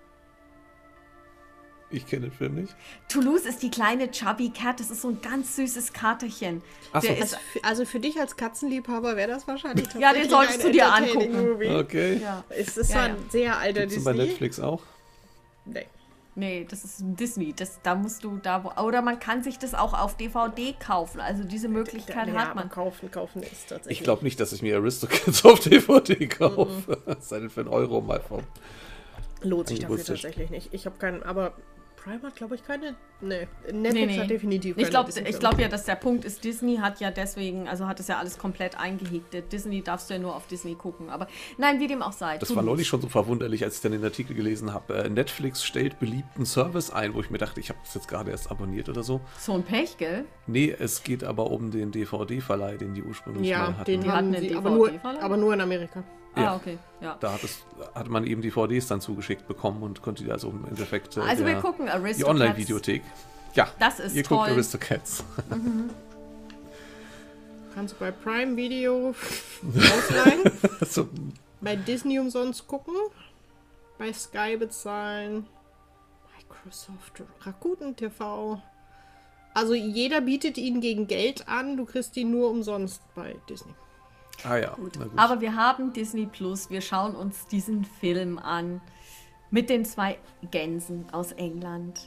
Ich kenne den Film nicht. Toulouse ist die kleine Chubby Cat. Das ist so ein ganz süßes Katerchen. Ach so. Der ist, also für, also für dich als Katzenliebhaber wäre das wahrscheinlich tatsächlich Ja, den solltest ein du dir entertaining angucken. Movie. Okay. ja. Es ist Ja, zwar ja. ein sehr alter Gibt's den bei Disney. Netflix auch? Nee. Nee, das ist ein Disney. Das, da musst du da wo, oder man kann sich das auch auf D V D kaufen. Also diese Möglichkeit ja, hat man. aber kaufen, kaufen ist tatsächlich. Ich glaube nicht, dass ich mir Aristocats auf D V D kaufe. Es sei denn für einen Euro mal vom. lohnt sich dafür Angebotsstisch. tatsächlich nicht. Ich habe keinen, aber Prime hat, glaube ich, keine. Nee, Netflix Nee, nee. hat definitiv keine. Ich glaube Disney-Filme. ich glaub ja, dass der Punkt ist, Disney hat ja deswegen, also hat es ja alles komplett eingehegt. Disney darfst du ja nur auf Disney gucken. Aber nein, wie dem auch sei. Das war neulich schon so verwunderlich, als ich dann den Artikel gelesen habe. Äh, Netflix stellt beliebten Service ein, wo ich mir dachte, ich habe das jetzt gerade erst abonniert oder so. So ein Pech, gell? Nee, es geht aber um den D V D-Verleih, den die ursprünglich Ja, mal hatten. den Die haben hatten einen sie, aber nur, D V D-Verleih? aber nur in Amerika. Ja. Ah, okay. Ja. Da hat, es, hat man eben D V Ds dann zugeschickt bekommen und konnte die also im Endeffekt äh, Also wir der- gucken die Aristocats. Online-Videothek. Ja, Das ist ihr toll. guckt Aristocats. Kannst du bei Prime Video ausleihen, Also, bei Disney umsonst gucken, bei Sky bezahlen, Microsoft, Rakuten T V. Also jeder bietet ihn gegen Geld an, du kriegst ihn nur umsonst bei Disney. ah ja, na gut. Aber wir haben Disney Plus, wir schauen uns diesen Film an. Mit den zwei Gänsen aus England.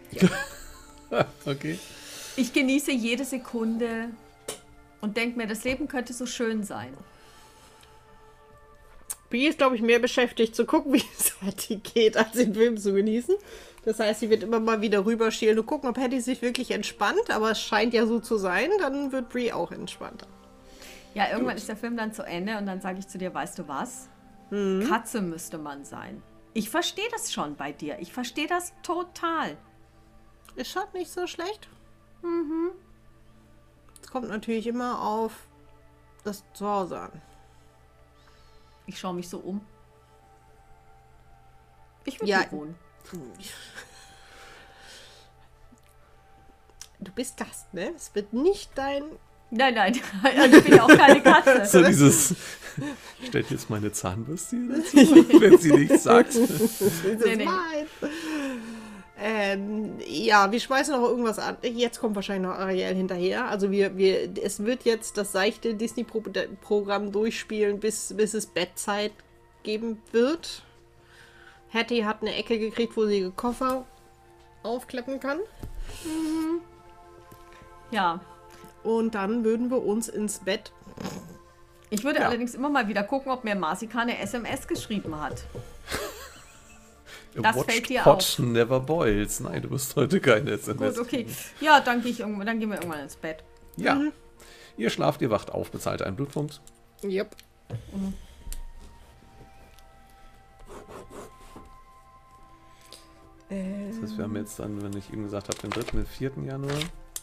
okay. Ich genieße jede Sekunde und denke mir, das Leben könnte so schön sein. Brie ist, glaube ich, mehr beschäftigt zu gucken, wie es Hattie geht, als den Film zu genießen. Das heißt, sie wird immer mal wieder rüberschielen und gucken, ob Hattie sich wirklich entspannt, aber es scheint ja so zu sein, dann wird Brie auch entspannter. Ja, irgendwann ist der Film dann zu Ende und dann sage ich zu dir, weißt du was? Katze müsste man sein. Ich verstehe das schon bei dir. Ich verstehe das total. Ist schon nicht so schlecht. Mhm. Es kommt natürlich immer auf das Zuhause an. Ich schaue mich so um. Ich will Ja. hier wohnen. Du bist Gast, ne? Es wird nicht dein... Nein, nein, also ich bin ja auch keine Katze. So dieses, stellt jetzt meine Zahnbürste hier dazu, wenn sie nichts sagt. Das ist Nee, nee. meins. Ähm, ja, wir schmeißen noch irgendwas an. Jetzt kommt wahrscheinlich noch Ariel hinterher. Also wir, wir, es wird jetzt das seichte Disney-Programm durchspielen, bis, bis es Bettzeit geben wird. Hattie hat eine Ecke gekriegt, wo sie ihre Koffer aufklappen kann. Ja, Und dann würden wir uns ins Bett. ich würde Ja. allerdings immer mal wieder gucken, ob mir Marcika eine S M S geschrieben hat. Das Watched fällt dir Pot auf. never boils. Nein, du wirst heute keine S M S. Gut, okay. Ja, dann, gehe ich irgendwann, dann gehen wir irgendwann ins Bett. Ja. Ihr schlaft, ihr wacht auf, bezahlt einen Blutpunkt. Yep. Das heißt, wir haben jetzt dann, wenn ich eben gesagt habe, den dritten, den vierten Januar.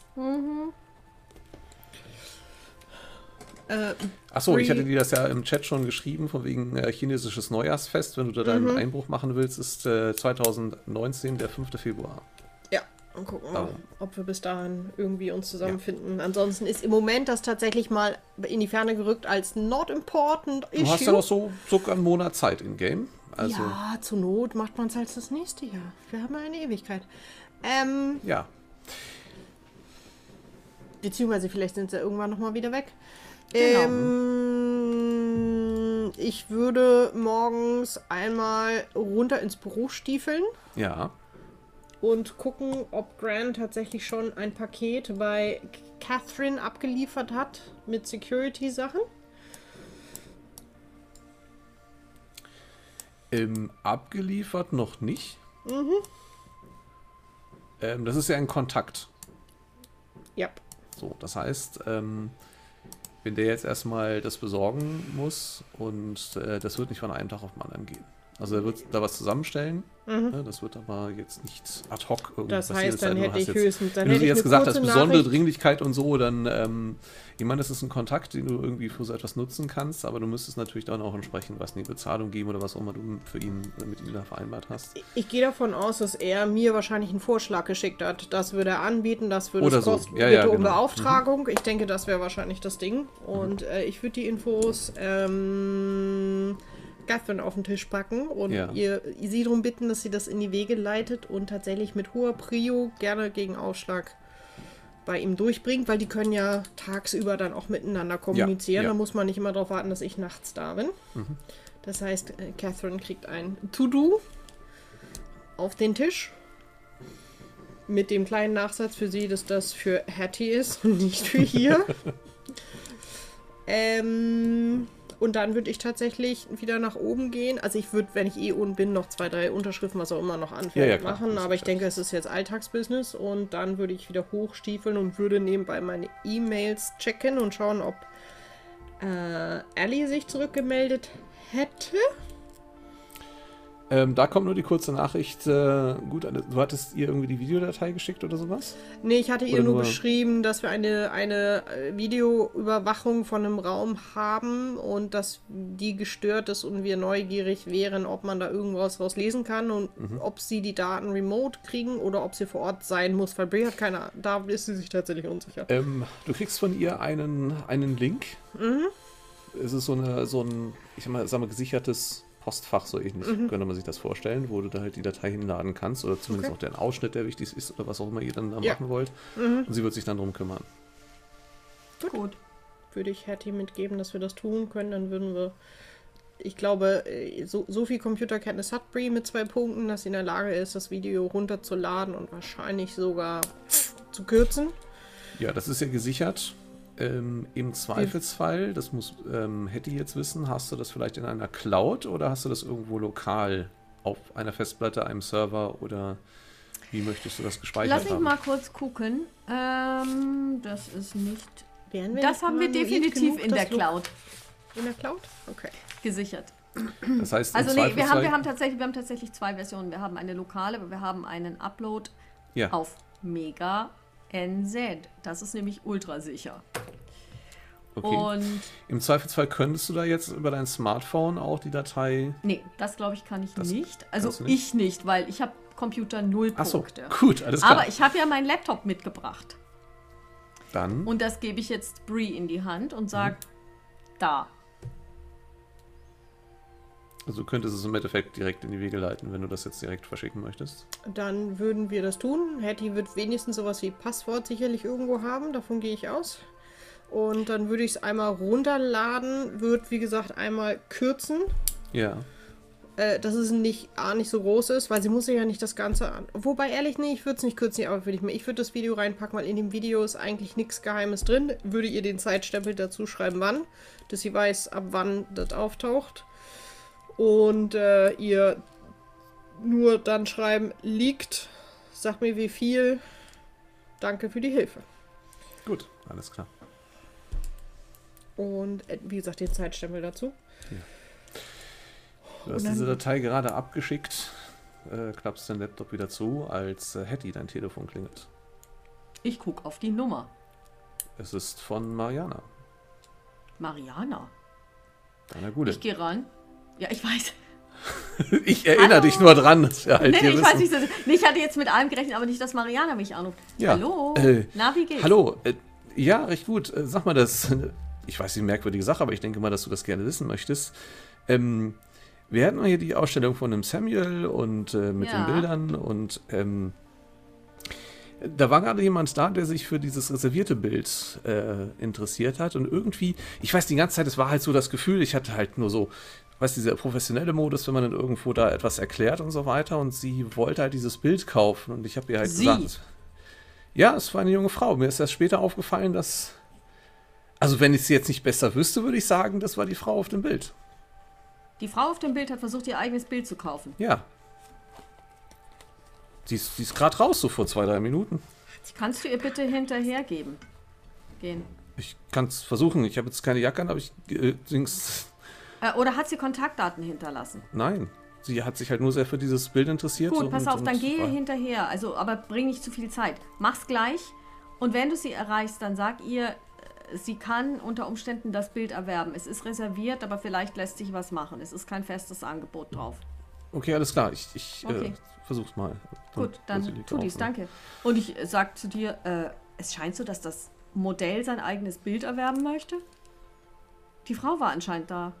Äh, Achso, ich Free- hatte dir das ja im Chat schon geschrieben, von wegen äh, chinesisches Neujahrsfest. Wenn du da deinen Einbruch machen willst, ist äh, zwanzig neunzehn, der fünfte Februar. Ja, und gucken mal, Oh. ob wir bis dahin irgendwie uns zusammenfinden. Ansonsten ist im Moment das tatsächlich mal in die Ferne gerückt als not important Du hast ja issue. noch so sogar einen Monat Zeit in Game. Also, ja. Ja, zur Not macht man es halt das nächste Jahr. Wir haben ja eine Ewigkeit. Ähm, beziehungsweise vielleicht sind sie irgendwann nochmal wieder weg. Genau. Ähm, ich würde morgens einmal runter ins Büro stiefeln Ja. und gucken, ob Grant tatsächlich schon ein Paket bei Catherine abgeliefert hat mit Security-Sachen. Ähm, abgeliefert noch nicht. Ähm, das ist ja ein Kontakt. Ja. So, das heißt, ähm, wenn der jetzt erstmal das besorgen muss und äh, das wird nicht von einem Tag auf den anderen gehen. Also er wird da was zusammenstellen, Mhm. ne, das wird aber jetzt nicht ad hoc irgendwie Das passieren. heißt, dann Du hätte hast ich jetzt, höchstens, dann wenn du hätte dir ich jetzt eine gesagt hast, kurze besondere Nachricht. Dringlichkeit und so, dann, ähm, ich meine, das ist ein Kontakt, den du irgendwie für so etwas nutzen kannst, aber du müsstest natürlich dann auch entsprechend was in die Bezahlung geben oder was auch immer du für ihn, mit ihm da vereinbart hast. Ich gehe davon aus, dass er mir wahrscheinlich einen Vorschlag geschickt hat. Das würde er anbieten, das würde Oder es so. kosten. Ja, Bitte ja, um genau. Beauftragung. Ich denke, das wäre wahrscheinlich das Ding. Und äh, ich würde die Infos ähm, Catherine auf den Tisch packen und Ja. ihr sie darum bitten, dass sie das in die Wege leitet und tatsächlich mit hoher Prio gerne gegen Aufschlag bei ihm durchbringt, weil die können ja tagsüber dann auch miteinander kommunizieren. ja. Da muss man nicht immer darauf warten, dass ich nachts da bin. Das heißt, äh, Catherine kriegt ein To-Do auf den Tisch mit dem kleinen Nachsatz für sie, dass das für Hattie ist und nicht für hier. ähm, und dann würde ich tatsächlich wieder nach oben gehen. Also ich würde, wenn ich eh unten bin, noch zwei, drei Unterschriften, was auch immer noch anfällt, Ja, ja, klar. machen. Das Aber ich ist denke, es ist jetzt Alltagsbusiness und dann würde ich wieder hochstiefeln und würde nebenbei meine E-Mails checken und schauen, ob äh, Ellie sich zurückgemeldet hätte. Ähm, da kommt nur die kurze Nachricht, äh, gut, du hattest ihr irgendwie die Videodatei geschickt oder sowas? Nee, ich hatte ihr Oder nur nur- beschrieben, dass wir eine, eine äh, Videoüberwachung von einem Raum haben und dass die gestört ist und wir neugierig wären, ob man da irgendwas raus lesen kann und ob sie die Daten remote kriegen oder ob sie vor Ort sein muss, weil Brie hat keine, da ist sie sich tatsächlich unsicher. Ähm, du kriegst von ihr einen, einen Link. Es ist so, eine, so ein, ich sag mal, sag mal, gesichertes Postfach, so ähnlich, könnte man sich das vorstellen, wo du da halt die Datei hinladen kannst oder zumindest Okay. auch den Ausschnitt, der wichtig ist oder was auch immer ihr dann da Ja. machen wollt. Und sie wird sich dann drum kümmern. Gut. Würde ich Hattie mitgeben, dass wir das tun können, dann würden wir, ich glaube, äh, so, so viel Computerkenntnis hat Brie mit zwei Punkten, dass sie in der Lage ist, das Video runterzuladen und wahrscheinlich sogar zu kürzen. Ja, das ist ja gesichert. Ähm, Im Zweifelsfall, das muss ähm, Hattie jetzt wissen, hast du das vielleicht in einer Cloud oder hast du das irgendwo lokal auf einer Festplatte, einem Server oder wie möchtest du das gespeichert Lass mich haben? mal kurz gucken. Ähm, das ist nicht. Wären wir Das nicht haben wir paranoid definitiv genug, in das der Lo- Cloud In der Cloud? Okay. gesichert. Das heißt, im Also nee, wir haben, Zweifelsfall- wir haben tatsächlich, wir haben tatsächlich zwei Versionen. Wir haben eine lokale, aber wir haben einen Upload ja. auf Mega N Z. Das ist nämlich ultra sicher. Okay. Und Im Zweifelsfall könntest du da jetzt über dein Smartphone auch die Datei. nee, das glaube ich kann ich Das nicht. Also kannst du nicht? ich nicht, weil ich habe Computer null Achso, Punkte. gut, alles klar. Aber ich habe ja meinen Laptop mitgebracht. Dann. Und das gebe ich jetzt Brie in die Hand und sage, da. Also du könntest es im Endeffekt direkt in die Wege leiten, wenn du das jetzt direkt verschicken möchtest. Dann würden wir das tun. Hattie wird wenigstens sowas wie Passwort sicherlich irgendwo haben, davon gehe ich aus. Und dann würde ich es einmal runterladen, wird wie gesagt einmal kürzen, Ja. äh, dass es nicht, A, nicht so groß ist, weil sie muss sich ja nicht das Ganze an. Wobei ehrlich, nee, ich würde es nicht kürzen, aber würde ich mir. Ich würde das Video reinpacken, weil in dem Video ist eigentlich nichts Geheimes drin. Würde ihr den Zeitstempel dazu schreiben, wann, dass sie weiß, ab wann das auftaucht. Und äh, ihr nur dann schreiben, liegt, sag mir wie viel, danke für die Hilfe. Gut, alles klar. Und äh, wie gesagt, den Zeitstempel dazu. Du hast dann- diese Datei gerade abgeschickt, äh, klappst den Laptop wieder zu, als äh, Hattie dein Telefon klingelt. Ich gucke auf die Nummer. Es ist von Mariana, Mariana. deiner Gute. Ich gehe ran. Ja, ich weiß. Ich erinnere Hallo? dich nur dran, dass wir halt Nee, hier nee, ich wissen. weiß nicht, so, nee, ich hatte jetzt mit allem gerechnet, aber nicht, dass Mariana mich anruft. Ja, Hallo? äh, Na, wie geht's? Hallo, äh, ja, recht gut. Äh, sag mal das, ich weiß die merkwürdige Sache, aber ich denke mal, dass du das gerne wissen möchtest. Ähm, wir hatten mal hier die Ausstellung von dem Samuel und äh, mit Ja. den Bildern und ähm, da war gerade jemand da, der sich für dieses reservierte Bild äh, interessiert hat und irgendwie, ich weiß die ganze Zeit, es war halt so das Gefühl, ich hatte halt nur so, weißt du, dieser professionelle Modus, wenn man dann irgendwo da etwas erklärt und so weiter und sie wollte halt dieses Bild kaufen und ich habe ihr halt Sie? gesagt, ja, es war eine junge Frau. Mir ist erst später aufgefallen, dass, also wenn ich sie jetzt nicht besser wüsste, würde ich sagen, das war die Frau auf dem Bild. Die Frau auf dem Bild hat versucht, ihr eigenes Bild zu kaufen. Ja. Die ist, die ist gerade raus, so vor zwei, drei Minuten. Kannst du ihr bitte hinterhergeben? Gehen. Ich kann es versuchen. Ich habe jetzt keine Jacke an, aber ich... Äh, Dings, Äh, oder hat sie Kontaktdaten hinterlassen? nein. Sie hat sich halt nur sehr für dieses Bild interessiert. Gut, so pass und- auf, dann und gehe war- hinterher. Also, aber bring nicht zu viel Zeit. Mach's gleich. Und wenn du sie erreichst, dann sag ihr, äh, sie kann unter Umständen das Bild erwerben. Es ist reserviert, aber vielleicht lässt sich was machen. Es ist kein festes Angebot drauf. Okay, alles klar. Ich, ich Okay. äh, versuch's mal. Gut, dann Basilica tu dies, auch, ne? danke. Und ich äh, sag zu dir, äh, es scheint so, dass das Modell sein eigenes Bild erwerben möchte. Die Frau war anscheinend da.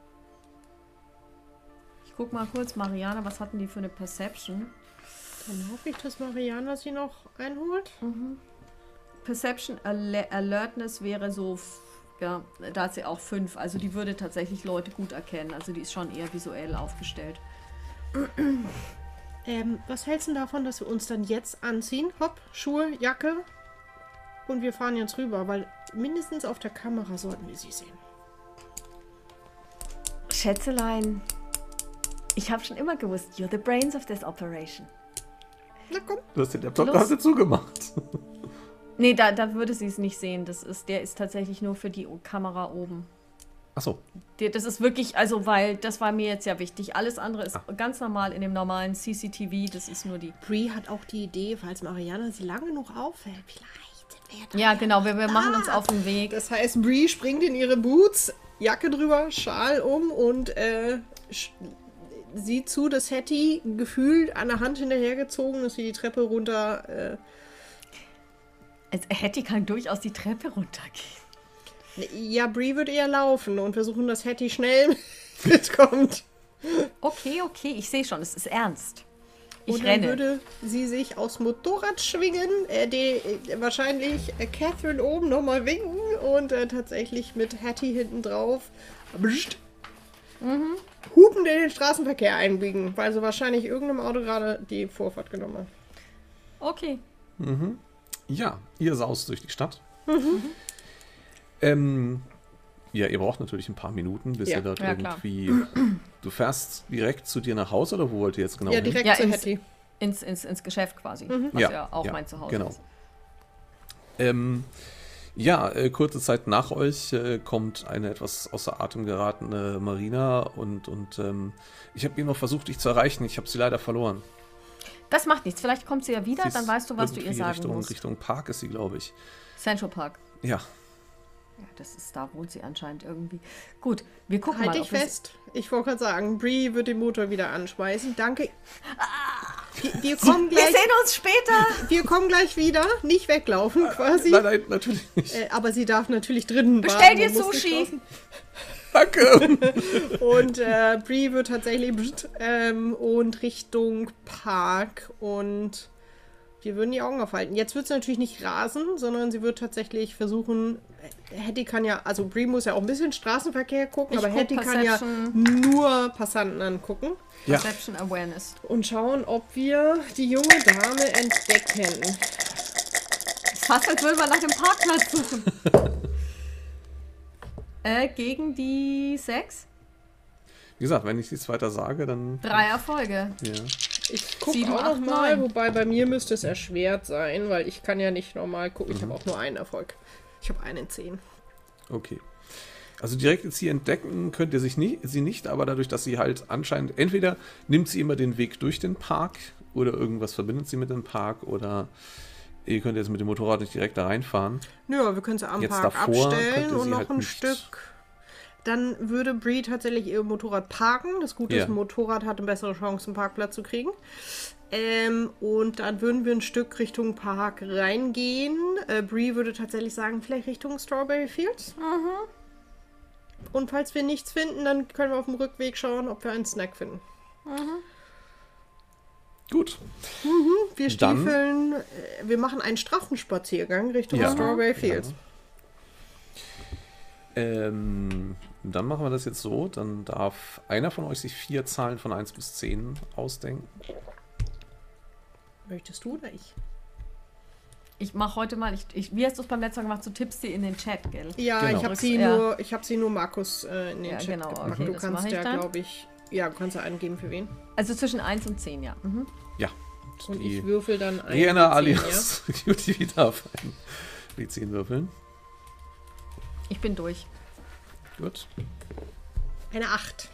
Ich guck mal kurz, Mariana, was hatten die für eine Perception? Dann hoffe ich, dass Mariana sie noch einholt. Perception Aler Alertness wäre so, f- ja, da hat sie auch fünf. Also die würde tatsächlich Leute gut erkennen. Also die ist schon eher visuell aufgestellt. Ähm, was hältst du davon, dass wir uns dann jetzt anziehen? Hopp, Schuhe, Jacke. Und wir fahren jetzt rüber, weil mindestens auf der Kamera sollten wir sie sehen. Schätzelein, ich habe schon immer gewusst, you're the brains of this operation. Na komm. Du hast den Laptop Los. gerade zugemacht. Nee, da, da würde sie es nicht sehen. Das ist, der ist tatsächlich nur für die O- Kamera oben. Achso. Der, das ist wirklich, also weil, das war mir jetzt ja wichtig. Alles andere ist ganz normal in dem normalen C C T V. Das ist nur die... Brie hat auch die Idee, falls Mariana sie lange genug aufhält. Vielleicht sind wir ja dann Ja, genau, wir, wir machen uns auf den Weg. Das heißt, Brie springt in ihre Boots, Jacke drüber, Schal um und äh, sch- sieht zu, dass Hattie gefühlt an der Hand hinterhergezogen ist, sie die Treppe runter. Äh, Also, Hattie kann durchaus die Treppe runtergehen. ja, Brie wird eher laufen und versuchen, dass Hattie schnell mitkommt. Okay, okay, ich sehe schon, es ist ernst. Ich Und dann renne. würde sie sich aufs Motorrad schwingen, äh, die, äh, wahrscheinlich äh, Catherine oben nochmal winken und äh, tatsächlich mit Hattie hinten drauf bscht, Mhm. hupend in den Straßenverkehr einbiegen, weil sie wahrscheinlich irgendeinem Auto gerade die Vorfahrt genommen hat. Okay. Ja, ihr saust durch die Stadt. Ähm, ja, ihr braucht natürlich ein paar Minuten, bis Ja. ihr dort Ja, klar. irgendwie... Du fährst direkt zu dir nach Hause oder wo wollt ihr jetzt genau Ja, hin? direkt Ja, zu ins- Hattie. Ins, ins, ins Geschäft quasi. Was Ja, ja, auch ja, mein Zuhause genau. ist. Ähm, ja, äh, kurze Zeit nach euch äh, kommt eine etwas außer Atem geratene Marina und, und ähm, ich habe ihn noch versucht, dich zu erreichen. Ich habe sie leider verloren. Das macht nichts. Vielleicht kommt sie ja wieder, Sie ist dann weißt du, was du ihr irgendwie sagen Richtung, musst. Richtung Park ist sie, glaube ich. Central Park. Ja, Ja, das ist, da wohnt sie anscheinend irgendwie. Gut, wir gucken Halt mal. dich ob wir sie- fest. Ich wollte gerade sagen, Brie wird den Motor wieder anschmeißen. Danke. Wir, wir, kommen Wir gleich, sehen uns später. wir kommen gleich wieder. Nicht weglaufen quasi. nein, nein, natürlich nicht. Äh, aber sie darf natürlich drinnen Bestell warten dir und muss nicht Sushi. draußen. Danke! Und äh, Brie wird tatsächlich bst, ähm, und Richtung Park und wir würden die Augen aufhalten. Jetzt wird sie natürlich nicht rasen, sondern sie wird tatsächlich versuchen, Hattie kann ja, also Brie muss ja auch ein bisschen Straßenverkehr gucken, Ich aber guck Hattie kann ja Perception. nur Passanten angucken Ja. Perception Awareness. und schauen, ob wir die junge Dame entdecken. Ist fast, als würden wir nach dem Parkplatz suchen. äh, gegen die sechs? Wie gesagt, wenn ich nichts weiter sage, dann... Drei Erfolge. Ja. Ich gucke Sieben, auch acht, noch mal, neun. wobei bei mir müsste es erschwert sein, weil ich kann ja nicht normal gucken. Ich habe auch nur einen Erfolg. Ich habe einen zehn. Okay. Also direkt jetzt hier entdecken könnt ihr sich nicht, sie nicht, aber dadurch, dass sie halt anscheinend, entweder nimmt sie immer den Weg durch den Park oder irgendwas verbindet sie mit dem Park oder ihr könnt jetzt mit dem Motorrad nicht direkt da reinfahren. Ja, wir können sie am Jetzt Park davor abstellen könnte und sie noch halt ein nicht- Stück. Dann würde Brie tatsächlich ihr Motorrad parken. Das Gute Ja. ist, ein Motorrad hat eine bessere Chance, einen Parkplatz zu kriegen. Ähm, und dann würden wir ein Stück Richtung Park reingehen. Äh, Brie würde tatsächlich sagen, vielleicht Richtung Strawberry Fields. Und falls wir nichts finden, dann können wir auf dem Rückweg schauen, ob wir einen Snack finden. Gut. Wir Dann- stiefeln, äh, wir machen einen Straffenspaziergang Richtung Ja. Strawberry Fields. Ähm, dann machen wir das jetzt so. Dann darf einer von euch sich vier Zahlen von eins bis zehn ausdenken. Möchtest du oder ich? Ich mache heute mal, ich, ich, wie hast du es beim letzten Mal gemacht? Du tippst sie in den Chat, gell? Ja, Genau. ich habe sie, Ja. nur- ich hab sie nur Markus äh, in den Ja, Chat genau, gepackt. okay, du das kannst mach ich ja, dann. glaube ich, ja, du kannst ja angeben für wen. Also zwischen eins und zehn, ja. Mhm. Und Die ich würfel dann ein. Rihanna zehn, alias Cutie darf ein W zehn würfeln. Ich bin durch. Gut. Eine acht.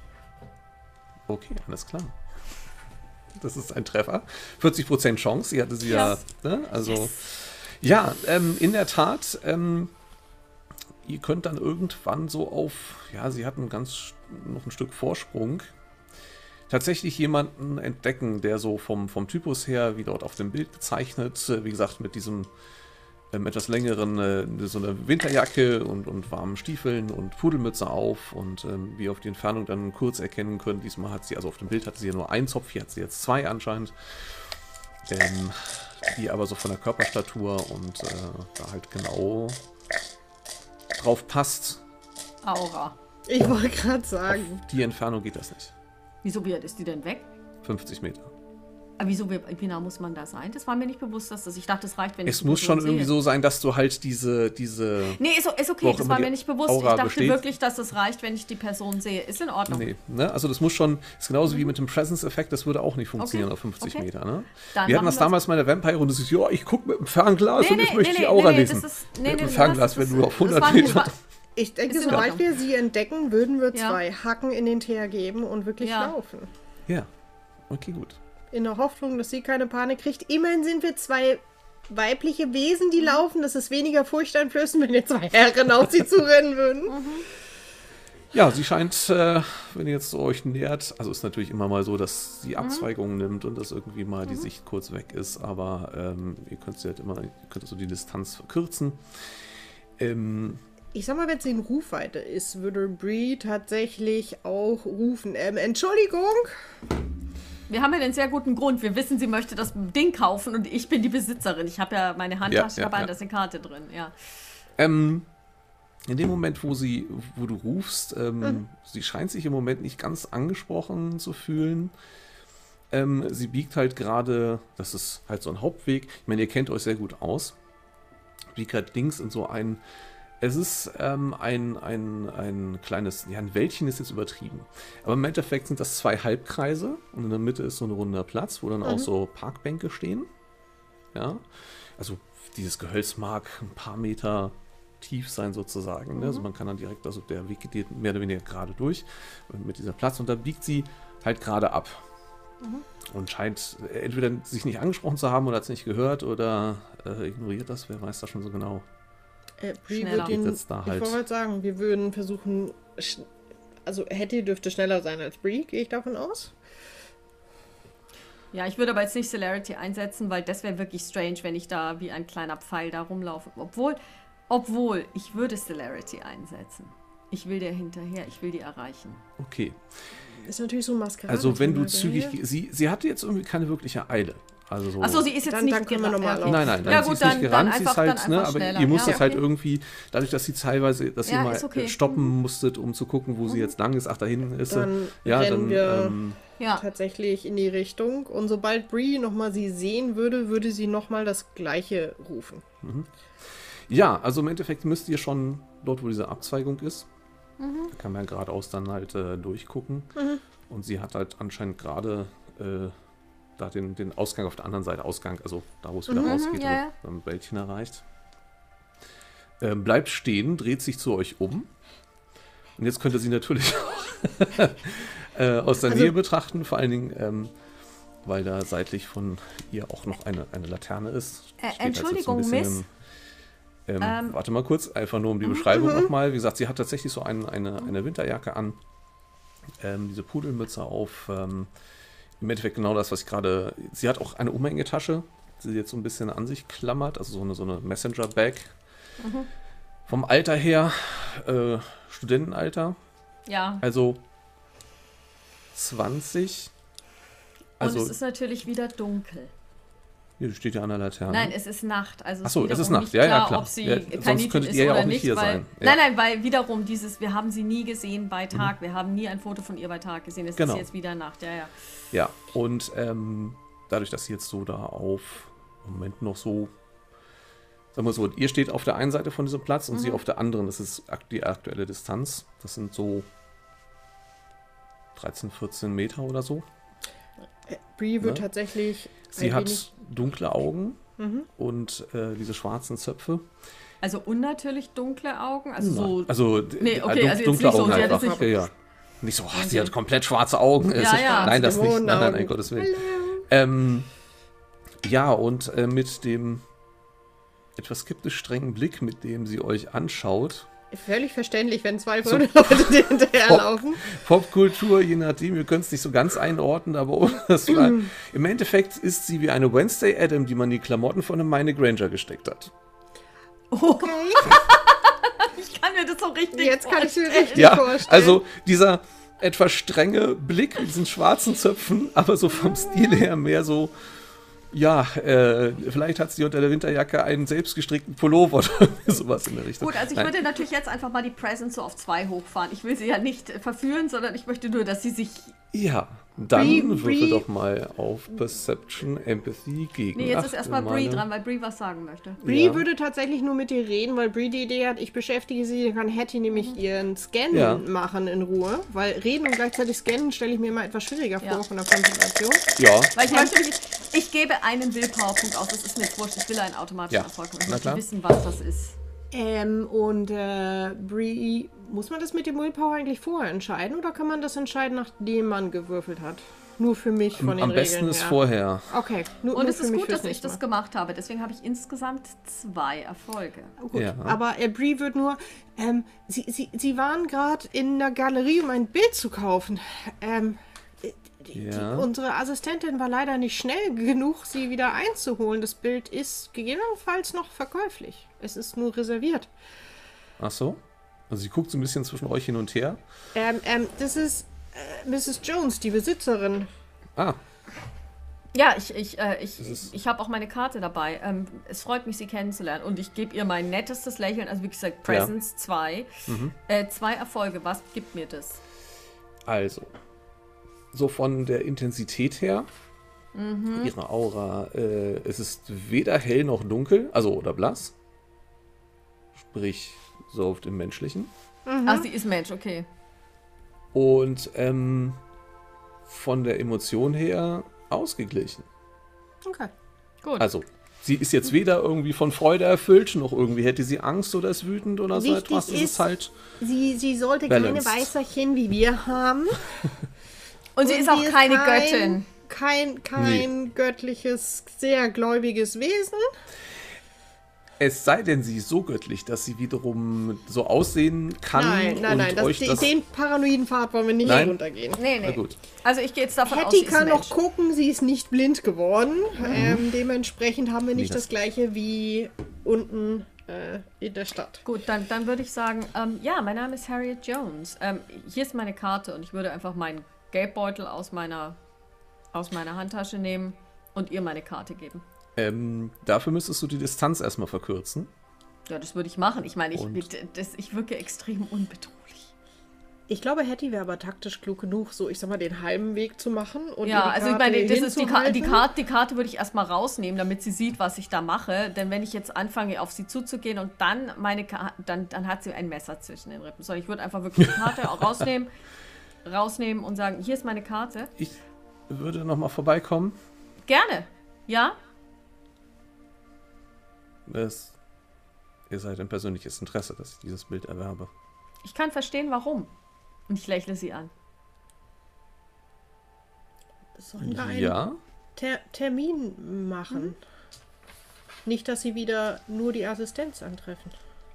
Okay, alles klar. Das ist ein Treffer. vierzig Prozent Chance, sie hatte sie yes. ja. Ne? Also, yes. ja, ähm, in der Tat, ähm, ihr könnt dann irgendwann so auf, ja, sie hatten ganz noch ein Stück Vorsprung, tatsächlich jemanden entdecken, der so vom, vom Typus her, wie dort auf dem Bild gezeichnet, wie gesagt, mit diesem ähm, etwas längeren, äh, so eine Winterjacke und, und warmen Stiefeln und Pudelmütze auf und ähm, wie ihr auf die Entfernung dann kurz erkennen könnt, diesmal hat sie, also auf dem Bild hatte sie ja nur einen Zopf, hier hat sie jetzt zwei anscheinend, ähm, die aber so von der Körperstatur und äh, da halt genau drauf passt. Aura. Ich wollte gerade sagen. Auf die Entfernung geht das nicht. Wieso, wie weit ist die denn weg? fünfzig Meter. Aber wieso, wie genau muss man da sein? Das war mir nicht bewusst, dass das, ich dachte, das reicht, wenn ich Es muss schon sehe. irgendwie so sein, dass du halt diese, diese... Nee, ist, ist okay, das war mir nicht bewusst. Aura ich dachte besteht. wirklich, dass das reicht, wenn ich die Person sehe. Ist in Ordnung. Nee, ne? Also das muss schon, ist genauso mhm. wie mit dem Presence-Effekt, das würde auch nicht funktionieren okay. auf fünfzig okay. Meter. Ne? Wir hatten das damals mal in der Vampire-Runde, das ist, ja, ich gucke mit dem Fernglas nee, und ich nee, möchte nee, die Aura nee, lesen. Ist, nee, mit dem nee, Fernglas, wenn du auf hundert Meter... Ich denke, sobald wir sie entdecken, würden wir zwei ja. Hacken in den Teer geben und wirklich ja. laufen. Ja, okay, gut. In der Hoffnung, dass sie keine Panik kriegt. Immerhin sind wir zwei weibliche Wesen, die laufen. Das ist weniger furchteinflößend, wenn jetzt zwei Herren auf sie zurennen würden. Mhm. Ja, sie scheint, äh, wenn ihr jetzt so euch nähert, also ist natürlich immer mal so, dass sie Abzweigungen mhm. nimmt und dass irgendwie mal mhm. die Sicht kurz weg ist, aber ähm, ihr könnt sie halt immer, ihr könnt also die Distanz verkürzen. Ähm, Ich sag mal, wenn sie in Rufweite ist, würde Bree tatsächlich auch rufen. Ähm, Entschuldigung. Wir haben ja einen sehr guten Grund. Wir wissen, sie möchte das Ding kaufen und ich bin die Besitzerin. Ich habe ja meine Handtasche ja, ja, dabei ja. und da ist eine Karte drin. Ja. Ähm, in dem Moment, wo sie, wo du rufst, ähm, mhm. sie scheint sich im Moment nicht ganz angesprochen zu fühlen. Ähm, sie biegt halt gerade, das ist halt so ein Hauptweg. Ich meine, ihr kennt euch sehr gut aus. Biegt halt links in so einen. Es ist ähm, ein, ein, ein kleines, ja, ein Wäldchen ist jetzt übertrieben. Aber im Endeffekt sind das zwei Halbkreise und in der Mitte ist so ein runder Platz, wo dann mhm. auch so Parkbänke stehen. Ja, also dieses Gehölz mag ein paar Meter tief sein sozusagen. Mhm. Ne? Also man kann dann direkt, also der Weg geht mehr oder weniger gerade durch mit dieser Platz und da biegt sie halt gerade ab. Mhm. Und scheint entweder sich nicht angesprochen zu haben oder hat es nicht gehört oder äh, ignoriert das, wer weiß das schon so genau. Äh, wird ihn, da halt. Ich wollte halt sagen, wir würden versuchen, also Hattie dürfte schneller sein als Bree, gehe ich davon aus. Ja, ich würde aber jetzt nicht Celerity einsetzen, weil das wäre wirklich strange, wenn ich da wie ein kleiner Pfeil da rumlaufe. Obwohl, obwohl, ich würde Celerity einsetzen. Ich will der hinterher, ich will die erreichen. Okay. Ist natürlich so ein Maskerade. Also wenn du zügig, sie, sie hatte jetzt irgendwie keine wirkliche Eile. Also so. Achso, sie ist jetzt dann, nicht dann können wir gerannt. Nochmal nein, nein, dann ja, sie gut, ist dann, nicht gerannt, dann sie ist einfach, halt, ne, aber schneller. ihr müsst ja, das halt okay. irgendwie, dadurch, dass sie teilweise, dass ja, ihr mal okay. stoppen mhm. musstet, um zu gucken, wo mhm. sie jetzt lang ist, ach, da hinten ist dann sie. Ja, rennen dann wir ähm, ja. tatsächlich in die Richtung und sobald Bree nochmal sie sehen würde, würde sie nochmal das Gleiche rufen. Mhm. Ja, also im Endeffekt müsst ihr schon dort, wo diese Abzweigung ist, mhm. da kann man geradeaus dann halt äh, durchgucken Mhm. und sie hat halt anscheinend gerade äh, da den, den Ausgang auf der anderen Seite, Ausgang, also da, wo es wieder mhm, rausgeht, ja, ja. beim Wäldchen erreicht. Ähm, bleibt stehen, dreht sich zu euch um. Und jetzt könnt ihr sie natürlich auch äh, aus der also, Nähe betrachten, vor allen Dingen, ähm, weil da seitlich von ihr auch noch eine, eine Laterne ist. Äh, Entschuldigung, halt Miss. Im, ähm, ähm, warte mal kurz, einfach nur um die Beschreibung mhm. nochmal. Wie gesagt, sie hat tatsächlich so ein, eine, eine Winterjacke an, ähm, diese Pudelmütze auf, ähm, im Endeffekt genau das, was ich gerade... Sie hat auch eine Umhängetasche, die sie jetzt so ein bisschen an sich klammert, also so eine, so eine Messenger-Bag. Mhm. Vom Alter her, äh, Studentenalter. Ja. Also zwanzig. Also, und es ist natürlich wieder dunkel. Hier steht ja an der Laterne. Nein, es ist Nacht. Also Achso, es es ist wiederum Nacht, nicht ja, klar, ja, klar. ob sie Ja, Kaninchen sonst könntet ist ihr ja oder auch nicht nicht, hier weil, sein. Ja. Nein, nein, weil wiederum dieses, wir haben sie nie gesehen bei Tag, mhm. wir haben nie ein Foto von ihr bei Tag gesehen, es genau. ist jetzt wieder Nacht, ja, ja. Ja, und ähm, dadurch, dass sie jetzt so da auf, im Moment noch so, sagen wir so, ihr steht auf der einen Seite von diesem Platz und mhm. sie auf der anderen, das ist die aktuelle Distanz, das sind so dreizehn, vierzehn Meter oder so. Bree wird ne? tatsächlich Sie hat wenig... dunkle Augen mhm. und äh, diese schwarzen Zöpfe. Also unnatürlich dunkle Augen? Also so. Also, Nee, äh, okay, dun- also jetzt dunkle nicht so, Augen sie hat einfach. jetzt Ja, nicht- ja. Nicht so, ach, sie hat komplett schwarze Augen. Ja, ja. Nein, das nicht. Nein, nein, nein, Dämonenaugen. Gottes Willen. Ähm, ja, und äh, mit dem etwas skeptisch strengen Blick, mit dem sie euch anschaut, Völlig verständlich, wenn zwei fremde Leute dir hinterherlaufen. Popkultur, je nachdem, ihr könnt es nicht so ganz einordnen, aber das war, im Endeffekt ist sie wie eine Wednesday Adam, die man in die Klamotten von einem Meine Granger gesteckt hat. Okay, Ich kann mir das so richtig jetzt kann ich mir vorstellen. richtig Ja, vorstellen. also dieser etwas strenge Blick mit diesen schwarzen Zöpfen, aber so vom Stil her mehr so, ja, äh, vielleicht hat sie unter der Winterjacke einen selbstgestrickten Pullover oder sowas in der Richtung. Gut, also ich Nein. würde natürlich jetzt einfach mal die Presence so auf zwei hochfahren. Ich will sie ja nicht äh, verführen, sondern ich möchte nur, dass sie sich... Ja, dann Brie- würfel Brie- doch mal auf Perception, Empathy gegen Nee, jetzt acht ist erstmal Brie Male. dran, weil Brie was sagen möchte. Brie Ja. würde tatsächlich nur mit dir reden, weil Brie die Idee hat, ich beschäftige sie, dann kann Hattie nämlich ihren Scan Ja. machen in Ruhe. Weil reden und gleichzeitig scannen stelle ich mir immer etwas schwieriger Ja. vor von der Konzentration. Ja, Weil ich möchte nicht, ich gebe einen Willpower-Punkt aus, das ist mir jetzt wurscht, ich will einen automatischen Ja, Erfolg haben. Ich na möchte klar. wissen, was das ist. Ähm, und äh, Brie, muss man das mit dem Willpower eigentlich vorher entscheiden oder kann man das entscheiden, nachdem man gewürfelt hat? Nur für mich von den am Regeln besten ist her. vorher. Okay, nur, Und nur es für ist mich gut, fürs dass ich nächste das Mal. gemacht habe, deswegen habe ich insgesamt zwei Erfolge. Gut, Ja. aber äh, Brie wird nur, ähm, sie, sie, sie waren gerade in der Galerie, um ein Bild zu kaufen. Ähm, die, Ja. die, unsere Assistentin war leider nicht schnell genug, sie wieder einzuholen. Das Bild ist gegebenenfalls noch verkäuflich. Es ist nur reserviert. Ach so? Also sie guckt so ein bisschen zwischen euch hin und her. Ähm, ähm, das ist äh, Misses Jones, die Besitzerin. Ah, Ja, ich, ich, äh, ich, ist- ich habe auch meine Karte dabei. Ähm, es freut mich, Sie kennenzulernen. Und ich gebe ihr mein nettestes Lächeln. Also wie gesagt, Presence zwei. Äh, zwei Erfolge. Was gibt mir das? also. So von der Intensität her, ihre Aura, äh, es ist weder hell noch dunkel, also oder blass. Sprich, so oft im Menschlichen. Ah, sie ist Mensch, okay. Und ähm, von der Emotion her ausgeglichen. Okay. Gut. Also, sie ist jetzt weder irgendwie von Freude erfüllt, noch irgendwie hätte sie Angst oder ist wütend oder so Wichtig etwas. Es ist ist- halt. Sie, sie sollte Balanced. keine Weißerchen wie wir haben. Und sie Und ist auch sie keine kein, Göttin. Kein, kein göttliches, sehr gläubiges Wesen. Es sei denn, sie ist so göttlich, dass sie wiederum so aussehen kann. Nein, nein, und nein. Das, euch die, das, den paranoiden Pfad wollen wir nicht Nein. runtergehen. Nee, Na nee. gut. Also ich gehe jetzt davon aus, Hattie sie ist kann noch Mensch. gucken, sie ist nicht blind geworden. Ähm, dementsprechend haben wir nicht Nee, das das- gleiche wie unten äh, in der Stadt. Gut, dann, dann würde ich sagen, ähm, ja, mein Name ist Harriet Jones. Ähm, hier ist meine Karte und ich würde einfach meinen Geldbeutel aus meiner, aus meiner Handtasche nehmen und ihr meine Karte geben. Ähm, dafür müsstest du die Distanz erstmal verkürzen. Ja, das würde ich machen. Ich meine, ich, Und? das, ich wirke extrem unbedrohlich. Ich glaube, Hattie wäre aber taktisch klug genug, so ich sag mal, den halben Weg zu machen. Und Ja, ihr die also ich Karte meine, das ist die, Ka die, hinzuhalten. Karte, die Karte würde ich erstmal rausnehmen, damit sie sieht, was ich da mache. Denn wenn ich jetzt anfange, auf sie zuzugehen und dann meine Ka dann, dann hat sie ein Messer zwischen den Rippen. Sondern ich würde einfach wirklich die Karte auch rausnehmen, rausnehmen und sagen, hier ist meine Karte. Ich würde nochmal vorbeikommen. Gerne. Ja? Es, ihr seid ein persönliches Interesse, dass ich dieses Bild erwerbe. Ich kann verstehen, warum. Und ich lächle sie an. Sollen wir einen Ja? Ter Termin machen? Nicht, dass sie wieder nur die Assistenz antreffen.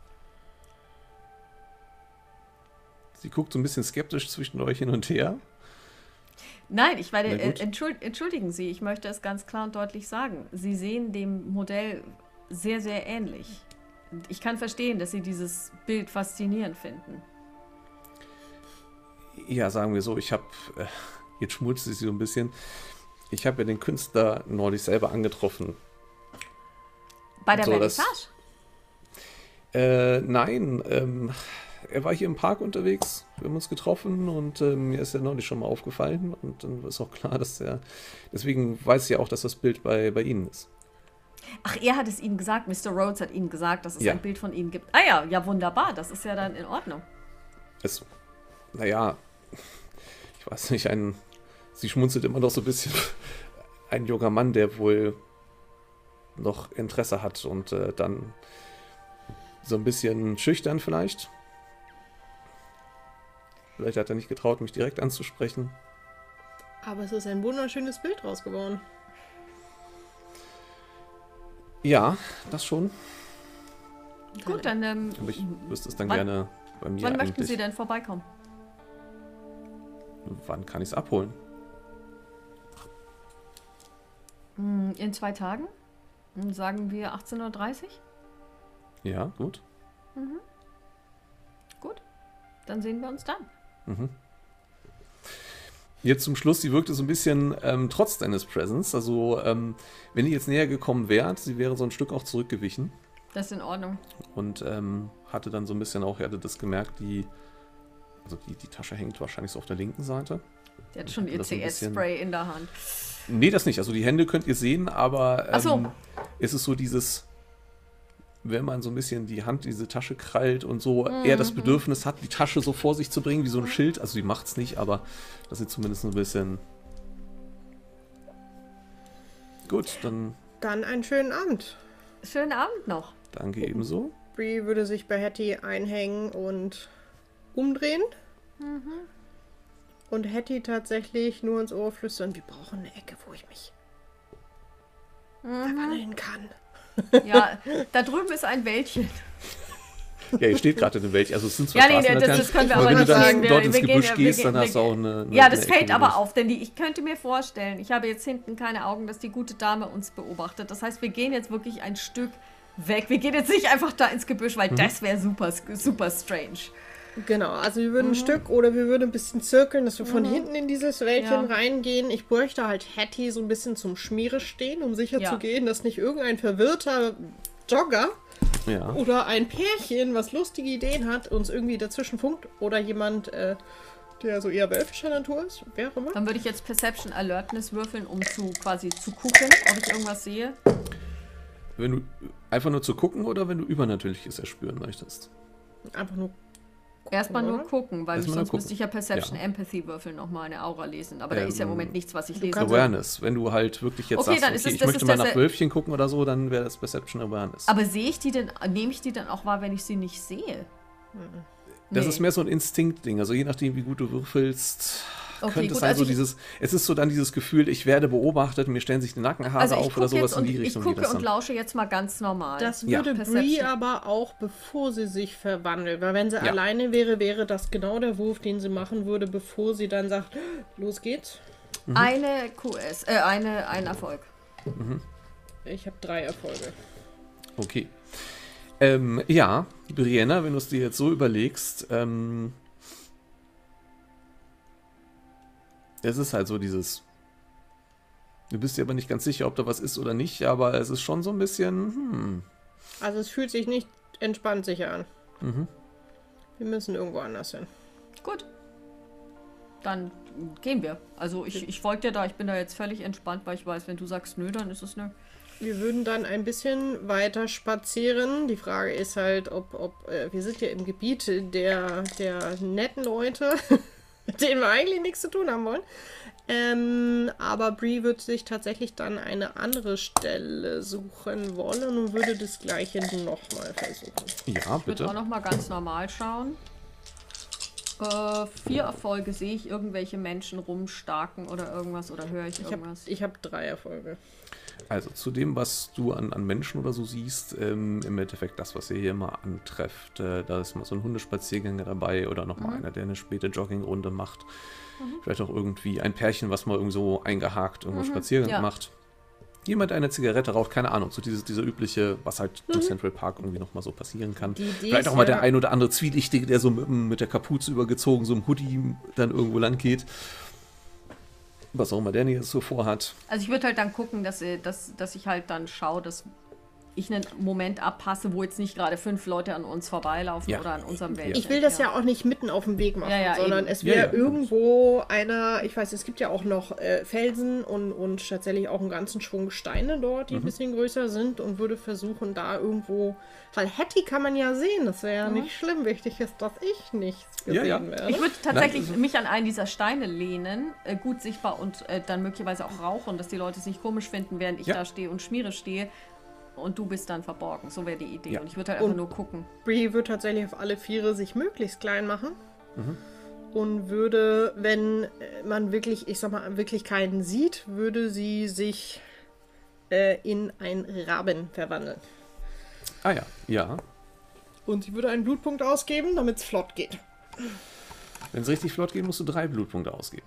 Sie guckt so ein bisschen skeptisch zwischen euch hin und her. Nein, ich meine, Na äh, gut. entschuld, entschuldigen Sie, ich möchte es ganz klar und deutlich sagen. Sie sehen dem Modell sehr, sehr ähnlich. Und ich kann verstehen, dass Sie dieses Bild faszinierend finden. Ja, sagen wir so, ich habe, äh, jetzt schmutzt sie so ein bisschen, ich habe ja den Künstler neulich selber angetroffen. Bei der So, das- Vernissage? Äh, nein, ähm, er war hier im Park unterwegs, wir haben uns getroffen und ähm, mir ist er neulich schon mal aufgefallen und dann ist auch klar, dass er, deswegen weiß ich ja auch, dass das Bild bei, bei Ihnen ist. Ach, er hat es Ihnen gesagt, Mister Rhodes hat Ihnen gesagt, dass es Ja. ein Bild von Ihnen gibt. Ah ja, ja, wunderbar, das ist ja dann in Ordnung. Es, naja, ich weiß nicht, ein, sie schmunzelt immer noch so ein bisschen, ein junger Mann, der wohl noch Interesse hat und äh, dann So ein bisschen schüchtern vielleicht. Vielleicht hat er nicht getraut, mich direkt anzusprechen. Aber es ist ein wunderschönes Bild draus geworden. Ja, das schon. Gut, dann ähm, Aber ich wüsste es dann wann, gerne bei mir wann eigentlich. möchten Sie denn vorbeikommen? Wann kann ich es abholen? Hm, In zwei Tagen? Hm, Sagen wir achtzehn Uhr dreißig? Ja, gut. Gut, dann sehen wir uns dann. Mhm. Jetzt zum Schluss, sie wirkte so ein bisschen ähm, trotz deines Presence. Also, ähm, wenn ihr jetzt näher gekommen wärt, sie wäre so ein Stück auch zurückgewichen. Das ist in Ordnung. Und ähm, hatte dann so ein bisschen auch, ihr hattet das gemerkt, die, also die, die Tasche hängt wahrscheinlich so auf der linken Seite. Die hat schon ihr Das so ein C bisschen- S-Spray in der Hand. Nee, das nicht. Also die Hände könnt ihr sehen, aber Ach so. ähm, es ist so dieses, wenn man so ein bisschen die Hand, diese Tasche krallt und so eher das Bedürfnis hat, die Tasche so vor sich zu bringen, wie so ein Schild. Also die macht's nicht, aber dass sie zumindest ein bisschen... Gut, dann Dann einen schönen Abend. Schönen Abend noch. danke ebenso. Bree würde sich bei Hattie einhängen und umdrehen. Und Hattie tatsächlich nur ins Ohr flüstern, wir brauchen eine Ecke, wo ich mich verwandeln kann. Ja, da drüben ist ein Wäldchen. Ja, ihr steht gerade in der Welt. Also es sind zwar Ja, nee, nee, Straßenlaternen, das, das können wir aber aber wenn nicht du dann sagen. Wir, dort ins wir gehen, Gebüsch wir gehst, gehen, dann hast du wir auch gehen. eine, eine Ja, das eine Ecke, fällt wo aber du- auf, denn die, ich könnte mir vorstellen, ich habe jetzt hinten keine Augen, dass die gute Dame uns beobachtet. Das heißt, wir gehen jetzt wirklich ein Stück weg. Wir gehen jetzt nicht einfach da ins Gebüsch, weil das wäre super, super strange. Genau, also wir würden ein Stück oder wir würden ein bisschen zirkeln, dass wir von hinten in dieses Wäldchen Ja. reingehen. Ich bräuchte halt Hattie so ein bisschen zum Schmiere stehen, um sicher Ja. zu gehen, dass nicht irgendein verwirrter Jogger Ja. oder ein Pärchen, was lustige Ideen hat, uns irgendwie dazwischen funkt oder jemand, äh, der so eher wölfischer Natur ist, wer auch immer. Dann würde ich jetzt Perception Alertness würfeln, um zu quasi zu gucken, ob ich irgendwas sehe. Wenn du einfach nur zu gucken oder wenn du Übernatürliches erspüren möchtest. Einfach nur Erstmal nur oder? gucken, weil Erstmal nur sonst gucken. müsste ich ja Perception Ja. Empathy würfeln, nochmal eine Aura lesen. Aber da ist ja im Ähm, Moment nichts, was ich lesen kannst- kann. Awareness. Wenn du halt wirklich jetzt Okay, sagst, dann okay, ist es- ich das möchte ist mal das- nach Wölfchen gucken oder so, dann wäre das Perception Awareness. Aber sehe ich die denn, nehme ich die dann auch wahr, wenn ich sie nicht sehe? Das Nee. ist mehr so ein Instinktding. Also je nachdem, wie gut du würfelst, Okay, könnte es gut, sein, also so ich- dieses, es ist so dann dieses Gefühl, ich werde beobachtet, mir stellen sich die Nackenhaare Also ich auf oder gucke sowas jetzt in und die ich Richtung geht gucke das und dann. lausche jetzt mal ganz normal. Das Ja. würde Perception. Bree aber auch, bevor sie sich verwandelt. Weil wenn sie Ja. alleine wäre, wäre das genau der Wurf, den sie machen würde, bevor sie dann sagt, los geht's. Eine Q S, äh, eine, ein Erfolg. Ich habe drei Erfolge. Okay. Ähm, ja, Brianna, wenn du es dir jetzt so überlegst, ähm, es ist halt so dieses, du bist dir aber nicht ganz sicher, ob da was ist oder nicht, aber es ist schon so ein bisschen, hm, Also es fühlt sich nicht entspannt sicher an. mhm. Wir müssen irgendwo anders hin. Gut. Dann gehen wir. Also ich, ich folge dir da, ich bin da jetzt völlig entspannt, weil ich weiß, wenn du sagst nö, dann ist es nö. Wir würden dann ein bisschen weiter spazieren. Die Frage ist halt, ob, ob äh, wir sind ja im Gebiet der, der netten Leute, mit denen wir eigentlich nichts zu tun haben wollen. Ähm, aber Bree wird sich tatsächlich dann eine andere Stelle suchen wollen und würde das gleiche nochmal versuchen. Ja, Ich würde bitte. auch noch mal ganz normal schauen. Äh, vier Erfolge. Sehe ich irgendwelche Menschen rumstarken oder irgendwas oder höre ich Ich habe irgendwas? ich hab drei Erfolge. Also zu dem, was du an, an Menschen oder so siehst, ähm, im Endeffekt das, was ihr hier mal antrefft, äh, da ist mal so ein Hundespaziergänger dabei oder nochmal einer, der eine späte Joggingrunde macht. Vielleicht auch irgendwie ein Pärchen, was mal irgendwo eingehakt irgendwo Spaziergang ja. macht. Jemand, der eine Zigarette raucht, keine Ahnung, so dieses, dieser übliche, was halt im Central Park irgendwie nochmal so passieren kann. Die Idee Vielleicht ist auch mal ja- der ein oder andere Zwielichtige, der so mit, mit der Kapuze übergezogen, so im Hoodie dann irgendwo lang geht. Was auch immer der jetzt so vorhat. Also ich würde halt dann gucken, dass, äh, dass, dass ich halt dann schaue, dass ich einen Moment abpasse, wo jetzt nicht gerade fünf Leute an uns vorbeilaufen Ja. oder an unserem Wäldchen. Ich will das ja, auch nicht mitten auf dem Weg machen, Ja, ja, sondern eben. es Ja, wäre ja. irgendwo einer, ich weiß, es gibt ja auch noch äh, Felsen und, und tatsächlich auch einen ganzen Schwung Steine dort, Mhm. die ein bisschen größer sind und würde versuchen, da irgendwo, weil Hattie kann man ja sehen, das wäre ja nicht schlimm. Wichtig ist, dass ich nichts Ja, gesehen ja. werde. Ich würde tatsächlich Nein, mich an einen dieser Steine lehnen, äh, gut sichtbar und äh, dann möglicherweise auch rauchen, dass die Leute es nicht komisch finden, während ich Ja. da stehe und Schmiere stehe. und du bist dann verborgen. So wäre die Idee. Ja. Und ich würde halt einfach Und- nur gucken. Bree wird tatsächlich auf alle Viere sich möglichst klein machen. Und würde, wenn äh, man wirklich, ich sag mal, wirklich keinen sieht, würde sie sich äh, in einen Raben verwandeln. Ah ja, ja. Und sie würde einen Blutpunkt ausgeben, damit es flott geht. Wenn es richtig flott geht, musst du drei Blutpunkte ausgeben.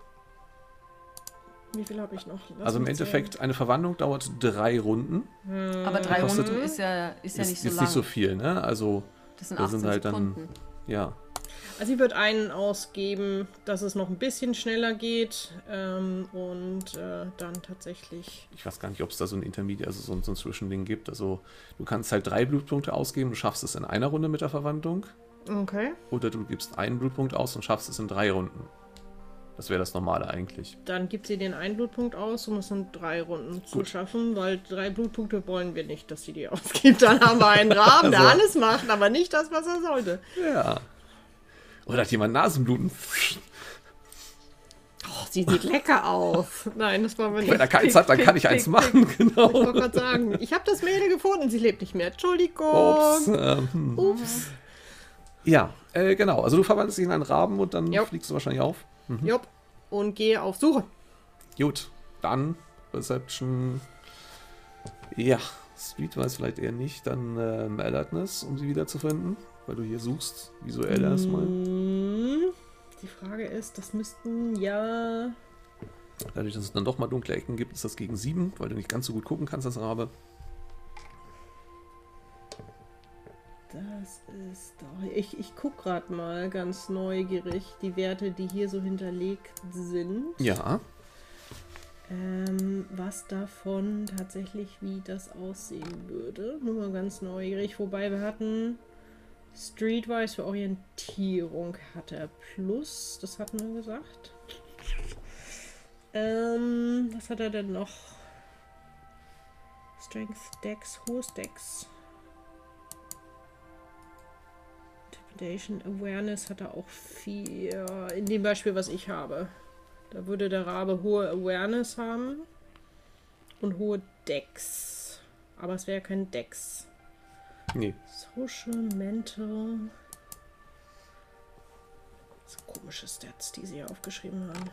Wie viel habe ich noch? Lass Also im mich Endeffekt, eine Verwandlung dauert drei Runden. Aber drei Kostet- Runden ist ja, ist ja ist nicht so jetzt lang. nicht so viel, ne? Also, das sind da achtzehn sind halt dann- Sekunden. ja. Also sie wird einen ausgeben, dass es noch ein bisschen schneller geht. Ähm, und äh, dann tatsächlich. Ich weiß gar nicht, ob es da so ein Intermediate, also so, ein- so ein Zwischending gibt. Also, du kannst halt drei Blutpunkte ausgeben, du schaffst es in einer Runde mit der Verwandlung. Okay. Oder du gibst einen Blutpunkt aus und schaffst es in drei Runden. Das wäre das Normale eigentlich. Dann gibt sie den einen Blutpunkt aus, um es in drei Runden zu schaffen, weil drei Blutpunkte wollen wir nicht, dass sie die ausgibt. Dann haben wir einen Raben, der Also- alles macht, aber nicht das, was er sollte. Ja. Oder hat jemand Nasenbluten? Oh, sie sieht lecker aus. Nein, das wollen wir nicht. Wenn er keins hat, dann kann ich eins machen, Ich genau. wollte gerade sagen, ich habe das Mädel gefunden, sie lebt nicht mehr. Entschuldigung. Ups. Ähm, Ups. ja, äh, genau. Also du verwandelst dich in einen Raben und dann Jo. fliegst du wahrscheinlich auf. Jupp. Und gehe auf Suche. Gut, dann Perception. Ja, Streetwise vielleicht eher nicht. Dann ähm, Alertness, um sie wiederzufinden. Weil du hier suchst, visuell erstmal. Hm. Die Frage ist, das müssten ja... Dadurch, dass es dann doch mal dunkle Ecken gibt, ist das gegen sieben, weil du nicht ganz so gut gucken kannst als Rabe. Das ist doch... Ich, ich gucke gerade mal ganz neugierig die Werte, die hier so hinterlegt sind. Ja, Ähm, was davon tatsächlich, wie das aussehen würde. Nur mal ganz neugierig. Wobei wir hatten Streetwise für Orientierung hat er Plus. Das hatten wir gesagt. Ähm, was hat er denn noch? Strength, Dex, hohes Dex. Intimidation, Awareness hat er auch vier. In dem Beispiel, was ich habe. Da würde der Rabe hohe Awareness haben und hohe Dex. Aber es wäre kein Dex. nee. Social, Mental. So komische Stats, die sie hier aufgeschrieben haben.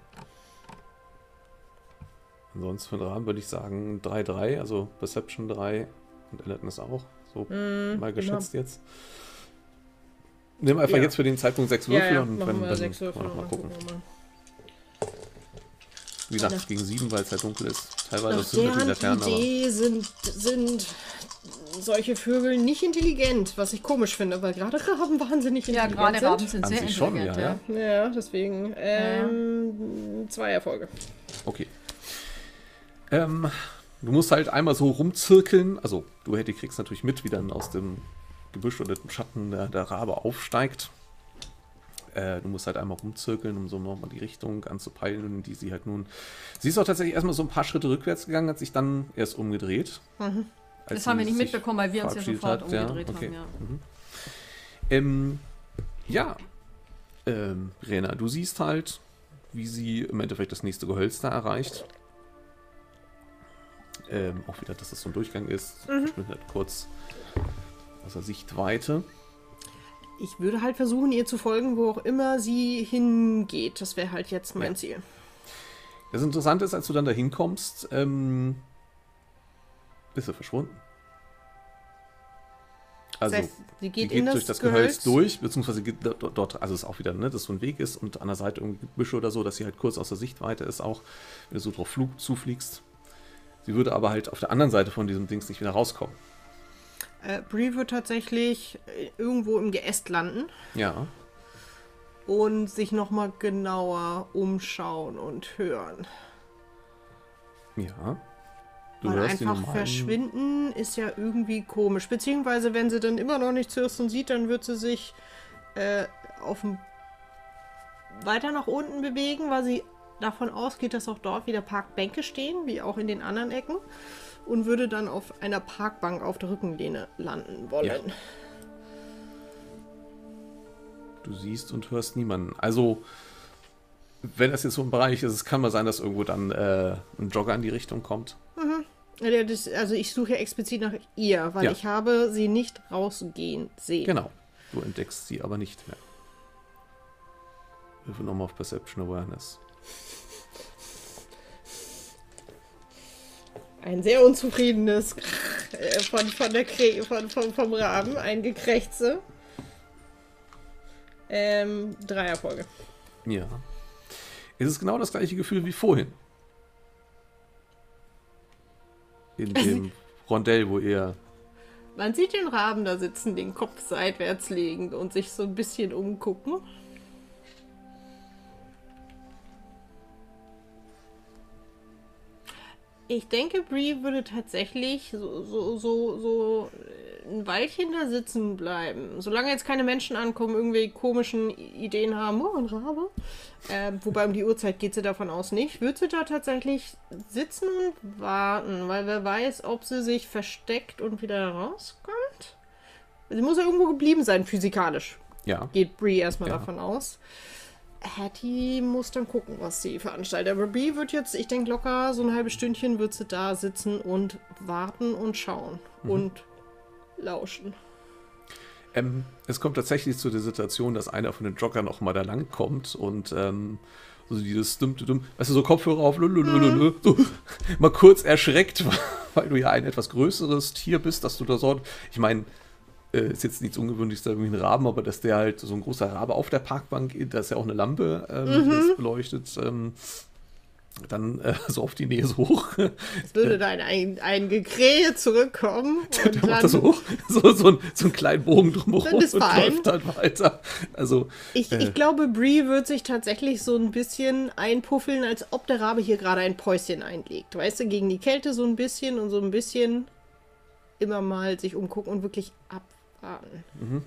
Ansonsten für den Rahmen würde ich sagen drei drei, also Perception drei und Alertness auch. So mal geschätzt jetzt. Nimm einfach Ja. jetzt für den Zeitpunkt sechs Ja, Würfel ja, und machen wenn, wir dann sechs Würfel können wir und noch mal dann gucken. gucken wir mal. Wie gesagt, Ja. es gegen sieben, weil es halt dunkel ist. Teilweise Nach ist es mit deren Laternen, aber Idee sind, sind solche Vögel nicht intelligent, was ich komisch finde, weil gerade Raben wahnsinnig Ja, intelligent gerade sind. Raben sind An sehr sich schon, intelligent. ja, ja. Ja, deswegen ähm, zwei Erfolge. okay. Ähm, du musst halt einmal so rumzirkeln. Also, du hätte kriegst natürlich mit, wie dann aus dem Gebüsch oder dem Schatten der, der Rabe aufsteigt. Äh, du musst halt einmal rumzirkeln, um so nochmal die Richtung anzupeilen, in die sie halt nun. Sie ist auch tatsächlich erstmal so ein paar Schritte rückwärts gegangen, hat sich dann erst umgedreht. Mhm. Als Das haben wir sie nicht sich mitbekommen, weil wir uns ja verabschiedet sofort hat. Ja, umgedreht okay. haben. Ja. Ähm, ja, ähm, Rena, du siehst halt, wie sie im Endeffekt das nächste Gehölz da erreicht. Ähm, auch wieder, dass das so ein Durchgang ist. Mhm. Verschwindet halt kurz außer Sichtweite. Ich würde halt versuchen, ihr zu folgen, wo auch immer sie hingeht. Das wäre halt jetzt mein Ja. Ziel. Das Interessante ist, als du dann da hinkommst, ähm, bist du verschwunden. Also, das heißt, sie die geht, geht in das durch das Gehölz, Gehölz durch, beziehungsweise geht dort, dort, also es ist auch wieder, ne, dass so ein Weg ist und an der Seite irgendwie Büsche oder so, dass sie halt kurz aus der Sichtweite ist, auch wenn du so drauf flug, zufliegst. Sie würde aber halt auf der anderen Seite von diesem Dings nicht wieder rauskommen. Äh, Bree wird tatsächlich äh, irgendwo im Geäst landen Ja, und sich nochmal genauer umschauen und hören. ja. Du Weil hörst die einfach normalen- verschwinden ist ja irgendwie komisch. Beziehungsweise, wenn sie dann immer noch nichts hört und sieht, dann wird sie sich äh, auf dem weiter nach unten bewegen, weil sie davon ausgeht, dass auch dort wieder Parkbänke stehen, wie auch in den anderen Ecken. Und würde dann auf einer Parkbank auf der Rückenlehne landen wollen. Ja. Du siehst und hörst niemanden. Also, wenn das jetzt so ein Bereich ist, es kann mal sein, dass irgendwo dann äh, ein Jogger in die Richtung kommt. Ja, das, also ich suche ja explizit nach ihr, weil Ja. ich habe sie nicht rausgehen sehen. Genau. Du entdeckst sie aber nicht mehr. Würfel nochmal auf Perception Awareness. Ein sehr unzufriedenes äh, von, von der Kre von, von, vom Raben, ein Gekrächze. Ähm, drei Erfolge. Ja. Es ist genau das gleiche Gefühl wie vorhin. In dem Rondell, wo er... Man sieht den Raben da sitzen, den Kopf seitwärts legen und sich so ein bisschen umgucken. Ich denke, Bree würde tatsächlich so, so, so, so ein Weilchen da sitzen bleiben. Solange jetzt keine Menschen ankommen, irgendwie komischen Ideen haben, oh, ein Rabe. Äh, wobei um die Uhrzeit geht sie davon aus nicht. Wird sie da tatsächlich sitzen und warten, weil wer weiß, ob sie sich versteckt und wieder rauskommt. Sie muss ja irgendwo geblieben sein, physikalisch. Ja. Geht Bree erstmal Ja. davon aus. Hattie muss dann gucken, was sie veranstaltet. Aber Bree wird jetzt, ich denke locker, so ein halbes Stündchen wird sie da sitzen und warten und schauen Mhm. und lauschen. Ähm, es kommt tatsächlich zu der Situation, dass einer von den Joggern auch mal da lang kommt und ähm, so dieses dumm, dumm, weißt du, so Kopfhörer auf, lululululu, so mal kurz erschreckt, weil du ja ein etwas größeres Tier bist, dass du da so, ich meine, äh, ist jetzt nichts Ungewöhnliches, da irgendwie ein Raben, aber dass der halt so ein großer Rabe auf der Parkbank, da ist ja auch eine Lampe, ähm, die das beleuchtet, ähm, dann äh, so auf die Nähe so hoch. Es würde dann ein, ein Gekrähe zurückkommen Der und macht dann, das so hoch, so, so, ein, so einen kleinen Bogen drumherum Dann ist und fein. läuft dann weiter. Also, ich, äh, ich glaube, Bree wird sich tatsächlich so ein bisschen einpuffeln, als ob der Rabe hier gerade ein Päuschen einlegt. Weißt du, gegen die Kälte so ein bisschen und so ein bisschen immer mal sich umgucken und wirklich abwarten. Mhm.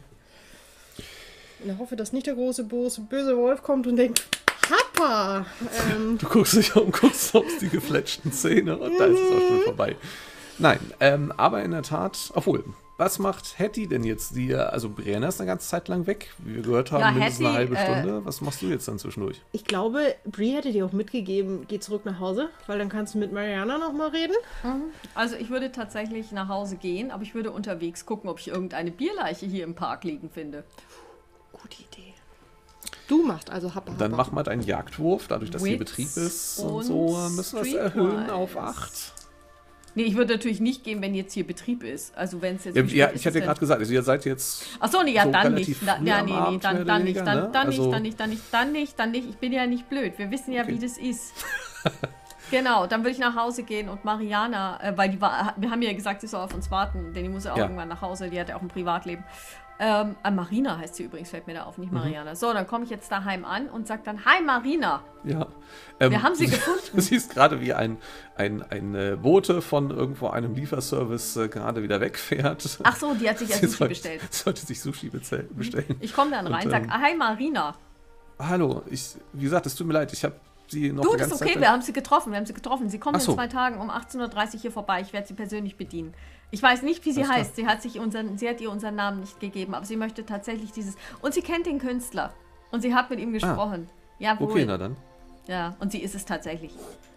Und ich hoffe, dass nicht der große, böse, böse Wolf kommt und denkt, Happa! Ähm, Du guckst dich um, guckst auf die gefletschten Zähne und da ist es auch schon vorbei. Nein, ähm, aber in der Tat, obwohl, was macht Hattie denn jetzt? Die, also Brianna ist eine ganze Zeit lang weg, wie wir gehört haben, Ja, mindestens eine Hattie, halbe äh, Stunde. Was machst du jetzt dann zwischendurch? ich glaube, Bree hätte dir auch mitgegeben, geh zurück nach Hause, weil dann kannst du mit Mariana nochmal reden. Also ich würde tatsächlich nach Hause gehen, aber ich würde unterwegs gucken, ob ich irgendeine Bierleiche hier im Park liegen finde. Gute Idee. Du machst also Happa Dann Happa. mach mal deinen Jagdwurf, dadurch, dass hier Wits Betrieb ist und und so, müssen wir es erhöhen Streetwise. auf acht. Nee, ich würde natürlich nicht gehen, wenn jetzt hier Betrieb ist. Also wenn es jetzt... Ja, wie spät ja ist ich hatte es ja gerade denn? gesagt, also ihr seid jetzt Achso, nee, ja, so dann relativ nicht. Da, früh ja, am nee, nee, Abend, dann, mehr dann oder nicht, weniger, dann, ne? dann Also- nicht, dann nicht, dann nicht, dann nicht, dann nicht. Ich bin ja nicht blöd. Wir wissen ja, Okay. wie das ist. Genau, dann würde ich nach Hause gehen und Mariana, äh, weil die war, wir haben ja gesagt, sie soll auf uns warten, denn die muss ja auch Ja. irgendwann nach Hause, die hat ja auch ein Privatleben. Ähm, äh, Marina heißt sie übrigens, fällt mir da auf, nicht Mhm. Mariana. So, dann komme ich jetzt daheim an und sage dann, hi Marina, Ja. Ähm, wir haben sie du- gefunden. Du siehst gerade, wie ein, ein, ein äh, Bote von irgendwo einem Lieferservice äh, gerade wieder wegfährt. Ach so, die hat sich ja Sie Sushi sollte- bestellt. Sollte sich Sushi bestell- bestellen. Ich komme dann rein, Und, sag, ähm, hi Marina. Hallo, ich, wie gesagt, es tut mir leid, ich habe sie noch Du, die das ist ganze okay, Zeit... wir haben sie getroffen, wir haben sie getroffen. Sie kommen Ach so. in zwei Tagen um achtzehn Uhr dreißig hier vorbei. Ich werde sie persönlich bedienen. Ich weiß nicht, wie sie Alles klar. heißt. Sie hat, sich unseren, sie hat ihr unseren Namen nicht gegeben, aber sie möchte tatsächlich dieses... Und sie kennt den Künstler. Und sie hat mit ihm gesprochen. Jawohl. Okay, na dann. Ja, und sie ist es tatsächlich.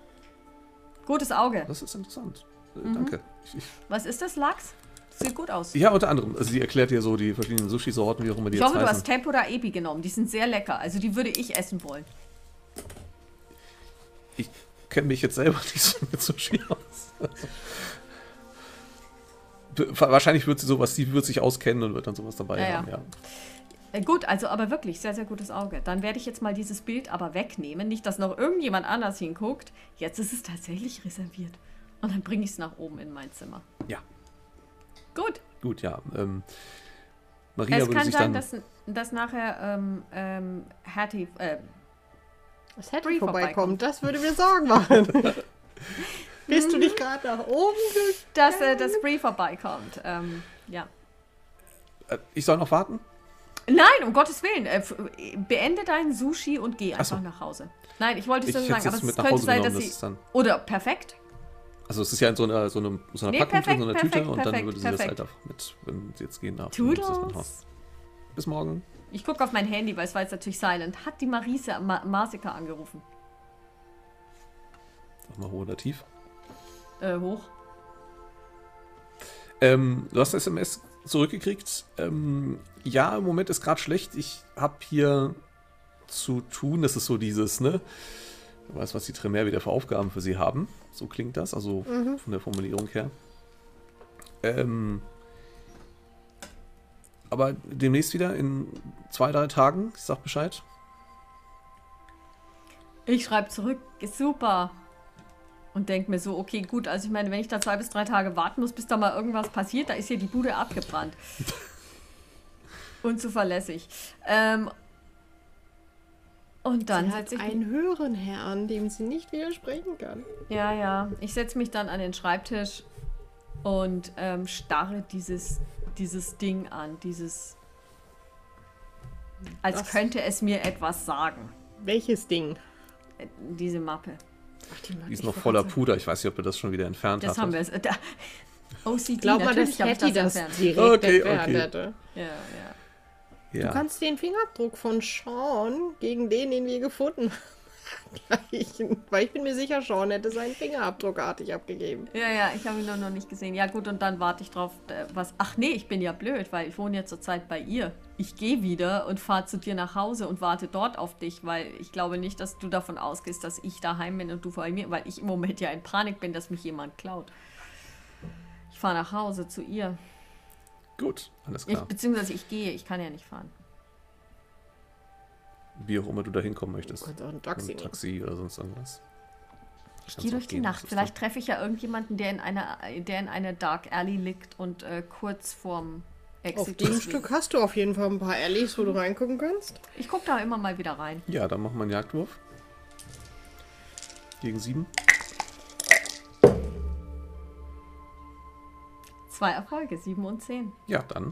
Gutes Auge. Das ist interessant. Äh, Mhm. Danke. Ich, ich, Was ist das, Lachs? Sieht gut aus. ja, unter anderem. Also sie erklärt dir so die verschiedenen Sushi-Sorten, wie auch immer die Ich jetzt hoffe, du heißen. hast Tempura Ebi genommen. Die sind sehr lecker. Also die würde ich essen wollen. Ich kenne mich jetzt selber nicht so mit Sushi aus. Also, wahrscheinlich wird sie sowas, sie wird sich auskennen und wird dann sowas dabei Ja, ja. haben, ja. Äh, Gut, also aber wirklich sehr, sehr gutes Auge. Dann werde ich jetzt mal dieses Bild aber wegnehmen. Nicht, dass noch irgendjemand anders hinguckt. Jetzt ist es tatsächlich reserviert. Und dann bringe ich es nach oben in mein Zimmer. Ja, Gut. gut, ja. Ähm, Maria Es würde kann sich sein, dann... dass, dass nachher ähm, ähm, Hattie, äh, Das hätte Bree vorbeikommt, vorbeikommt. das würde mir Sorgen machen. Bist du nicht gerade nach oben gegangen? dass, äh, dass Bree vorbeikommt. Ähm, ja. äh, ich soll noch warten? Nein, um Gottes Willen. Äh, f- beende deinen Sushi und geh einfach so. nach Hause. Nein, ich wollte es Ich nur hätte sagen, es aber jetzt es mit nach könnte Hause sein, dass genommen, sie... das ist dann... Oder perfekt. Also es ist ja in so einer, so einer, so einer Nee, Packung drin, perfekt, so einer Tüte perfekt, und dann perfekt, würde sie das perfekt. halt einfach mit, wenn sie jetzt gehen darf. dann nimmt sie das mit nach Hause. Toodles. Bis morgen. Ich gucke auf mein Handy, weil es war jetzt natürlich silent. Hat die Marisa, Ma Marsika angerufen? Sag mal hoch oder tief. Äh, hoch. Ähm, du hast S M S zurückgekriegt. Ähm, ja, im Moment ist gerade schlecht. Ich habe hier zu tun. Das ist so dieses, ne? Du weißt, was die Tremere wieder für Aufgaben für sie haben. So klingt das, also mhm. von der Formulierung her. Ähm, aber demnächst wieder in zwei, drei Tagen. Ich sag Bescheid. Ich schreibe zurück, ist super. Und denke mir so, okay, gut, also ich meine, wenn ich da zwei bis drei Tage warten muss, bis da mal irgendwas passiert, da ist hier die Bude abgebrannt. Unzuverlässig. Ähm, und dann sie hat einen höheren Herrn, dem sie nicht widersprechen kann. Ja, ja. Ich setze mich dann an den Schreibtisch und ähm, starre dieses, dieses Ding an. Dieses. Als Was? könnte es mir etwas sagen. Welches Ding? Äh, diese Mappe. Ach, die, die ist noch voller Puder. Ich weiß nicht, ob ihr das schon wieder entfernt habt. Das haben wir es. Da, O C D, glaub mal, dass Hattie das, das direkt okay, entfernt okay. hätte. Ja, ja. Ja. Du kannst den Fingerabdruck von Sean gegen den, den wir gefunden haben, gleichen. Weil ich bin mir sicher, Sean hätte seinen Fingerabdruck artig abgegeben. Ja, ja, ich habe ihn nur noch nicht gesehen. Ja gut, und dann warte ich drauf, was... Ach nee, ich bin ja blöd, weil ich wohne ja zurzeit bei ihr. Ich gehe wieder und fahre zu dir nach Hause und warte dort auf dich, weil ich glaube nicht, dass du davon ausgehst, dass ich daheim bin und du vor mir, weil ich im Moment ja in Panik bin, dass mich jemand klaut. Ich fahre nach Hause zu ihr. Gut, alles klar. Ich, beziehungsweise ich gehe, ich kann ja nicht fahren. Wie auch immer du da hinkommen möchtest. Du kannst auch ein Taxi, ein Taxi oder sonst irgendwas. Ich gehe durch die Nacht. Vielleicht treffe ich ja irgendjemanden, der in einer, der in einer Dark Alley liegt und äh, kurz vorm Exit. Auf dem Stück hast du auf jeden Fall ein paar Alleys, wo du reingucken kannst. Ich gucke da immer mal wieder rein. Ja, dann machen wir einen Jagdwurf. Gegen sieben. Zwei Erfolge, sieben und zehn. Ja, dann.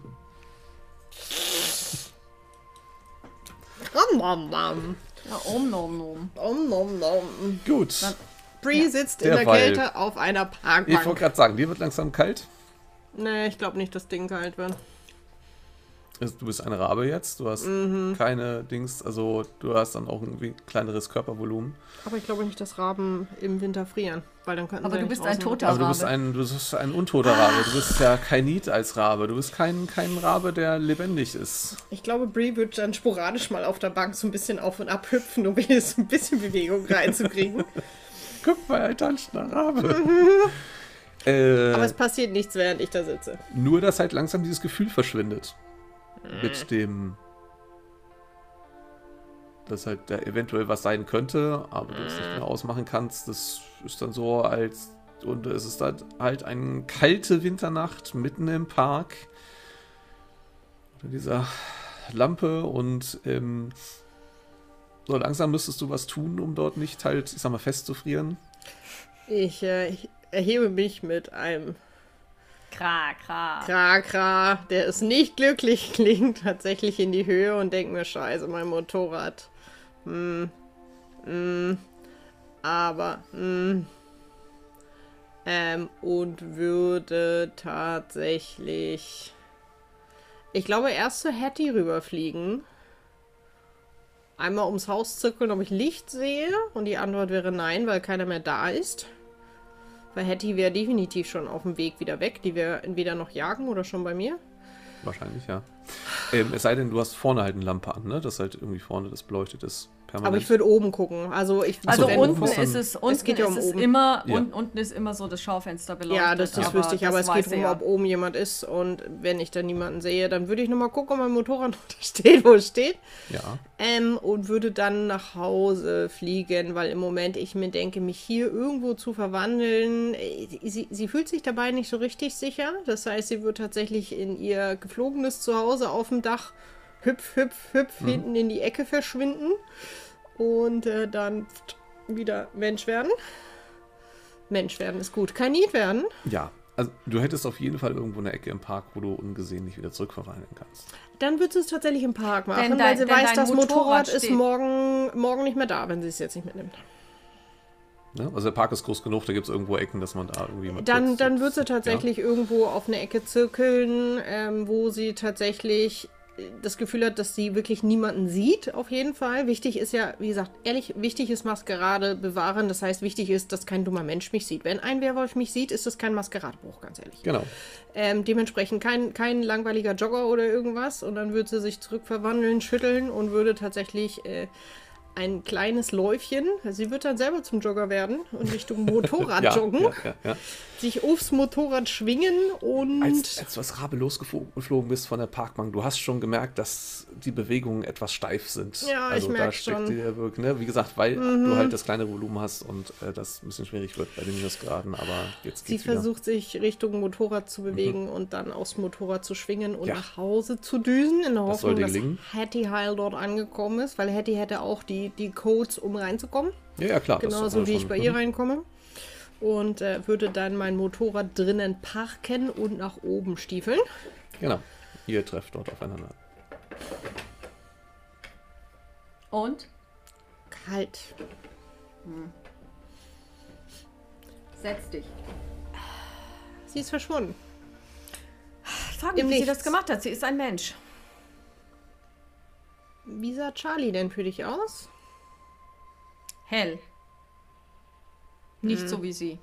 Om nom nom. Ja, om nom nom. Om nom nom. Gut. Dann Bree ja. sitzt in der der Kälte auf einer Parkbank. Ich wollte gerade sagen, dir wird langsam kalt. Nee, ich glaube nicht, dass Ding kalt wird. Du bist ein Rabe jetzt, du hast mhm. keine Dings, also du hast dann auch ein kleineres Körpervolumen. Aber ich glaube nicht, dass Raben im Winter frieren, weil dann könnten Aber sie du bist ein toter Aber Rabe. du bist ein, du bist ein untoter ah. Rabe, du bist ja kein Niet als Rabe, du bist kein, kein Rabe, der lebendig ist. Ich glaube, Bree wird dann sporadisch mal auf der Bank so ein bisschen auf und ab hüpfen, um wenigstens ein bisschen Bewegung reinzukriegen. Guck mal, ein tanzender Rabe. Mhm. äh, Aber es passiert nichts, während ich da sitze. Nur, dass halt langsam dieses Gefühl verschwindet. Mit dem, dass halt da eventuell was sein könnte, aber du es nicht mehr ausmachen kannst. Das ist dann so, als und es ist halt, halt eine kalte Winternacht mitten im Park. Unter dieser Lampe und ähm, so langsam müsstest du was tun, um dort nicht halt, ich sag mal, festzufrieren. Ich, äh, ich erhebe mich mit einem Kra, kra. Kra, kra, der es nicht glücklich klingt, tatsächlich in die Höhe und denkt mir, scheiße, mein Motorrad. Hm. Hm. Aber, hm. Ähm, und würde tatsächlich, ich glaube, erst zu Hattie rüberfliegen. Einmal ums Haus zirkeln, ob ich Licht sehe. Und die Antwort wäre nein, weil keiner mehr da ist. Weil Hattie wäre definitiv schon auf dem Weg wieder weg. Die wäre entweder noch jagen oder schon bei mir. Wahrscheinlich, ja. Ähm, es sei denn, du hast vorne halt eine Lampe an, ne? Dass halt irgendwie vorne das beleuchtet ist. Permanent. Aber ich würde oben gucken. Also, ich, also wenn, unten ist es, unten es geht ja um ist oben. Immer, ja. un, unten ist immer so das Schaufenster beleuchtet. Ja, das, das wüsste ich, aber es geht darum, ja. ob oben jemand ist. Und wenn ich da niemanden sehe, dann würde ich nochmal gucken, ob mein Motorrad noch da steht, wo es steht. Ja. Ähm, und würde dann nach Hause fliegen, weil im Moment ich mir denke, mich hier irgendwo zu verwandeln. Sie, sie fühlt sich dabei nicht so richtig sicher. Das heißt, sie wird tatsächlich in ihr geflogenes Zuhause auf dem Dach hüpf, hüpf, hüpf mhm. hinten in die Ecke verschwinden. Und äh, dann wieder Mensch werden. Mensch werden ist gut. Kein Niet werden. Ja, also du hättest auf jeden Fall irgendwo eine Ecke im Park, wo du ungesehen nicht wieder zurückverwandeln kannst. Dann wird sie es tatsächlich im Park machen, denn weil dein, sie weiß, das Motorrad, Motorrad ist steht. morgen, morgen nicht mehr da, wenn sie es jetzt nicht mitnimmt. Ne? Also der Park ist groß genug, da gibt es irgendwo Ecken, dass man da irgendwie mal Dann, kurz, dann wird sie tatsächlich ja. irgendwo auf eine Ecke zirkeln, ähm, wo sie tatsächlich das Gefühl hat, dass sie wirklich niemanden sieht, auf jeden Fall. Wichtig ist ja, wie gesagt, ehrlich, wichtig ist Maskerade bewahren. Das heißt, wichtig ist, dass kein dummer Mensch mich sieht. Wenn ein Werwolf mich sieht, ist das kein Maskeradebruch, ganz ehrlich. Genau. Ähm, dementsprechend kein, kein langweiliger Jogger oder irgendwas. Und dann würde sie sich zurückverwandeln, schütteln und würde tatsächlich äh, ein kleines Läufchen, sie wird dann selber zum Jogger werden und Richtung Motorrad ja, joggen, ja, ja, ja. sich aufs Motorrad schwingen und... Als, als du als Rabe losgeflogen bist von der Parkbank, du hast schon gemerkt, dass die Bewegungen etwas steif sind. Ja, also ich merke steckt schon. dir wirklich, ne? Wie gesagt, weil Mhm. du halt das kleine Volumen hast und äh, das ein bisschen schwierig wird bei den Minusgraden, aber jetzt Sie geht's wieder. versucht sich Richtung Motorrad zu bewegen Mhm. und dann aufs Motorrad zu schwingen und Ja. nach Hause zu düsen, in der Das Hoffnung, sollte dass gelingen. Hattie heil dort angekommen ist, weil Hattie hätte auch die, die Codes, um reinzukommen. Ja, ja, klar. das Genauso war wie schon- ich bei ihr mhm. reinkomme. Und äh, würde dann mein Motorrad drinnen parken und nach oben stiefeln. Genau. Ihr trefft dort aufeinander. Und? Kalt. Setz dich. Sie ist verschwunden. Ich frage mich, Im wie sie Nichts. das gemacht hat. Sie ist ein Mensch. Wie sah Charlie denn für dich aus? Hell. Nicht so wie sie.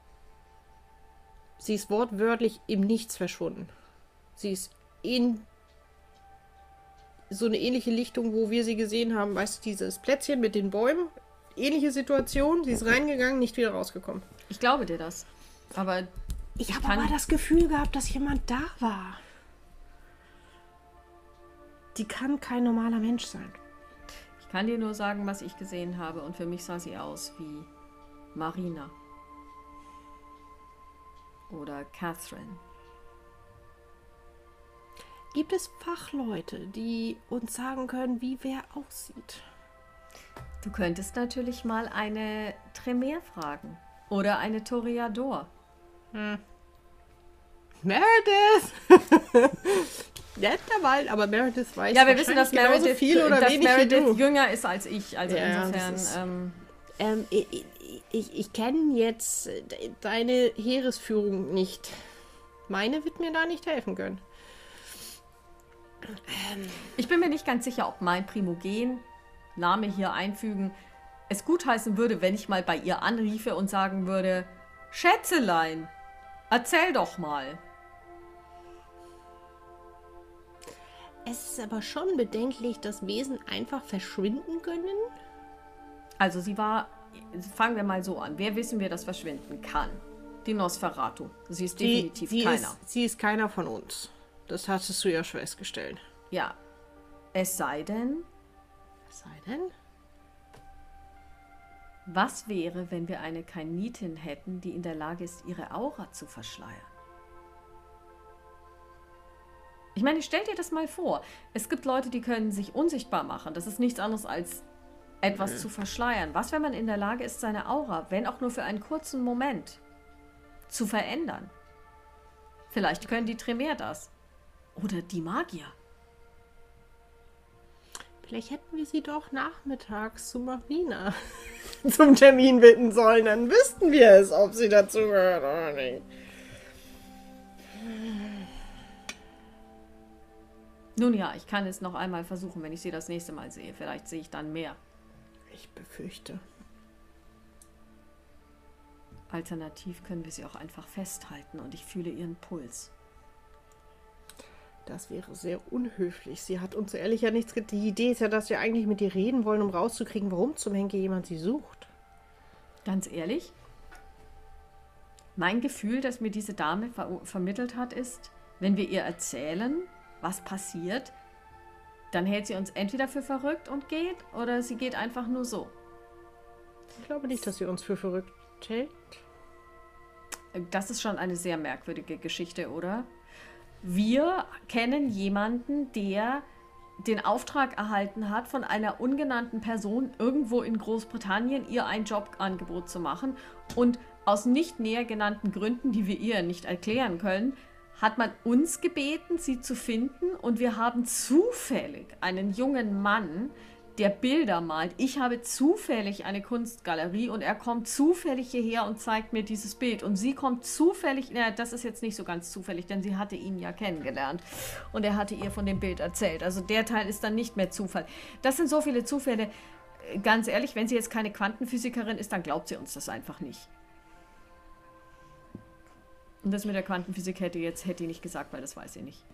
Sie ist wortwörtlich im Nichts verschwunden. Sie ist in so eine ähnliche Lichtung, wo wir sie gesehen haben. Weißt du, dieses Plätzchen mit den Bäumen? Ähnliche Situation. Sie ist reingegangen, nicht wieder rausgekommen. Ich glaube dir das. Aber Ich habe kann- aber das Gefühl gehabt, dass jemand da war. Die kann kein normaler Mensch sein. ich kann dir nur sagen, was ich gesehen habe. Und für mich sah sie aus wie Marina. Oder Catherine. Gibt es Fachleute, die uns sagen können, wie wer aussieht? Du könntest natürlich mal eine Tremere fragen. Oder eine Toreador. Meredith! Netter Wald, aber Meredith weiß Ja, wir wissen, dass wahrscheinlich genauso Meredith, viel oder dass wenig wie Meredith du. jünger ist als ich. Also Ja, insofern. das ist- Ähm, Ähm, ich ich, ich kenne jetzt de- deine Heeresführung nicht. Meine wird mir da nicht helfen können. ich bin mir nicht ganz sicher, ob mein Primogen, Name hier einfügen, es gutheißen würde, wenn ich mal bei ihr anriefe und sagen würde: Schätzelein, erzähl doch mal. Es ist aber schon bedenklich, dass Wesen einfach verschwinden können. Also sie war, fangen wir mal so an. Wer wissen wir, dass verschwinden kann? Die Nosferatu. Sie ist definitiv sie keiner. Ist, sie ist keiner von uns. Das hattest du ja schon festgestellt. Ja. Es sei denn, Was sei denn? was wäre, wenn wir eine Kainitin hätten, die in der Lage ist, ihre Aura zu verschleiern? Ich meine, stell dir das mal vor. Es gibt Leute, die können sich unsichtbar machen. Das ist nichts anderes als etwas zu verschleiern. Was, wenn man in der Lage ist, seine Aura, wenn auch nur für einen kurzen Moment, zu verändern? Vielleicht können die Tremere das. Oder die Magier. Vielleicht hätten wir sie doch nachmittags zu Marina zum Termin bitten sollen. Dann wüssten wir es, ob sie dazu gehört oder nicht. Nun ja, ich kann es noch einmal versuchen, wenn ich sie das nächste Mal sehe. Vielleicht sehe ich dann mehr. Ich befürchte. Alternativ können wir sie auch einfach festhalten und ich fühle ihren Puls. Das wäre sehr unhöflich. Sie hat uns ehrlich ja nichts... ge- Die Idee ist ja, dass wir eigentlich mit ihr reden wollen, um rauszukriegen, warum zum Henker jemand sie sucht. Ganz ehrlich, mein Gefühl, das mir diese Dame ver vermittelt hat, ist, wenn wir ihr erzählen, was passiert, dann hält sie uns entweder für verrückt und geht, oder sie geht einfach nur so. Ich glaube nicht, dass sie uns für verrückt hält. Das ist schon eine sehr merkwürdige Geschichte, oder? Wir kennen jemanden, der den Auftrag erhalten hat, von einer ungenannten Person irgendwo in Großbritannien ihr ein Jobangebot zu machen. Und aus nicht näher genannten Gründen, die wir ihr nicht erklären können, hat man uns gebeten, sie zu finden. Und wir haben zufällig einen jungen Mann, der Bilder malt. Ich habe zufällig eine Kunstgalerie und er kommt zufällig hierher und zeigt mir dieses Bild. Und sie kommt zufällig, na, das ist jetzt nicht so ganz zufällig, denn sie hatte ihn ja kennengelernt. Und er hatte ihr von dem Bild erzählt. Also der Teil ist dann nicht mehr Zufall. Das sind so viele Zufälle. Ganz ehrlich, wenn sie jetzt keine Quantenphysikerin ist, dann glaubt sie uns das einfach nicht. Und das mit der Quantenphysik hätte jetzt hätte ich nicht gesagt, weil das weiß sie nicht.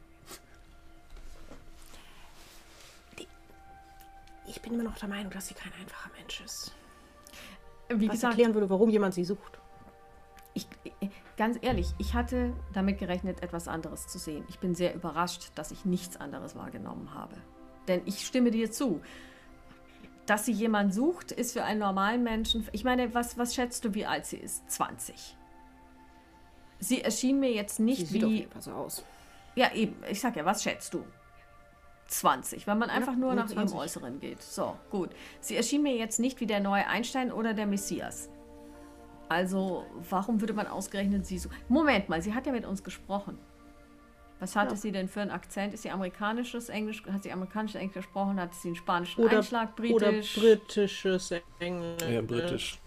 Ich bin immer noch der Meinung, dass sie kein einfacher Mensch ist. Wie Was gesagt, erklären würde, warum jemand sie sucht. ich, ganz ehrlich, ich hatte damit gerechnet, etwas anderes zu sehen. Ich bin sehr überrascht, dass ich nichts anderes wahrgenommen habe. Denn ich stimme dir zu. Dass sie jemanden sucht, ist für einen normalen Menschen... Ich meine, was, was schätzt du, wie alt sie ist? zwanzig. Sie erschien mir jetzt nicht Sie sieht auf wie... jeden Fall so aus. Ja, eben. Ich sag ja, was schätzt du? zwanzig, wenn man einfach Ja, nur nur nach zwanzig. ihrem Äußeren geht. So, gut. Sie erschien mir jetzt nicht wie der neue Einstein oder der Messias. Also, warum würde man ausgerechnet sie so... Moment mal, sie hat ja mit uns gesprochen. Was hatte Ja. sie denn für einen Akzent? Ist sie amerikanisches Englisch? Hat sie amerikanisches Englisch gesprochen? Hat sie einen spanischen Oder, Einschlag? Britisch? oder britisches Englisch. Ja, britisch.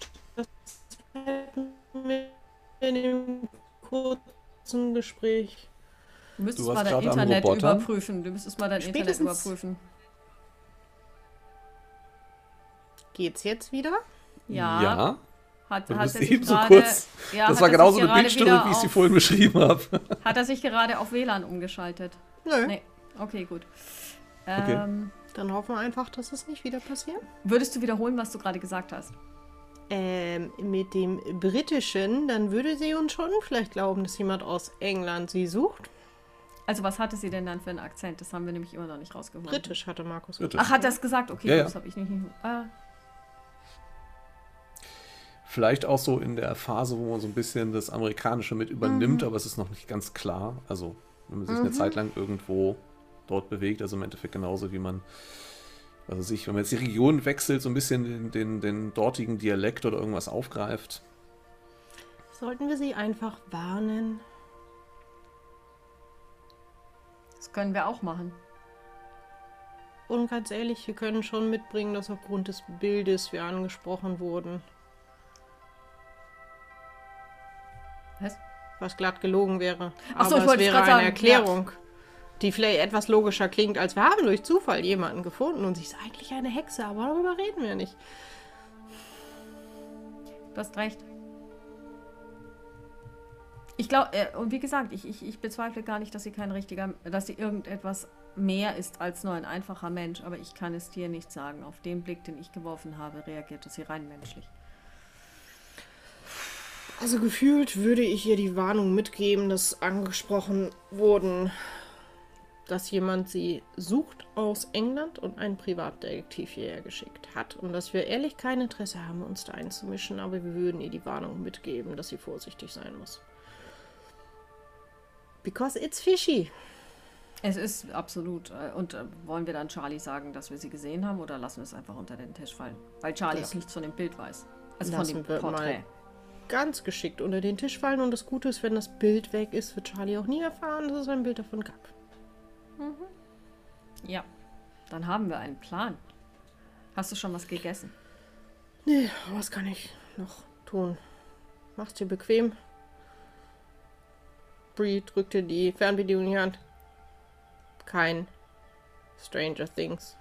In dem kurzen Gespräch. Du müsstest Du warst mal dein gerade am Internet Roboter. überprüfen. Du müsstest mal dein Internet Spätestens- überprüfen. Geht's jetzt wieder? Ja. Ja. Hat, Du hat bist er sich eben so gerade, kurz. ja, Das hat war er genauso sich eine gerade Bildstörung, wieder wie ich sie auf- vorhin beschrieben habe. Hat er sich gerade auf W L A N umgeschaltet? Nö. Nee. Okay, gut. Okay. Ähm, Dann hoffen wir einfach, dass es nicht wieder passiert. Würdest du wiederholen, was du gerade gesagt hast? Ähm, mit dem Britischen, dann würde sie uns schon vielleicht glauben, dass jemand aus England sie sucht. Also was hatte sie denn dann für einen Akzent? Das haben wir nämlich immer noch nicht rausgefunden. Britisch hatte Markus Britisch. Ach, hat das gesagt? Okay, Ja, ja. das habe ich nicht. Ah, Vielleicht auch so in der Phase, wo man so ein bisschen das Amerikanische mit übernimmt, aber es ist noch nicht ganz klar. Also, wenn man sich eine Zeit lang irgendwo dort bewegt, also im Endeffekt genauso wie man, also sich, wenn man jetzt die Region wechselt, so ein bisschen den, den, den dortigen Dialekt oder irgendwas aufgreift. Sollten wir sie einfach warnen? das können wir auch machen. Und ganz ehrlich, wir können schon mitbringen, dass aufgrund des Bildes wir angesprochen wurden. Was? Was glatt gelogen wäre. Ach so, Aber ich wollte es es wäre grad eine sagen, Erklärung, die vielleicht etwas logischer klingt, als wir haben durch Zufall jemanden gefunden und sie ist eigentlich eine Hexe, aber darüber reden wir nicht. Du hast recht. Ich glaube, äh, und wie gesagt, ich, ich, ich bezweifle gar nicht, dass sie kein richtiger, dass sie irgendetwas mehr ist als nur ein einfacher Mensch, aber ich kann es dir nicht sagen. Auf den Blick, den ich geworfen habe, reagierte sie rein menschlich. Also gefühlt würde ich ihr die Warnung mitgeben, dass angesprochen wurden, dass jemand sie sucht aus England und einen Privatdetektiv hierher geschickt hat. Und dass wir ehrlich kein Interesse haben, uns da einzumischen, aber wir würden ihr die Warnung mitgeben, dass sie vorsichtig sein muss. Because it's fishy. Es ist absolut. äh, Und äh, wollen wir dann Charlie sagen, dass wir sie gesehen haben, oder lassen wir es einfach unter den Tisch fallen? Weil Charlie Das auch nichts von dem Bild weiß. Also von lassen dem wir Porträt. mal ganz geschickt unter den Tisch fallen. Und das Gute ist, wenn das Bild weg ist, wird Charlie auch nie erfahren, dass es ein Bild davon gab. Ja, dann haben wir einen Plan. Hast du schon was gegessen? Nee, was kann ich noch tun? Mach's dir bequem. Bree drückte die Fernbedienung in die Hand. Kein Stranger Things.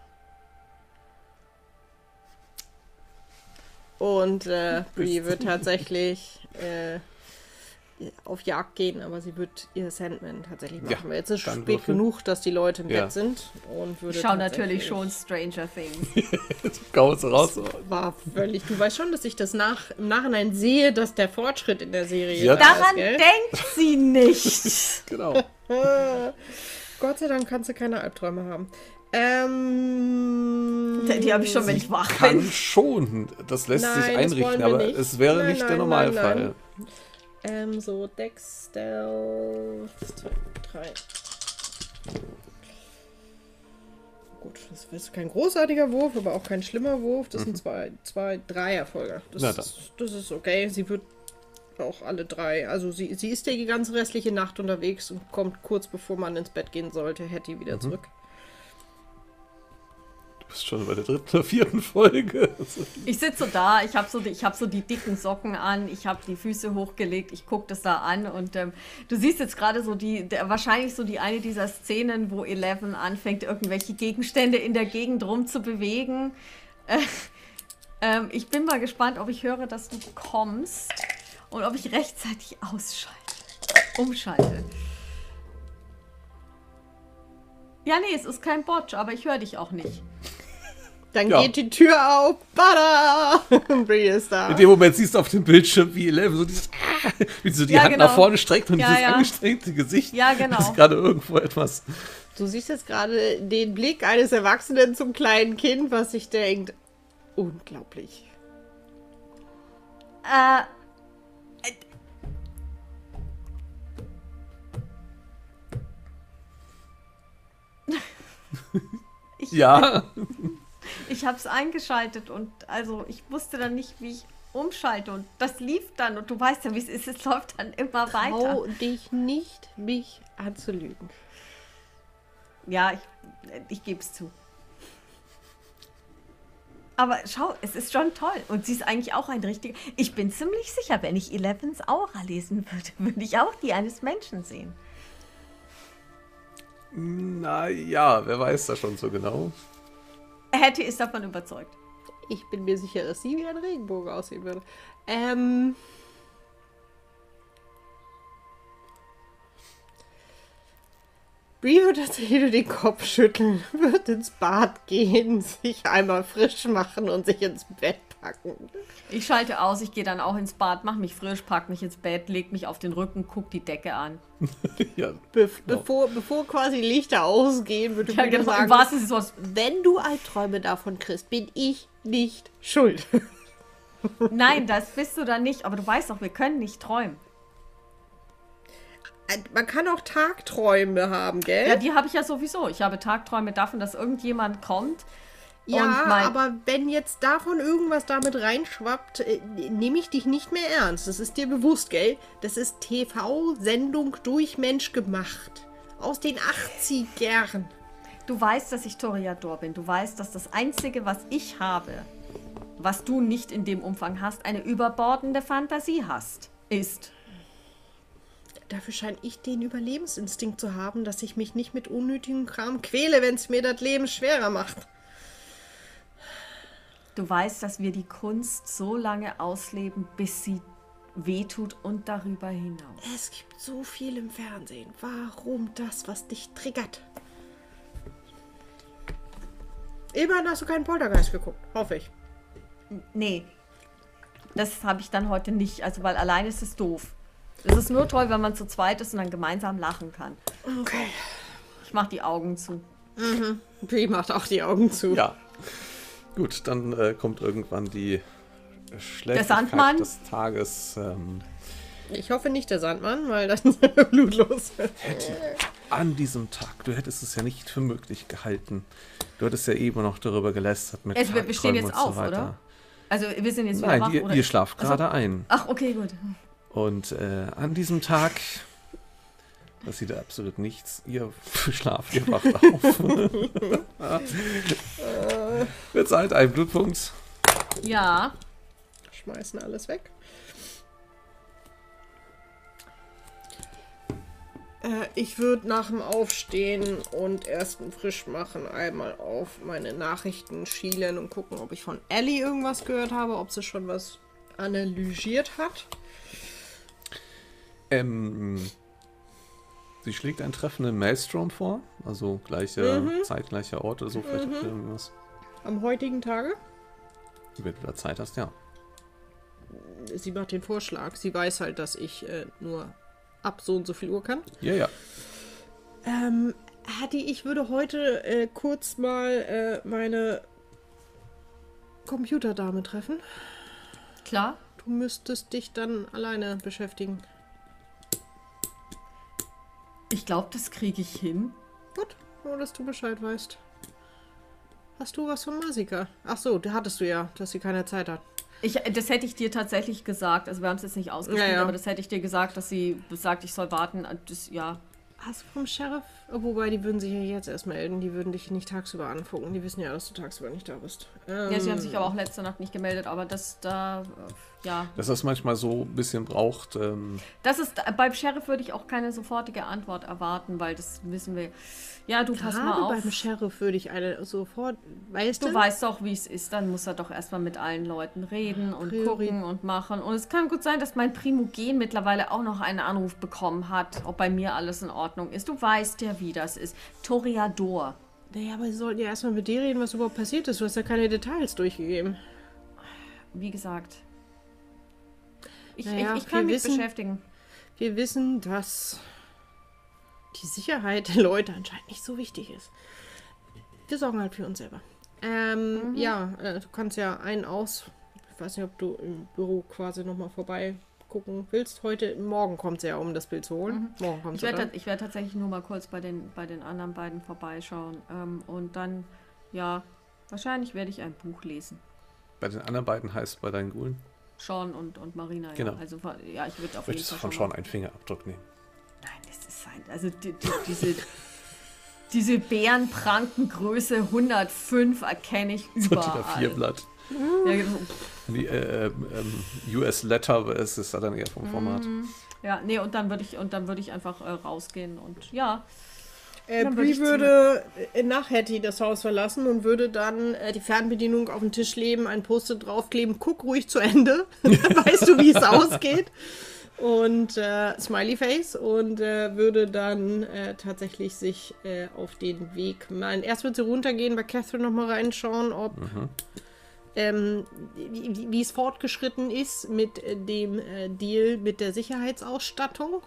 Und äh, Bree wird tatsächlich äh, auf Jagd gehen, aber sie wird ihr Sandman tatsächlich machen. Ja, Weil jetzt ist es dann spät würfeln. genug, dass die Leute im Ja. Bett sind. Und würde Ich schaue tatsächlich- natürlich schon Stranger Things. Kaum so raus. War völlig. Du weißt schon, dass ich das nach, im Nachhinein sehe, dass der Fortschritt in der Serie Ja. da ist, Daran gell? denkt sie nicht. Genau. Gott sei Dank kannst du keine Albträume haben. Ähm, Die, die habe ich schon, wenn ich wach Kann bin. schon. Das lässt Nein, sich das einrichten, wollen wir aber nicht. es wäre Nein, nicht der nein, Normalfall. nein, Ähm, so, Dex, Stealth, zwei, drei. Gut, das ist kein großartiger Wurf, aber auch kein schlimmer Wurf. Das sind zwei, zwei, drei Erfolge. Das, Na dann. ist, das ist okay. Sie wird auch alle drei. Also sie, sie ist ja die ganze restliche Nacht unterwegs und kommt kurz bevor man ins Bett gehen sollte, Hattie wieder zurück. bist schon bei der dritten oder vierten Folge. Ich sitze so da, ich habe so, die- ich hab so die dicken Socken an, ich habe die Füße hochgelegt, ich gucke das da an und ähm, du siehst jetzt gerade so die, der, wahrscheinlich so die eine dieser Szenen, wo Eleven anfängt, irgendwelche Gegenstände in der Gegend rum zu bewegen. Äh, ähm, ich bin mal gespannt, ob ich höre, dass du kommst und ob ich rechtzeitig ausschalte, umschalte. Ja, nee, es ist kein Botch, aber ich höre dich auch nicht. Dann Ja. geht die Tür auf. Bada! Brie ist da. In dem Moment siehst du auf dem Bildschirm, wie Eleven so dieses, ah, wie sie so die Ja, Hand genau. nach vorne streckt und Ja, dieses ja. angestrengte Gesicht. Ja, genau. Ist gerade irgendwo etwas. Du siehst jetzt gerade den Blick eines Erwachsenen zum kleinen Kind, was sich denkt, unglaublich. Äh. Ich, Ja. Ich habe es eingeschaltet und also ich wusste dann nicht, wie ich umschalte und das lief dann und du weißt ja, wie es ist, es läuft dann immer weiter. Trau dich nicht, mich anzulügen. Ja, ich, ich gebe es zu. Aber schau, es ist schon toll und sie ist eigentlich auch ein richtiger... Ich bin ziemlich sicher, wenn ich Elevens Aura lesen würde, würde ich auch die eines Menschen sehen. Naja, wer weiß das schon so genau. Hattie ist davon überzeugt. Ich bin mir sicher, dass sie wie ein Regenbogen aussehen würde. Ähm... Brie wird tatsächlich nur den Kopf schütteln, wird ins Bad gehen, sich einmal frisch machen und sich ins Bett packen. Ich schalte aus, ich gehe dann auch ins Bad, mach mich frisch, pack mich ins Bett, leg mich auf den Rücken, guck die Decke an. Ja. Be bevor, bevor quasi Lichter ausgehen, würde Ja, ich genau, im sagen, wahrsten Sinne des Wortes. wenn du Albträume davon kriegst, bin ich nicht schuld. Nein, das bist du dann nicht, aber du weißt doch, wir können nicht träumen. Man kann auch Tagträume haben, gell? Ja, die habe ich ja sowieso. Ich habe Tagträume davon, dass irgendjemand kommt. Ja, und mein, aber wenn jetzt davon irgendwas damit reinschwappt, äh, nehme ich dich nicht mehr ernst. Das ist dir bewusst, gell? Das ist T V-Sendung durch Mensch gemacht. Aus den achtzigern. du weißt, dass ich Toreador bin. Du weißt, dass das Einzige, was ich habe, was du nicht in dem Umfang hast, eine überbordende Fantasie hast, ist. Dafür scheine ich den Überlebensinstinkt zu haben, dass ich mich nicht mit unnötigem Kram quäle, wenn es mir das Leben schwerer macht. Du weißt, dass wir die Kunst so lange ausleben, bis sie wehtut und darüber hinaus. Es gibt so viel im Fernsehen. Warum das, was dich triggert? Immerhin hast du keinen Poltergeist geguckt, hoffe ich. Nee, das habe ich dann heute nicht, also weil alleine ist es doof. Es ist nur toll, wenn man zu zweit ist und dann gemeinsam lachen kann. Okay. Ich mache die Augen zu. Brie macht auch die Augen zu. Ja. Gut, dann äh, kommt irgendwann die Schläfrigkeit Sandmann? des Tages. Ähm, Ich hoffe nicht der Sandmann, weil dann ist er blutlos. an diesem Tag. Du hättest es ja nicht für möglich gehalten. Du hattest ja eben noch darüber gelästert mit Also, wir- wir stehen Tagträumen jetzt und so auf, weiter. oder? Also wir sind jetzt wieder Nein, wach, ihr, oder? ihr schlaft Also- gerade ein. Ach, okay, gut. Und äh, an diesem Tag passiert absolut nichts. Ihr schlaft, ihr wacht auf. Bezahlt einen Blutpunkt. Ja, Schmeißen alles weg. Äh, ich würde nach dem Aufstehen und ersten Frischmachen einmal auf meine Nachrichten schielen und gucken, ob ich von Ellie irgendwas gehört habe, ob sie schon was analysiert hat. Ähm, sie schlägt einen Treffen in Maelstrom vor. Also gleiche, zeitgleicher Ort oder so. Vielleicht habt ihr irgendwas. Am heutigen Tage. Wenn du da Zeit hast, ja. Sie macht den Vorschlag. Sie weiß halt, dass ich äh, nur ab so und so viel Uhr kann. Ja, ja. Ähm, Hattie, ich würde heute äh, kurz mal äh, meine Computerdame treffen. klar. Du müsstest dich dann alleine beschäftigen. Ich glaube, das kriege ich hin. Gut, nur dass du Bescheid weißt. Hast du was von Masika? Ach so, da hattest du ja, dass sie keine Zeit hat. Ich, das hätte ich dir tatsächlich gesagt. Also wir haben es jetzt nicht ausgespielt, Ja, ja. aber das hätte ich dir gesagt, dass sie sagt, ich soll warten. Das, ja, Hast du vom Sheriff? Oh, wobei, die würden sich ja jetzt erst melden. Die würden dich nicht tagsüber angucken. Die wissen ja, dass du tagsüber nicht da bist. Ähm, Ja, sie haben sich aber auch letzte Nacht nicht gemeldet, aber das da, äh, ja. Dass das manchmal so ein bisschen braucht. Ähm, Das ist, beim Sheriff würde ich auch keine sofortige Antwort erwarten, weil das wissen wir. Ja, du pass mal Gerade auf. beim Sheriff würde ich eine sofort, weißt du? Du weißt doch, wie es ist, dann muss er doch erstmal mit allen Leuten reden und Priori- gucken und machen. Und es kann gut sein, dass mein Primogen mittlerweile auch noch einen Anruf bekommen hat, ob bei mir alles in Ordnung ist. Du weißt ja, wie das ist. Toreador. Naja, aber sie sollten ja erstmal mit dir reden, was überhaupt passiert ist. Du hast ja keine Details durchgegeben. Wie gesagt. Ich, Naja, ich, ich kann wir mich wissen- beschäftigen. Wir wissen, dass die Sicherheit der Leute anscheinend nicht so wichtig ist. Wir sorgen halt für uns selber. Ähm, ja, äh, du kannst ja einen aus... Ich weiß nicht, ob du im Büro quasi nochmal vorbei gucken willst. Heute, morgen kommt sie ja, um das Bild zu holen. Morgen kommt Ich sie werde dann. ich werd tatsächlich nur mal kurz bei den, bei den anderen beiden vorbeischauen. Ähm, und dann, ja, wahrscheinlich werde ich ein Buch lesen. bei den anderen beiden heißt bei deinen Gulen. Sean und, und Marina. Genau. Ja. Also, ja, ich würde auf jeden Möchtest du Fall von schon Sean mal- einen Fingerabdruck nehmen? Nein, das ist sein. Also die, die, diese, diese Bärenprankengröße hundertfünf erkenne ich So ein überall. vier Blatt. Ja, genau. Die äh, ähm, U S Letter ist es dann eher vom Format. ja, nee, und dann würde ich und dann würde ich einfach äh, rausgehen und ja. Äh, Dann würd Brie ich zu- würde äh, nach Hattie das Haus verlassen und würde dann äh, die Fernbedienung auf den Tisch legen, ein Post-it draufkleben, guck ruhig zu Ende. Weißt du, wie es ausgeht? Und äh, Smiley Face und äh, würde dann äh, tatsächlich sich äh, auf den Weg malen. Erst wird sie runtergehen, bei Catherine nochmal reinschauen, ob ähm, wie, wie- wie es fortgeschritten ist mit äh, dem äh, Deal mit der Sicherheitsausstattung.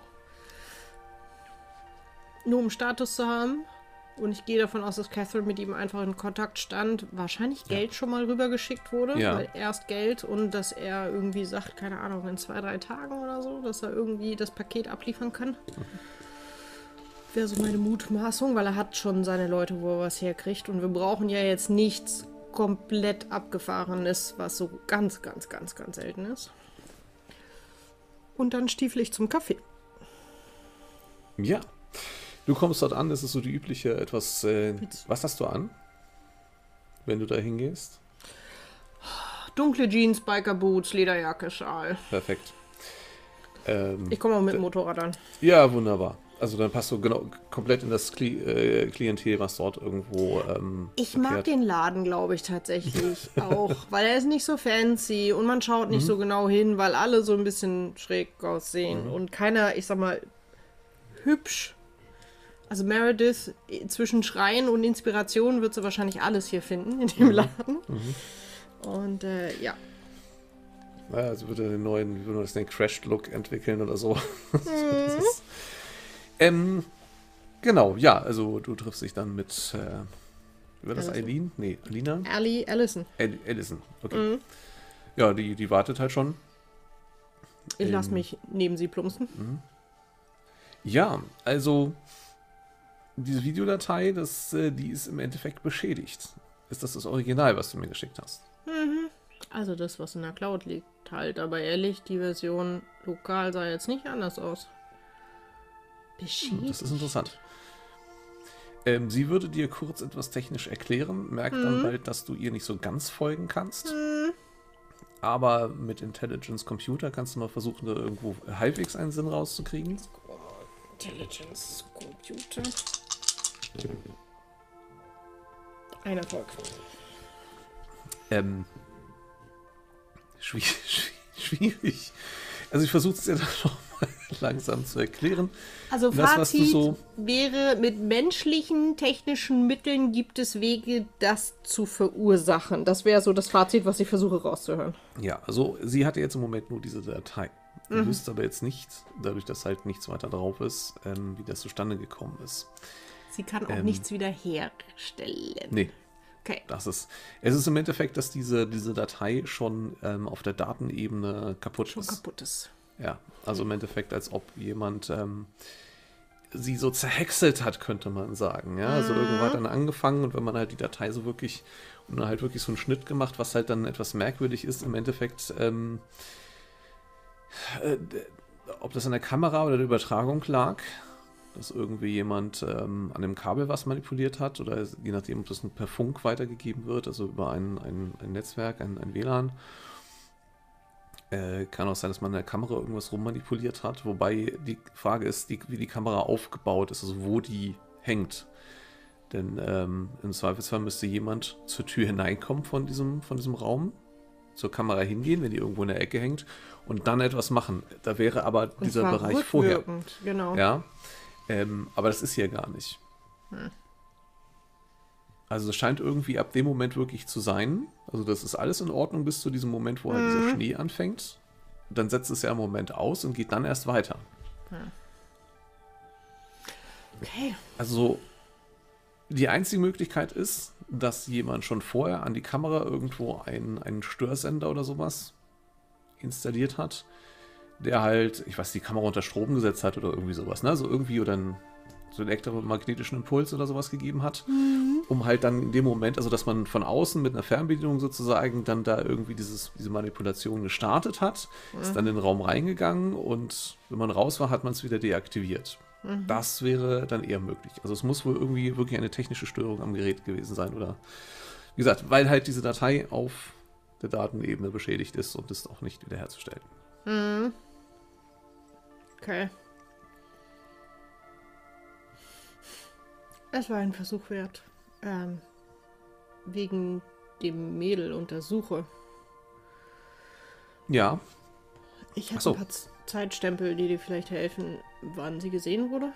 Nur um Status zu haben. Und ich gehe davon aus, dass Catherine mit ihm einfach in Kontakt stand. Wahrscheinlich Geld schon mal rübergeschickt wurde. Ja. Weil erst Geld und dass er irgendwie sagt, keine Ahnung, in zwei, drei Tagen oder so, dass er irgendwie das Paket abliefern kann. Wäre so meine Mutmaßung, weil er hat schon seine Leute, wo er was herkriegt. Und wir brauchen ja jetzt nichts komplett Abgefahrenes, was so ganz, ganz, ganz, ganz selten ist. Und dann stiefel ich zum Kaffee. Ja. Du kommst dort an, das ist so die übliche etwas. Äh, was hast du an? Wenn du da hingehst? Dunkle Jeans, Biker Boots, Lederjacke, Schal. Perfekt. Ähm, Ich komme auch mit dem Motorrad an. ja, wunderbar. Also dann passt du genau komplett in das Kli äh, Klientel, was dort irgendwo. Ähm, Ich mag verkehrt. den Laden, glaube ich, tatsächlich auch, weil er ist nicht so fancy und man schaut nicht so genau hin, weil alle so ein bisschen schräg aussehen und keiner, ich sag mal, hübsch. Also Meredith, eh, zwischen Schreien und Inspiration wird sie wahrscheinlich alles hier finden in dem Laden. Und äh, ja. Ja, also würde den neuen, wie würde man das nennen, Crashed-Look entwickeln oder so. Das ist, ähm, genau, ja, also du triffst dich dann mit, äh, wie war das, Allison. Eileen? Nee, Alina? Ali Allison. Al Allison, okay. Ja, die, die wartet halt schon. Ich lasse Ähm. mich neben sie plumpsen. Ja, also diese Videodatei, das, äh, die ist im Endeffekt beschädigt. Ist das das Original, was du mir geschickt hast? Also das, was in der Cloud liegt, halt. Aber ehrlich, die Version lokal sah jetzt nicht anders aus. Beschädigt. Das ist interessant. Ähm, sie würde dir kurz etwas technisch erklären, merkt dann bald, dass du ihr nicht so ganz folgen kannst. Aber mit Intelligence Computer kannst du mal versuchen, da irgendwo halbwegs einen Sinn rauszukriegen. Intelligence Computer. Ein Erfolg. Ähm, schwierig, schwierig. Also ich versuche es dir dann noch mal langsam zu erklären. Also Das, was du Fazit so- wäre, mit menschlichen, technischen Mitteln gibt es Wege, das zu verursachen. Das wäre so das Fazit, was ich versuche rauszuhören. Ja, also sie hatte jetzt im Moment nur diese Datei. Du Mhm. wüsst aber jetzt nicht, dadurch, dass halt nichts weiter drauf ist, ähm, wie das zustande gekommen ist. Sie kann auch Ähm. nichts wiederherstellen. Nee, Okay. das ist. Es ist im Endeffekt, dass diese, diese Datei schon ähm, auf der Datenebene kaputt Schon ist. kaputt ist. Ja, also im Endeffekt, als ob jemand ähm, sie so zerhäckselt hat, könnte man sagen. Ja, also irgendwo hat dann angefangen und wenn man halt die Datei so wirklich und dann halt wirklich so einen Schnitt gemacht, was halt dann etwas merkwürdig ist, im Endeffekt, ähm, äh, ob das an der Kamera oder der Übertragung lag, dass irgendwie jemand ähm, an dem Kabel was manipuliert hat oder je nachdem, ob das per Funk weitergegeben wird, also über ein, ein, ein Netzwerk, ein, ein W L A N. Äh, kann auch sein, dass man in der Kamera irgendwas rummanipuliert hat, wobei die Frage ist, die, wie die Kamera aufgebaut ist, also wo die hängt. Denn ähm, im Zweifelsfall müsste jemand zur Tür hineinkommen von diesem, von diesem Raum, zur Kamera hingehen, wenn die irgendwo in der Ecke hängt, und dann etwas machen. Da wäre aber Und dieser zwar Bereich vorher. rückwirkend, genau. Ja, ähm, aber das ist hier gar nicht. Hm. Also es scheint irgendwie ab dem Moment wirklich zu sein. Also das ist alles in Ordnung bis zu diesem Moment, wo halt dieser Schnee anfängt. Und dann setzt es ja im Moment aus und geht dann erst weiter. Hm. Okay. Also die einzige Möglichkeit ist, dass jemand schon vorher an die Kamera irgendwo einen, einen Störsender oder sowas installiert hat, der halt, ich weiß, die Kamera unter Strom gesetzt hat oder irgendwie sowas, ne? Also irgendwie oder einen, so einen elektromagnetischen Impuls oder sowas gegeben hat, mhm. um halt dann in dem Moment, also dass man von außen mit einer Fernbedienung sozusagen dann da irgendwie dieses, diese Manipulation gestartet hat, mhm. ist dann in den Raum reingegangen und wenn man raus war, hat man es wieder deaktiviert. Mhm. Das wäre dann eher möglich. Also es muss wohl irgendwie wirklich eine technische Störung am Gerät gewesen sein oder, wie gesagt, weil halt diese Datei auf der Datenebene beschädigt ist und ist auch nicht wiederherzustellen. Mhm. Okay. Es war ein Versuch wert. Ähm, wegen dem Mädel und der Suche. Ja. Ich habe so. ein paar Z- Zeitstempel, die dir vielleicht helfen, wann sie gesehen wurde.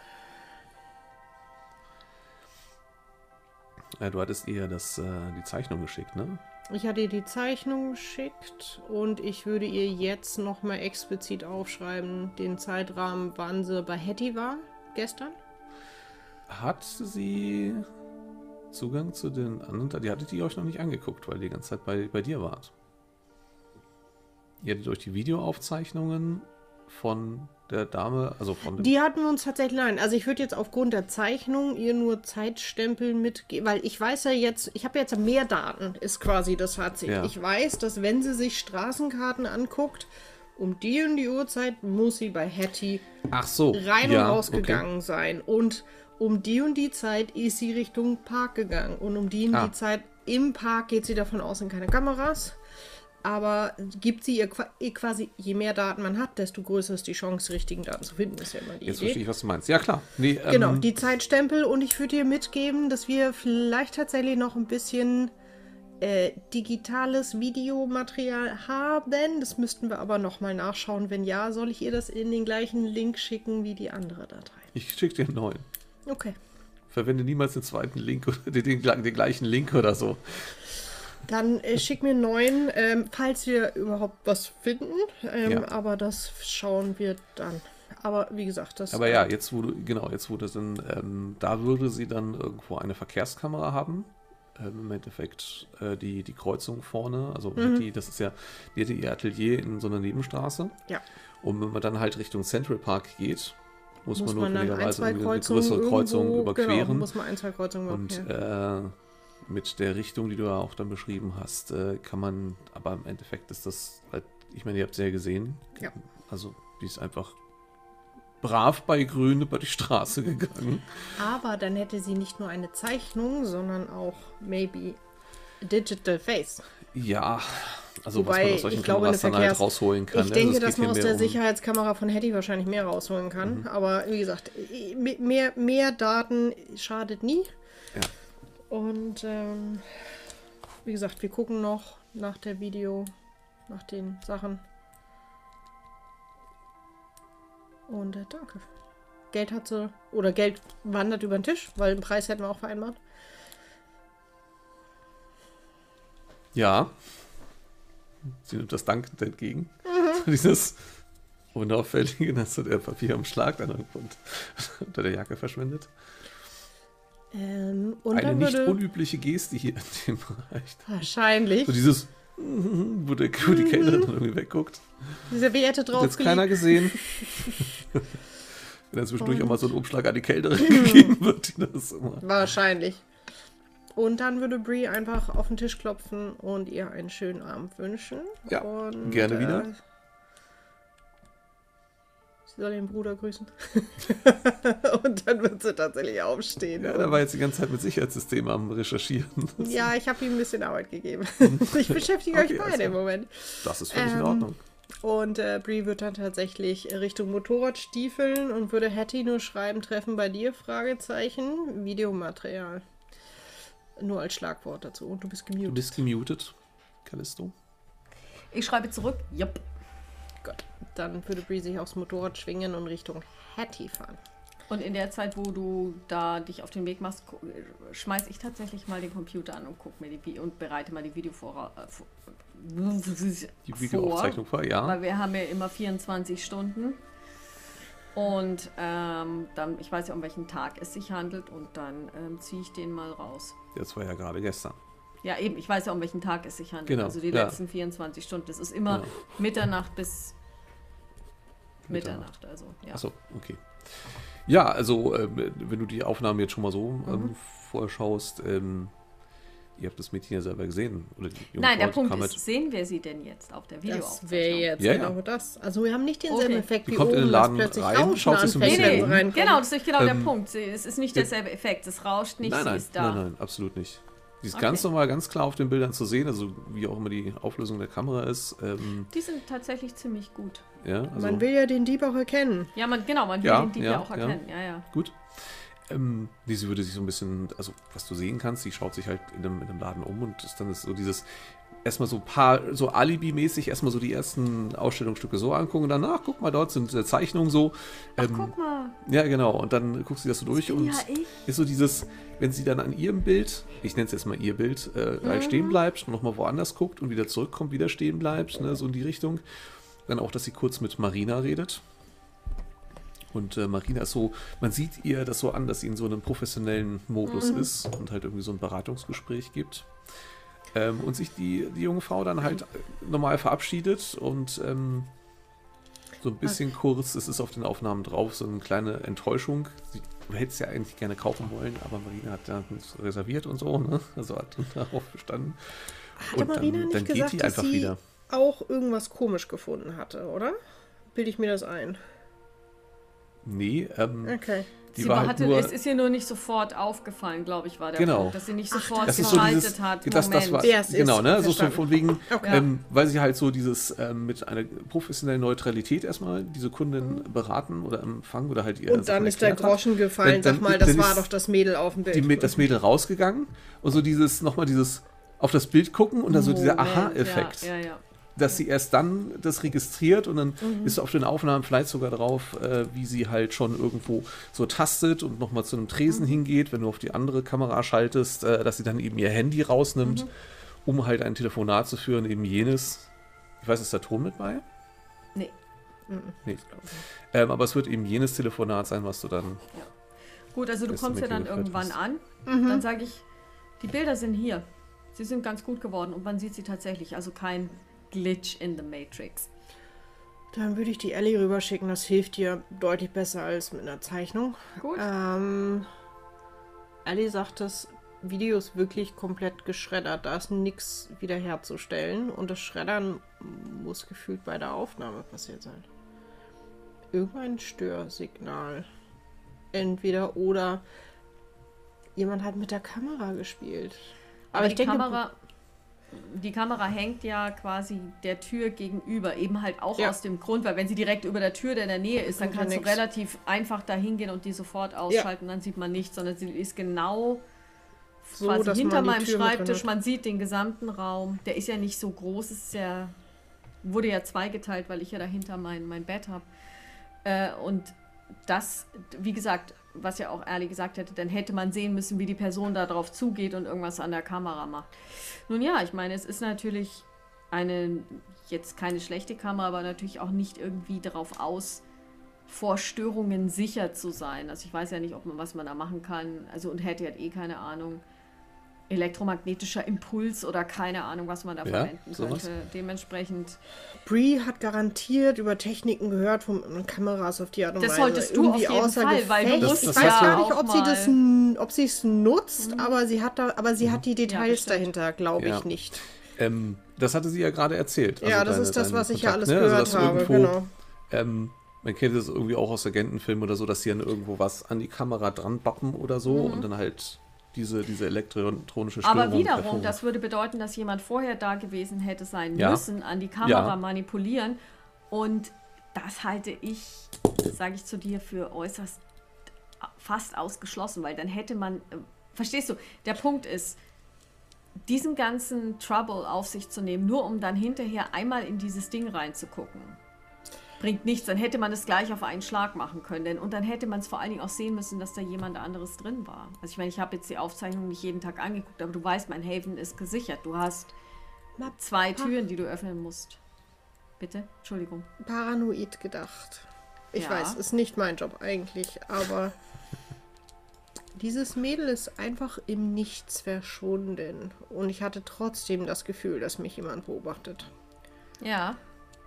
Ja, du hattest ihr das, äh, die Zeichnung geschickt, ne? Ich hatte ihr die Zeichnung geschickt und ich würde ihr jetzt nochmal explizit aufschreiben, den Zeitrahmen, wann sie bei Hattie war, gestern. Hat sie Zugang zu den anderen? Die hattet ihr euch noch nicht angeguckt, weil die ganze Zeit bei, bei dir wart. Ihr hattet euch die Videoaufzeichnungen von der Dame, also von dem... Die hatten wir uns tatsächlich, nein, also ich würde jetzt aufgrund der Zeichnung ihr nur Zeitstempel mitgeben, weil ich weiß ja jetzt, ich habe jetzt mehr Daten, ist quasi das Fazit. Ja. Ich weiß, dass wenn sie sich Straßenkarten anguckt, um die und die Uhrzeit muss sie bei Hattie Ach so, rein ja, und rausgegangen okay. sein. Und um die und die Zeit ist sie Richtung Park gegangen. Und um die und Ah. die Zeit im Park geht sie davon aus, sind keine Kameras. Aber gibt sie ihr quasi, je mehr Daten man hat, desto größer ist die Chance, die richtigen Daten zu finden. Ist ja immer die Jetzt Idee. verstehe ich, was du meinst. Ja, klar. Nee, ähm, Genau, die Zeitstempel. Und ich würde ihr mitgeben, dass wir vielleicht tatsächlich noch ein bisschen äh, digitales Videomaterial haben. Das müssten wir aber nochmal nachschauen. Wenn ja, soll ich ihr das in den gleichen Link schicken wie die andere Datei? ich schicke dir einen neuen. Okay. Verwende niemals den zweiten Link oder den, den, den gleichen Link oder so. Dann äh, schick mir einen neuen, ähm, falls wir überhaupt was finden. Ähm, Ja. Aber das schauen wir dann. Aber wie gesagt, das... Aber ja, jetzt wurde, genau, jetzt wurde dann, ähm, da würde sie dann irgendwo eine Verkehrskamera haben. Ähm, Im Endeffekt äh, die, die Kreuzung vorne, also Mhm. die, das ist ja, die hatte ihr Atelier in so einer Nebenstraße. Ja. Und wenn man dann halt Richtung Central Park geht, muss, Muss man man dann ein, notwendigerweise zwei eine Kreuzungen größere Kreuzung irgendwo, überqueren. Genau, muss man ein, zwei Kreuzungen Und überqueren. äh, mit der Richtung, die du ja auch dann beschrieben hast, äh, kann man, aber im Endeffekt ist das, halt, ich meine, ihr habt es ja gesehen. Ja. Also, die ist einfach brav bei Grün über die Straße gegangen. Aber dann hätte sie nicht nur eine Zeichnung, sondern auch maybe a digital face. Ja, also Wobei, was man aus solchen ich glaube, eine Kameras dann halt Verkehrs- rausholen kann. Ich ne? denke, Also es dass geht man hier aus der mehr um- Sicherheitskamera von Hattie wahrscheinlich mehr rausholen kann. Mhm. Aber wie gesagt, i- mehr, mehr Daten schadet nie. Ja. Und ähm, wie gesagt, wir gucken noch nach der Video, nach den Sachen. Und äh, danke. Geld hat sie, oder Geld wandert über den Tisch, weil den Preis hätten wir auch vereinbart. Ja. Sie nimmt das dankend entgegen. Mhm. Dieses unauffällige, dass so der Papierumschlag dann irgendwo unter der Jacke verschwindet. Ähm, und Eine dann nicht würde unübliche Geste hier in dem Bereich. wahrscheinlich So dieses, wo, der, wo die Kellnerin dann irgendwie wegguckt. die Serviette Hat jetzt draufgelegt. keiner gesehen. Wenn dann zwischendurch Und- auch mal so ein Umschlag an die Kellnerin gegeben wird, die das immer. Wahrscheinlich. Und dann würde Brie einfach auf den Tisch klopfen und ihr einen schönen Abend wünschen. Ja, und, gerne wieder. Äh, Sie soll ihren Bruder grüßen. Und dann wird sie tatsächlich aufstehen. Ja, da war jetzt die ganze Zeit mit Sicherheitssystemen am Recherchieren. Ja, ich habe ihm ein bisschen Arbeit gegeben. Ich beschäftige Okay, euch beide also, im Moment. Das ist völlig Ähm, in Ordnung. Und äh, Bree wird dann tatsächlich Richtung Motorrad stiefeln und würde Hattie nur schreiben, Treffen bei dir, Fragezeichen, Videomaterial. Nur als Schlagwort dazu. Und du bist gemutet. Du bist gemutet, Callisto. Ich schreibe zurück, jupp. Gut. Dann würde Bree sich aufs Motorrad schwingen und Richtung Hattie fahren. Und in der Zeit, wo du da dich auf den Weg machst, schmeiß ich tatsächlich mal den Computer an und guck mir die Vi- und bereite mal die Videovor äh, vor, Die Videoaufzeichnung vor, ja. Weil wir haben ja immer vierundzwanzig Stunden. Und ähm, dann, ich weiß ja, um welchen Tag es sich handelt und dann ähm, ziehe ich den mal raus. Das war ja gerade gestern. Ja, eben, ich weiß ja, um welchen Tag es sich handelt. Genau, Also die ja. letzten vierundzwanzig Stunden. Das ist immer Genau. Mitternacht bis Mitternacht. Mitternacht. Also, ja. Achso, okay. Ja, also ähm, wenn du die Aufnahmen jetzt schon mal so ähm, Mhm. vorschaust, ähm, ihr habt das Mädchen ja selber gesehen. Oder die junge Nein, der Frau, die Punkt kam ist, mit- sehen wir sie denn jetzt auf der Das wäre Videoaufzeichnung? jetzt Ja, ja. genau das. Also wir haben nicht denselben Okay. Effekt Die wie kommt in oben, den Laden dass plötzlich rein, Rauschen schaut sich so ein anfängt, bisschen- Nee, wenn nee, sie reinkommt. genau, das ist genau Ähm, der Punkt. Sie- Es ist nicht der- derselbe Effekt. Es rauscht nicht, Nein, sie nein, ist da. nein, nein, absolut nicht. Die ist Okay. ganz normal, ganz klar auf den Bildern zu sehen, also wie auch immer die Auflösung der Kamera ist. Ähm, Die sind tatsächlich ziemlich gut. ja, also Man will ja den Dieb auch erkennen. Ja, man, genau, man will Ja, den Dieb ja, ja, auch ja. erkennen. Ja, ja. gut. Ähm, nee, sie würde sich so ein bisschen, also was du sehen kannst, sie schaut sich halt in einem, in einem Laden um und ist dann ist so dieses, erstmal so ein paar, so Alibi-mäßig, erstmal so die ersten Ausstellungsstücke so angucken und danach, guck mal, dort sind äh, Zeichnungen so. Ach, Ähm, guck mal. Ja, genau, und dann guckst du das so durch bin und ja ich. ist so dieses, wenn sie dann an ihrem Bild, ich nenne es jetzt mal ihr Bild, äh, halt stehen bleibt und nochmal woanders guckt und wieder zurückkommt, wieder stehen bleibt, ne, so in die Richtung. Dann auch, dass sie kurz mit Marina redet. Und äh, Marina ist so, man sieht ihr das so an, dass sie in so einem professionellen Modus ist und halt irgendwie so ein Beratungsgespräch gibt. Ähm, und sich die, die junge Frau dann halt normal verabschiedet und ähm, so ein bisschen kurz, es ist auf den Aufnahmen drauf, so eine kleine Enttäuschung. Sie hätte es ja eigentlich gerne kaufen wollen, aber Marina hat ja nichts reserviert und so, ne? Also hat darauf bestanden. Hatte Und Marina dann, nicht dann geht gesagt, die dass einfach sie wieder. auch irgendwas komisch gefunden hatte, oder? Bilde ich mir das ein? Nee, ähm, Okay. die Sie war war halt hatte, nur... es ist ihr nur nicht sofort aufgefallen, glaube ich, war der Genau. Punkt, dass sie nicht sofort Das ist so geschaltet dieses, hat. das, das war, Moment. Ja, es ist genau, ne, so von, verstanden. von wegen, Okay. ähm, weil sie halt so dieses ähm, mit einer professionellen Neutralität erstmal diese Kundin beraten oder empfangen oder halt ihr Und dann Sachen ist der erklärt hat. Groschen gefallen. Dann- Sag mal, dann- das dann war ist doch das Mädel auf dem Bild. Die, mit- das Mädel rausgegangen und so dieses, nochmal dieses auf das Bild gucken und dann so dieser Moment, Aha-Effekt. Ja, ja, ja. Dass sie erst dann das registriert und dann Mhm. ist auf den Aufnahmen vielleicht sogar drauf, äh, wie sie halt schon irgendwo so tastet und nochmal zu einem Tresen Mhm. hingeht, wenn du auf die andere Kamera schaltest, äh, dass sie dann eben ihr Handy rausnimmt, Mhm. um halt ein Telefonat zu führen, eben jenes. Ich weiß, ist da Ton mit bei? Nee. Nee. Ähm, aber es wird eben jenes Telefonat sein, was du dann. Gut, also du Dass du kommst ja mit dann ihr irgendwann geführt an. Mhm. Dann sage ich, die Bilder sind hier. Sie sind ganz gut geworden und man sieht sie tatsächlich. Also kein Glitch in the Matrix. Dann würde ich die Ellie rüberschicken. Das hilft dir deutlich besser als mit einer Zeichnung. Gut. Ähm, Ellie sagt, das Video ist wirklich komplett geschreddert. Da ist nichts wiederherzustellen. Und das Schreddern muss gefühlt bei der Aufnahme passiert sein. Irgendein Störsignal. Entweder oder jemand hat mit der Kamera gespielt. Aber, Aber die ich denke, Kamera, die Kamera hängt ja quasi der Tür gegenüber, eben halt auch Ja. aus dem Grund, weil wenn sie direkt über der Tür in der Nähe ist, dann Bringt ja kannst du nix. relativ einfach da hingehen und die sofort ausschalten, dann sieht man nichts, sondern sie ist genau so, quasi dass hinter man die meinem Tür mit drin Schreibtisch, hat. man sieht den gesamten Raum, der ist ja nicht so groß, es ist ja, wurde ja zweigeteilt, weil ich ja dahinter mein, mein Bett habe. Äh, und das, wie gesagt, was ja auch Erli gesagt hätte, dann hätte man sehen müssen, wie die Person da drauf zugeht und irgendwas an der Kamera macht. Nun ja, ich meine, es ist natürlich eine, jetzt keine schlechte Kamera, aber natürlich auch nicht irgendwie darauf aus, vor Störungen sicher zu sein. Also ich weiß ja nicht, ob man, was man da machen kann. Also und hätte hat eh keine Ahnung. Elektromagnetischer Impuls oder keine Ahnung, was man da Ja, verwenden sowas. könnte. Dementsprechend. Bree hat garantiert über Techniken gehört von Kameras auf die Art und Das Weise. solltest du auf irgendwie jeden außer Fall, weil du Gefecht. musst Ich das weiß ja gar nicht, auch ob sie das, mal- n- ob sie es nutzt, aber sie hat da, aber sie hat die Details bestimmt. dahinter, glaube Ja. ich nicht. Ähm, das hatte sie ja gerade erzählt. ja, das deine- ist das, dein was ich ja alles Kontakt, ne? gehört Also, dass habe, irgendwo, genau. Ähm, Man kennt das irgendwie auch aus Agentenfilmen oder so, dass sie dann irgendwo was an die Kamera dran bappen oder so und dann halt diese, diese elektronische Störung. Aber wiederum, hervorruft. das würde bedeuten, dass jemand vorher da gewesen hätte sein Ja. müssen, an die Kamera Ja. manipulieren. Und das halte ich, sage ich zu dir, für äußerst fast ausgeschlossen, weil dann hätte man, äh, verstehst du, der Punkt ist, diesen ganzen Trouble auf sich zu nehmen, nur um dann hinterher einmal in dieses Ding reinzugucken, bringt nichts. Dann hätte man es gleich auf einen Schlag machen können. Denn, und dann hätte man es vor allen Dingen auch sehen müssen, dass da jemand anderes drin war. Also ich meine, ich habe jetzt die Aufzeichnung nicht jeden Tag angeguckt, aber du weißt, mein Haven ist gesichert. Du hast zwei Türen, die du öffnen musst. Bitte? Entschuldigung. Paranoid gedacht. Ich Ja. weiß, ist nicht mein Job eigentlich, aber dieses Mädel ist einfach im Nichts verschwunden. Und ich hatte trotzdem das Gefühl, dass mich jemand beobachtet. Ja.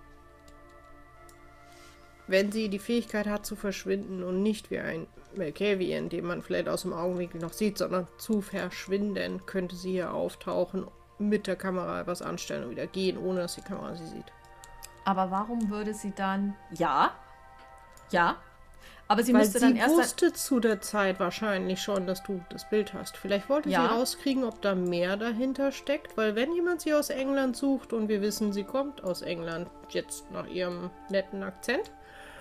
Wenn sie die Fähigkeit hat zu verschwinden und nicht wie ein Malkavian, den man vielleicht aus dem Augenwinkel noch sieht, sondern zu verschwinden, könnte sie hier auftauchen, mit der Kamera etwas anstellen und wieder gehen, ohne dass die Kamera sie sieht. Aber warum würde sie dann... Ja. Ja. Aber sie Weil müsste sie dann erst... wusste zu der Zeit wahrscheinlich schon, dass du das Bild hast. Vielleicht wollte Ja. sie rauskriegen, ob da mehr dahinter steckt, weil wenn jemand sie aus England sucht und wir wissen, sie kommt aus England, jetzt nach ihrem netten Akzent,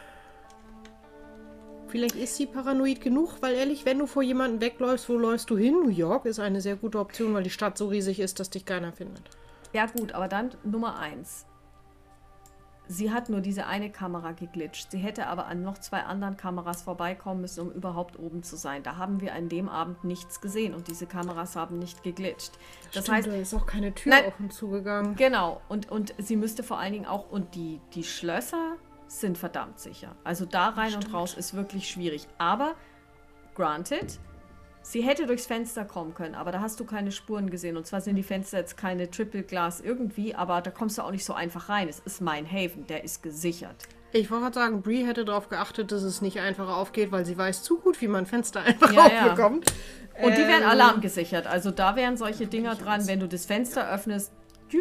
vielleicht ist sie paranoid genug, weil ehrlich, wenn du vor jemandem wegläufst, wo läufst du hin? New York ist eine sehr gute Option, weil die Stadt so riesig ist, dass dich keiner findet. Ja gut, aber dann Nummer eins. Sie hat nur diese eine Kamera geglitscht. Sie hätte aber an noch zwei anderen Kameras vorbeikommen müssen, um überhaupt oben zu sein. Da haben wir an dem Abend nichts gesehen und diese Kameras haben nicht geglitscht. Das Stimmt, heißt, da ist auch keine Tür Nein. auf und zugegangen. genau, und, und sie müsste vor allen Dingen auch, und die, die Schlösser sind verdammt sicher. Also da rein und raus ist wirklich schwierig. Aber, granted, sie hätte durchs Fenster kommen können, aber da hast du keine Spuren gesehen. Und zwar sind die Fenster jetzt keine Triple Glass irgendwie, aber da kommst du auch nicht so einfach rein. Es ist mein Haven, der ist gesichert. Ich wollte gerade sagen, Bree hätte darauf geachtet, dass es nicht einfach aufgeht, weil sie weiß zu gut, wie man Fenster einfach Ja, ja. aufbekommt. Und die wären Ähm, alarmgesichert. Also da wären solche Dinger dran, wenn du das Fenster öffnest.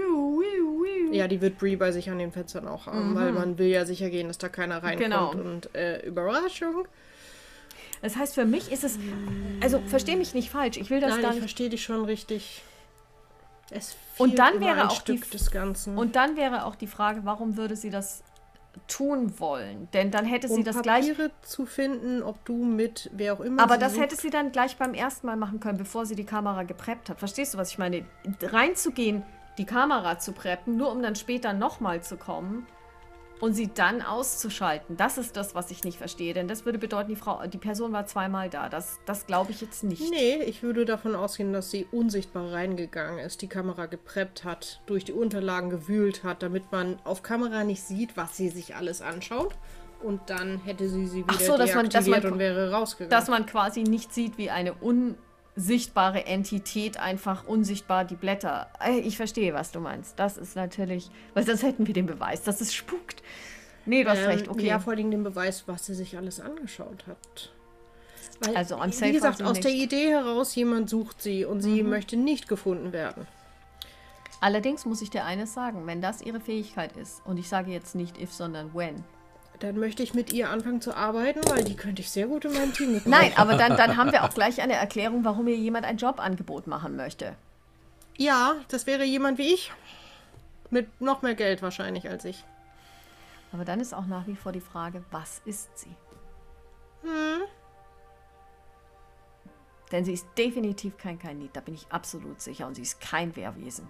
Ja, die wird Bree bei sich an den Fenstern auch haben, weil man will ja sicher gehen, dass da keiner reinkommt. Genau. Und äh, Überraschung. Das heißt, für mich ist es, also versteh mich nicht falsch, ich will das Nein, gar ich nicht. verstehe dich schon richtig. Es Und fehlt dann immer wäre ein auch die Stück des Ganzen. Und dann wäre auch die Frage, warum würde sie das tun wollen? Denn dann hätte sie um das gleich. Papiere zu finden, ob du mit wer auch immer Aber sie das sucht. hätte sie dann gleich beim ersten Mal machen können, bevor sie die Kamera gepreppt hat. Verstehst du, was ich meine? Reinzugehen, die Kamera zu preppen, nur um dann später nochmal zu kommen und sie dann auszuschalten. Das ist das, was ich nicht verstehe. Denn das würde bedeuten, die Frau, die Person war zweimal da. Das, das glaube ich jetzt nicht. Nee, ich würde davon ausgehen, dass sie unsichtbar reingegangen ist, die Kamera gepreppt hat, durch die Unterlagen gewühlt hat, damit man auf Kamera nicht sieht, was sie sich alles anschaut. Und dann hätte sie sie wieder Ach so, dass man- dass deaktiviert man- und wäre rausgegangen. Dass man quasi nicht sieht, wie eine unsichtbare Entität einfach unsichtbar die Blätter. Äh, Ich verstehe, was du meinst. Das ist natürlich, weil sonst hätten wir den Beweis, dass es spukt. Nee, du hast Ähm, recht, okay. Ja, vor allem den Beweis, was sie sich alles angeschaut hat. Weil, Also am Safe wie war gesagt, sie aus der nicht. Idee heraus, jemand sucht sie und sie Mhm. möchte nicht gefunden werden. Allerdings muss ich dir eines sagen, wenn das ihre Fähigkeit ist, und ich sage jetzt nicht if, sondern when. Dann möchte ich mit ihr anfangen zu arbeiten, weil die könnte ich sehr gut in meinem Team gebrauchen. Nein, aber dann, dann haben wir auch gleich eine Erklärung, warum ihr jemand ein Jobangebot machen möchte. Ja, das wäre jemand wie ich. Mit noch mehr Geld wahrscheinlich als ich. Aber dann ist auch nach wie vor die Frage, was ist sie? Hm. Denn sie ist definitiv kein Kainit, da bin ich absolut sicher. Und sie ist kein Wehrwesen.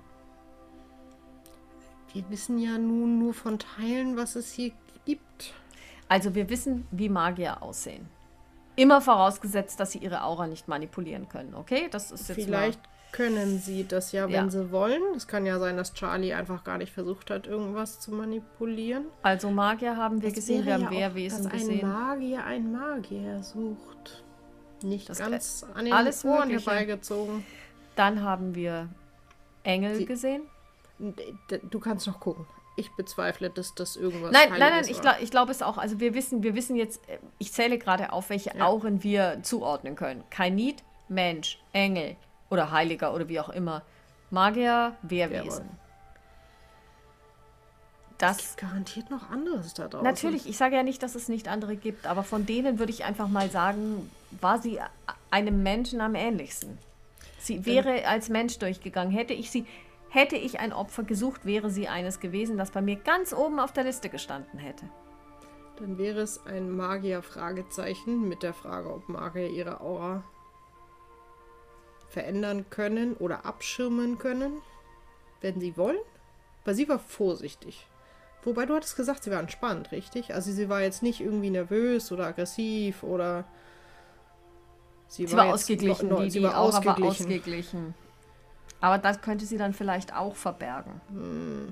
Wir wissen ja nun nur von Teilen, was es hier gibt. Also wir wissen, wie Magier aussehen. Immer vorausgesetzt, dass sie ihre Aura nicht manipulieren können, okay? Das ist jetzt Vielleicht können sie das ja, wenn Ja. sie wollen. Es kann ja sein, dass Charlie einfach gar nicht versucht hat, irgendwas zu manipulieren. mal... Also Magier haben wir Es gesehen, wir wäre haben ja auch, Wehrwesen dass ein gesehen. Magier ein Magier sucht. Nicht Das ganz an den alles Ohren Mögliche. herbeigezogen. Dann haben wir Engel Sie- gesehen. Du kannst noch gucken. Ich bezweifle, dass das irgendwas Nein, nein, nein, Heiliges ich, war. glaub, ich glaube es auch. Also wir wissen, wir wissen jetzt, äh, ich zähle gerade auf, welche Ja. Auren wir zuordnen können. Kainit, Mensch, Engel oder Heiliger oder wie auch immer. Magier, Wehrwesen. Das Es gibt garantiert noch anderes da draußen. natürlich, ich sage ja nicht, dass es nicht andere gibt, aber von denen würde ich einfach mal sagen, war sie einem Menschen am ähnlichsten. Sie wäre als Mensch durchgegangen. Hätte ich sie, hätte ich ein Opfer gesucht, wäre sie eines gewesen, das bei mir ganz oben auf der Liste gestanden hätte. Dann wäre es ein Magier-Fragezeichen mit der Frage, ob Magier ihre Aura verändern können oder abschirmen können, wenn sie wollen. Weil sie war vorsichtig. Wobei, du hattest gesagt, sie war entspannt, richtig? Also sie war jetzt nicht irgendwie nervös oder aggressiv oder... Sie, war, war jetzt ausgeglichen, no, no, die, sie die war Aura ausgeglichen. war ausgeglichen. Aber das könnte sie dann vielleicht auch verbergen. Hm.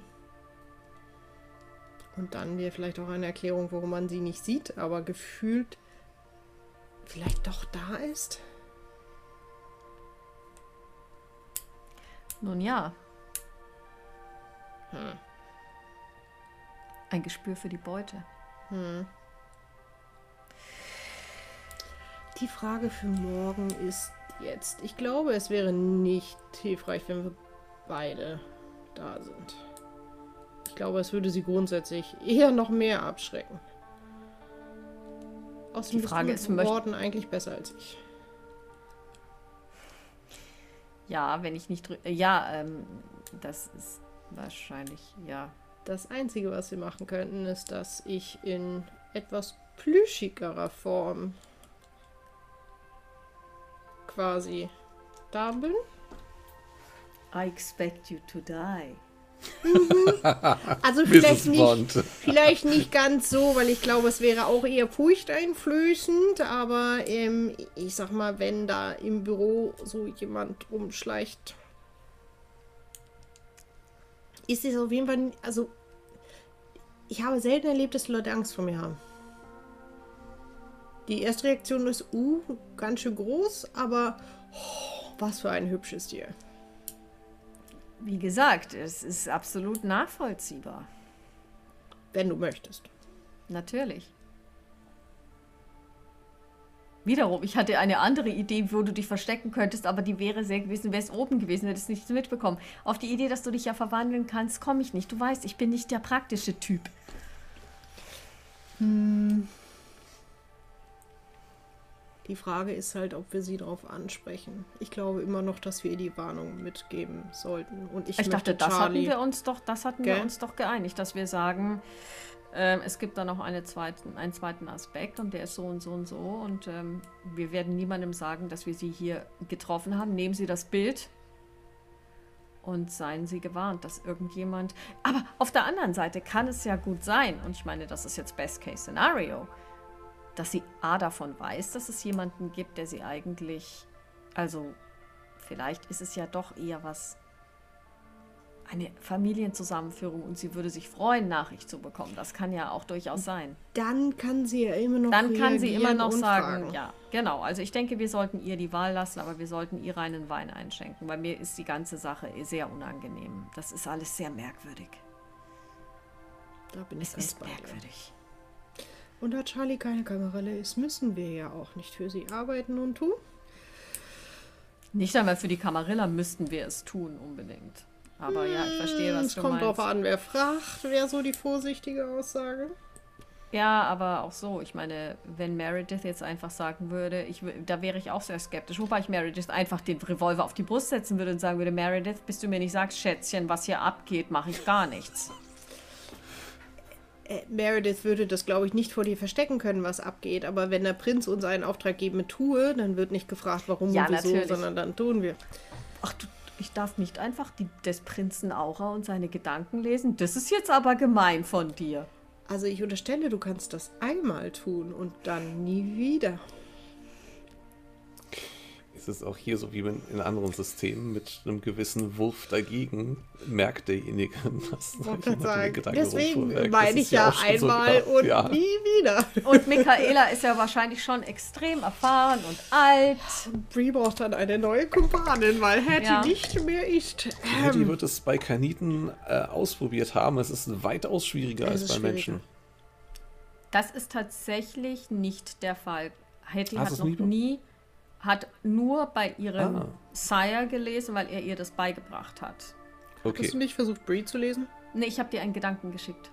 Und dann wäre vielleicht auch eine Erklärung, warum man sie nicht sieht, aber gefühlt vielleicht doch da ist. Nun ja. Hm. Ein Gespür für die Beute. Hm. Die Frage für morgen ist jetzt, ich glaube, es wäre nicht hilfreich, wenn wir beide da sind. Ich glaube, es würde sie grundsätzlich eher noch mehr abschrecken. Außerdem Die Frage bist du ist, mit möcht- Worten eigentlich besser als ich. Ja, wenn ich nicht... drü- Ja, ähm, das ist wahrscheinlich, ja. Das Einzige, was wir machen könnten, ist, dass ich in etwas plüschigerer Form quasi da bin. I expect you to die. Also vielleicht Misses nicht, Bond. vielleicht nicht ganz so, weil ich glaube, es wäre auch eher furchteinflößend, aber ähm, ich sag mal, wenn da im Büro so jemand rumschleicht, ist es auf jeden Fall, also ich habe selten erlebt, dass die Leute Angst vor mir haben. Die erste Reaktion ist, uh, ganz schön groß, aber oh, was für ein hübsches Tier. Wie gesagt, es ist absolut nachvollziehbar. Wenn du möchtest. Natürlich. Wiederum, ich hatte eine andere Idee, wo du dich verstecken könntest, aber die wäre sehr gewesen, wäre es oben gewesen, hättest nichts mitbekommen. Auf die Idee, dass du dich ja verwandeln kannst, komme ich nicht. Du weißt, ich bin nicht der praktische Typ. Hm. Die Frage ist halt, ob wir sie darauf ansprechen. Ich glaube immer noch, dass wir ihr die Warnung mitgeben sollten. Und ich, Ich dachte, möchte das hatten Charlie, wir uns doch, das hatten Gell? wir uns doch geeinigt, dass wir sagen, ähm, es gibt da noch eine zweiten, einen zweiten Aspekt und der ist so und so und so und ähm, wir werden niemandem sagen, dass wir sie hier getroffen haben. Nehmen Sie das Bild und seien Sie gewarnt, dass irgendjemand... Aber auf der anderen Seite kann es ja gut sein, und ich meine, das ist jetzt Best-Case-Szenario, dass sie A davon weiß, dass es jemanden gibt, der sie eigentlich... Also, vielleicht ist es ja doch eher was... Eine Familienzusammenführung und sie würde sich freuen, Nachricht zu bekommen. Das kann ja auch durchaus sein. dann kann sie ja immer noch Dann kann sie immer reagieren noch und sagen, fragen. ja, genau. Also ich denke, wir sollten ihr die Wahl lassen, aber wir sollten ihr einen Wein einschenken, weil mir ist die ganze Sache sehr unangenehm. Das ist alles sehr merkwürdig. Da bin ich Es ganz ist bei dir. merkwürdig. Und da Charlie keine Kamerelle ist, müssen wir ja auch nicht für sie arbeiten und tun. Nicht einmal für die Camarilla müssten wir es tun, unbedingt. Aber ja, ich verstehe, was Es du kommt meinst. drauf an, wer fragt, wäre so die vorsichtige Aussage. Ja, aber auch so. Ich meine, wenn Meredith jetzt einfach sagen würde, ich, wü- da wäre ich auch sehr skeptisch. Wobei ich Meredith einfach den Revolver auf die Brust setzen würde und sagen würde, Meredith, bis du mir nicht sagst, Schätzchen, was hier abgeht, mache ich gar nichts. Äh, Meredith würde das, glaube ich, nicht vor dir verstecken können, was abgeht. Aber wenn der Prinz uns einen Auftrag geben tue, dann wird nicht gefragt, warum Ja, und wieso, natürlich. sondern dann tun wir. Ach, du, ich darf nicht einfach die, des Prinzen Aura und seine Gedanken lesen? Das ist jetzt aber gemein von dir. Also ich unterstelle, du kannst das einmal tun und dann nie wieder. Es ist auch hier so wie in in anderen Systemen mit einem gewissen Wurf dagegen, merkt derjenige, dass Ich wollte jemand gerade den sagen, Gedanken deswegen rumfuhrwerkt. Das meine ist ich ja auch schon so einmal gedacht, und ja. nie wieder. Und Michaela ist ja wahrscheinlich schon extrem erfahren und alt. Brie braucht dann eine neue Kumpanin, weil Hattie Ja. nicht mehr ist. Ja, die wird es bei Kaniten äh, ausprobiert haben. Es ist weitaus schwieriger Es als ist bei schwieriger. Menschen. Das ist tatsächlich nicht der Fall. Hattie Hast hat du's noch nie be- nie, hat nur bei ihrem Ah. Sire gelesen, weil er ihr das beigebracht hat. Okay. Hast du nicht versucht, Brie zu lesen? Nee, ich habe dir einen Gedanken geschickt.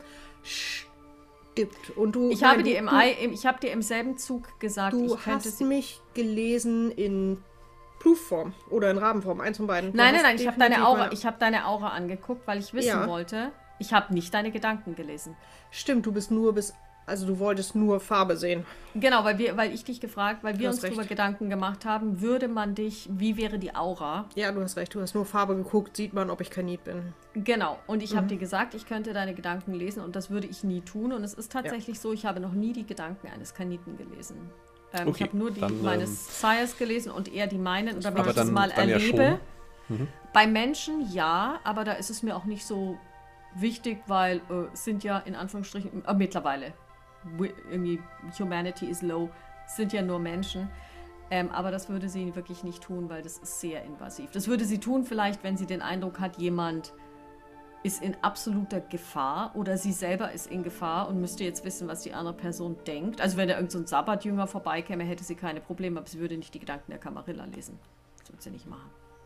Stimmt. Und du, Ich nein, habe du, dir im, du, Ei, im, ich habe dir im selben Zug gesagt, du ich könnte hast sie... mich gelesen in Proof-Form oder in Rabenform, eins von beiden. Du Nein, nein, hast nein, ich habe deine definitiv Aura, meine- ich habe deine Aura angeguckt, weil ich wissen Ja. wollte, ich habe nicht deine Gedanken gelesen. Stimmt, du bist nur bis, also du wolltest nur Farbe sehen. Genau, weil wir, weil ich dich gefragt, weil wir hast uns recht. darüber Gedanken gemacht haben, würde man dich, wie wäre die Aura? Ja, du hast recht, du hast nur Farbe geguckt, sieht man, ob ich Kanit bin. Genau, und ich Mhm. habe dir gesagt, ich könnte deine Gedanken lesen und das würde ich nie tun. Und es ist tatsächlich so, ich habe noch nie die Gedanken eines Kaniten gelesen. Ähm, ich Okay, habe nur die dann, ähm, meines Sires gelesen und eher die meinen. Oder wenn Aber ich das dann- mal dann ja erlebe. schon. Bei Menschen ja, aber da ist es mir auch nicht so wichtig, weil äh, es sind ja in Anführungsstrichen äh, mittlerweile wi- irgendwie Humanity is low, sind ja nur Menschen. Ähm, aber das würde sie wirklich nicht tun, weil das ist sehr invasiv. Das würde sie tun vielleicht, wenn sie den Eindruck hat, jemand ist in absoluter Gefahr oder sie selber ist in Gefahr und müsste jetzt wissen, was die andere Person denkt. Also wenn da irgend so ein Sabbatjünger vorbeikäme, hätte sie keine Probleme, aber sie würde nicht die Gedanken der Camarilla lesen. Das würde sie nicht machen.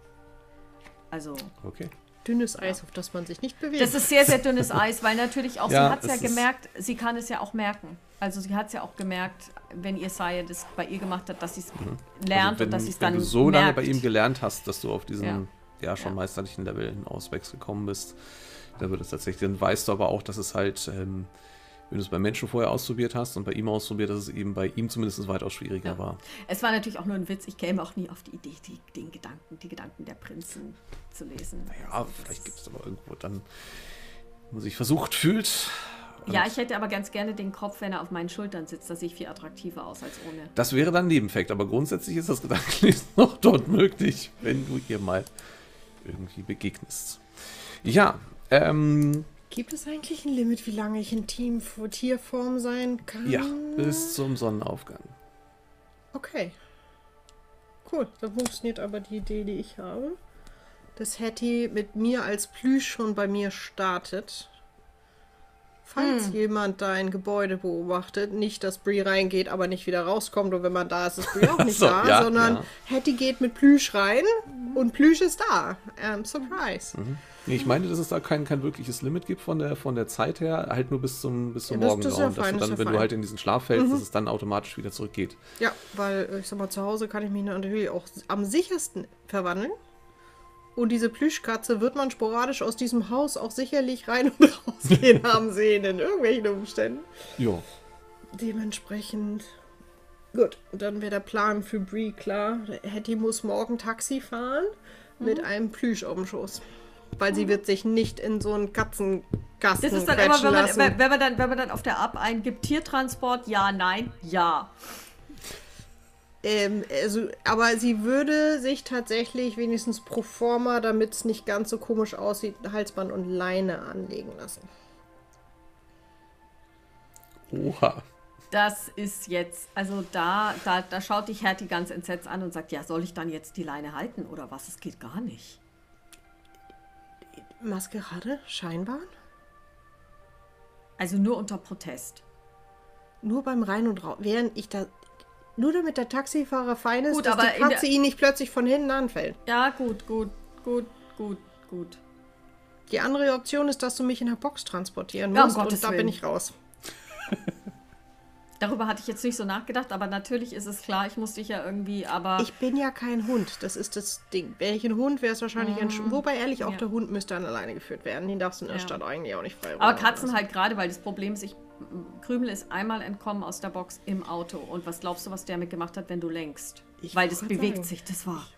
Also, Okay. Dünnes Eis, auf das man sich nicht bewegt. das ist sehr, sehr dünnes Eis, weil natürlich auch, Ja, sie hat es ja es ist- gemerkt, sie kann es ja auch merken. Also sie hat es ja auch gemerkt, wenn ihr Sire das bei ihr gemacht hat, dass sie es lernt Also wenn, und dass sie es wenn dann du so lange merkt. bei ihm gelernt hast, dass du auf diesen Ja. ja, schon Ja. meisterlichen Level hinaus gekommen bist, dann wird es tatsächlich, dann weißt du aber auch, dass es halt, ähm, wenn du es bei Menschen vorher ausprobiert hast und bei ihm ausprobiert, dass es eben bei ihm zumindest weitaus schwieriger Ja. war. Es war natürlich auch nur ein Witz, ich käme auch nie auf die Idee, die, den Gedanken, die Gedanken der Prinzen zu lesen. Ja, Also das- vielleicht gibt es aber irgendwo dann, wo man sich versucht fühlt. Und Ja, ich hätte aber ganz gerne den Kopf, wenn er auf meinen Schultern sitzt, da sehe ich viel attraktiver aus als ohne. Das wäre dann ein Nebeneffekt, aber grundsätzlich ist das Gedankenlesen noch dort möglich, wenn du ihr mal irgendwie begegnest. Ja, ähm, Gibt es eigentlich ein Limit, wie lange ich in Team Tierform sein kann? ja, bis zum Sonnenaufgang. Okay. Cool, dann funktioniert aber die Idee, die ich habe. Dass Hattie mit mir als Plüsch schon bei mir startet. Falls Hm. jemand da ein Gebäude beobachtet, nicht, dass Bree reingeht, aber nicht wieder rauskommt und wenn man da ist, ist Bree auch nicht So, da, ja, sondern ja. Hattie geht mit Plüsch rein und Plüsch ist da. Ähm, surprise. Nee, ich meine, dass es da kein, kein wirkliches Limit gibt von der, von der Zeit her, halt nur bis zum, bis zum Ja, das- das ist Morgengrauen, ja fein, dass das du ist dann, ja wenn du fein. halt in diesen Schlaf fällst, dass es dann automatisch wieder zurückgeht. Ja, weil äh, ich sag mal, zu Hause kann ich mich natürlich auch am sichersten verwandeln. Und diese Plüschkatze wird man sporadisch aus diesem Haus auch sicherlich rein und rausgehen haben sehen, in irgendwelchen Umständen. Ja. Dementsprechend. Gut, dann wäre der Plan für Bree klar. Hattie muss morgen Taxi fahren mit einem Plüsch auf dem Schoß. Weil sie wird sich nicht in so einen Katzenkasten Das ist dann immer, quetschen wenn man, lassen. wenn, wenn, man dann, wenn man dann auf der App eingibt, Tiertransport, ja, nein, ja. Ähm, also, aber sie würde sich tatsächlich wenigstens pro forma, damit es nicht ganz so komisch aussieht, Halsband und Leine anlegen lassen. Oha. Das ist jetzt, also da, da, da schaut dich Hattie ganz entsetzt an und sagt, ja, soll ich dann jetzt die Leine halten oder was? Es geht gar nicht. Maskerade? Scheinbar? Also nur unter Protest. Nur beim Rein- und Raus. Während ich da. Nur damit der Taxifahrer fein ist, Gut, dass aber die in Katze der- ihn nicht plötzlich von hinten anfällt. Ja, gut, gut, gut, gut, gut. Die andere Option ist, dass du mich in der Box transportieren Ja, um musst. Gottes und da Willen. bin ich raus. Darüber hatte ich jetzt nicht so nachgedacht, aber natürlich ist es klar, ich muss dich ja irgendwie, aber Ich bin ja kein Hund. Das ist das Ding. Wäre ich ein Hund, wäre es wahrscheinlich ein Sch Wobei, ehrlich, auch Ja. der Hund müsste an alleine geführt werden. Den darfst du in der Ja. Stadt eigentlich auch nicht frei aber rumlaufen Katzen lassen. halt gerade, weil das Problem ist, ich, Krümel ist einmal entkommen aus der Box im Auto. Und was glaubst du, was der mit gemacht hat, wenn du lenkst? Ich Weil das wollte bewegt sagen. sich, das war.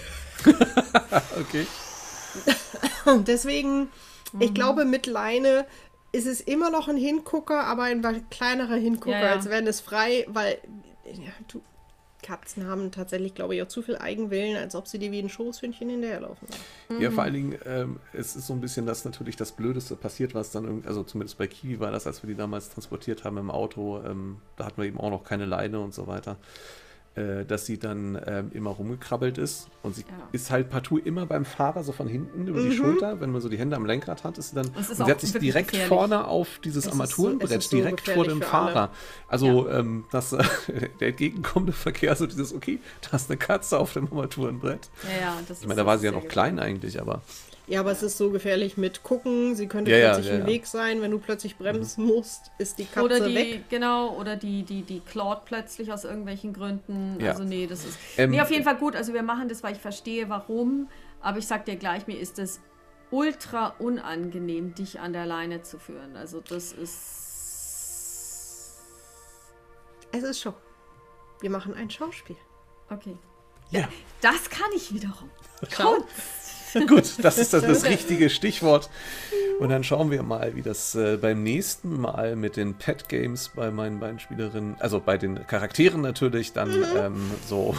Okay. Und deswegen, Mhm. ich glaube, mit Leine ist es immer noch ein Hingucker, aber ein kleinerer Hingucker, Ja, ja. als wenn es frei, weil ja, du, Katzen haben tatsächlich, glaube ich, auch zu viel Eigenwillen, als ob sie dir wie ein Schoßhündchen hinterherlaufen. Ja, vor allen Dingen, ähm, es ist so ein bisschen das natürlich das Blödeste passiert, was dann irgendwie, also zumindest bei Kiwi war das, als wir die damals transportiert haben im Auto, ähm, da hatten wir eben auch noch keine Leine und so weiter, äh, dass sie dann ähm, immer rumgekrabbelt ist und sie Ja. ist halt partout immer beim Fahrer so von hinten über die Schulter, wenn man so die Hände am Lenkrad hat, ist sie dann, Das ist und sie auch hat sich wirklich direkt gefährlich. vorne auf dieses Es ist so- Armaturenbrett, es ist so direkt vor gefährlich dem für alle. Fahrer. Also ähm, das, äh, der entgegenkommende Verkehr, so dieses, okay, da ist eine Katze auf dem Armaturenbrett. Ja, ja, das Ich meine, da war sie ja noch klein eigentlich, aber Ja, aber es ist so gefährlich mit gucken, sie könnte Ja, ja, plötzlich ja, im ja. Weg sein, wenn du plötzlich bremsen musst, ist die Katze Oder die, weg. genau, oder die, die, die klaut plötzlich aus irgendwelchen Gründen. Ja. Also nee, das ist. Ähm, nee, auf jeden Fall gut. Also wir machen das, weil ich verstehe, warum. Aber ich sag dir gleich, mir ist es ultra unangenehm, dich an der Leine zu führen. Also das ist. Es ist Show. Wir machen ein Schauspiel. Okay. Ja. Das kann ich wiederum. Schau. Gut, das ist das, das richtige Stichwort. Und dann schauen wir mal, wie das äh, beim nächsten Mal mit den Pet Games bei meinen beiden Spielerinnen, also bei den Charakteren natürlich, dann mhm. ähm, so.